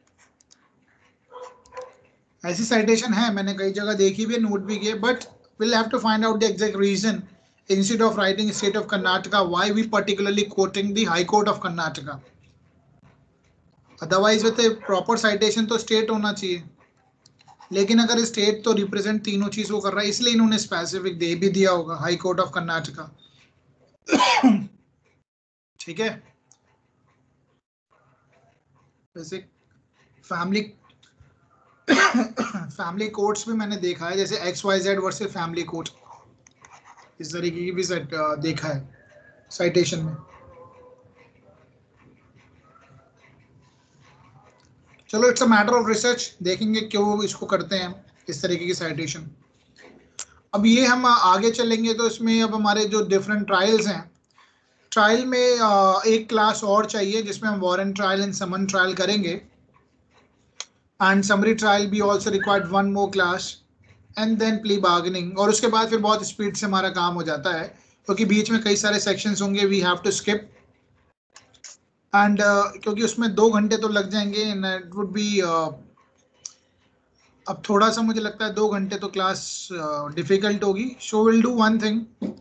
ऐसी साइटेशन है, मैंने कई जगह देखी भी है, नोट भी किए। But we'll have to find out the exact reason instead of writing state of Karnataka why we particularly quoting the High Court of Karnataka. Otherwise with a proper citation तो state होना चाहिए, लेकिन अगर state तो represent तीनों चीजों को कर रहा है, इसलिए इन्होंने स्पेसिफिक दे भी दिया होगा, हाई कोर्ट ऑफ कर्नाटका। ठीक है, वैसे फैमिली फैमिली कोर्ट्स भी मैंने देखा है, जैसे X Y Z versus family court, इस तरीके की भी सेट देखा है साइटेशन में। चलो it's a matter of research, देखेंगे क्यों इसको करते हैं इस तरीके की साइटेशन। अब ये हम आगे चलेंगे तो इसमें अब हमारे जो डिफरेंट ट्रायल्स हैं, ट्रायल में एक क्लास और चाहिए जिसमें हम warrant trial and summon trial करेंगे, एंड समरी ट्रायल भी also required one more class, and then plea bargaining. और उसके बाद फिर बहुत स्पीड से हमारा काम हो जाता है, क्योंकि बीच में कई सारे सेक्शंस होंगे, we have to skip and क्योंकि उसमें दो घंटे तो लग जाएंगे, एंड इट वुड बी, अब थोड़ा सा मुझे लगता है दो घंटे तो क्लास डिफिकल्ट होगी। So will do one thing,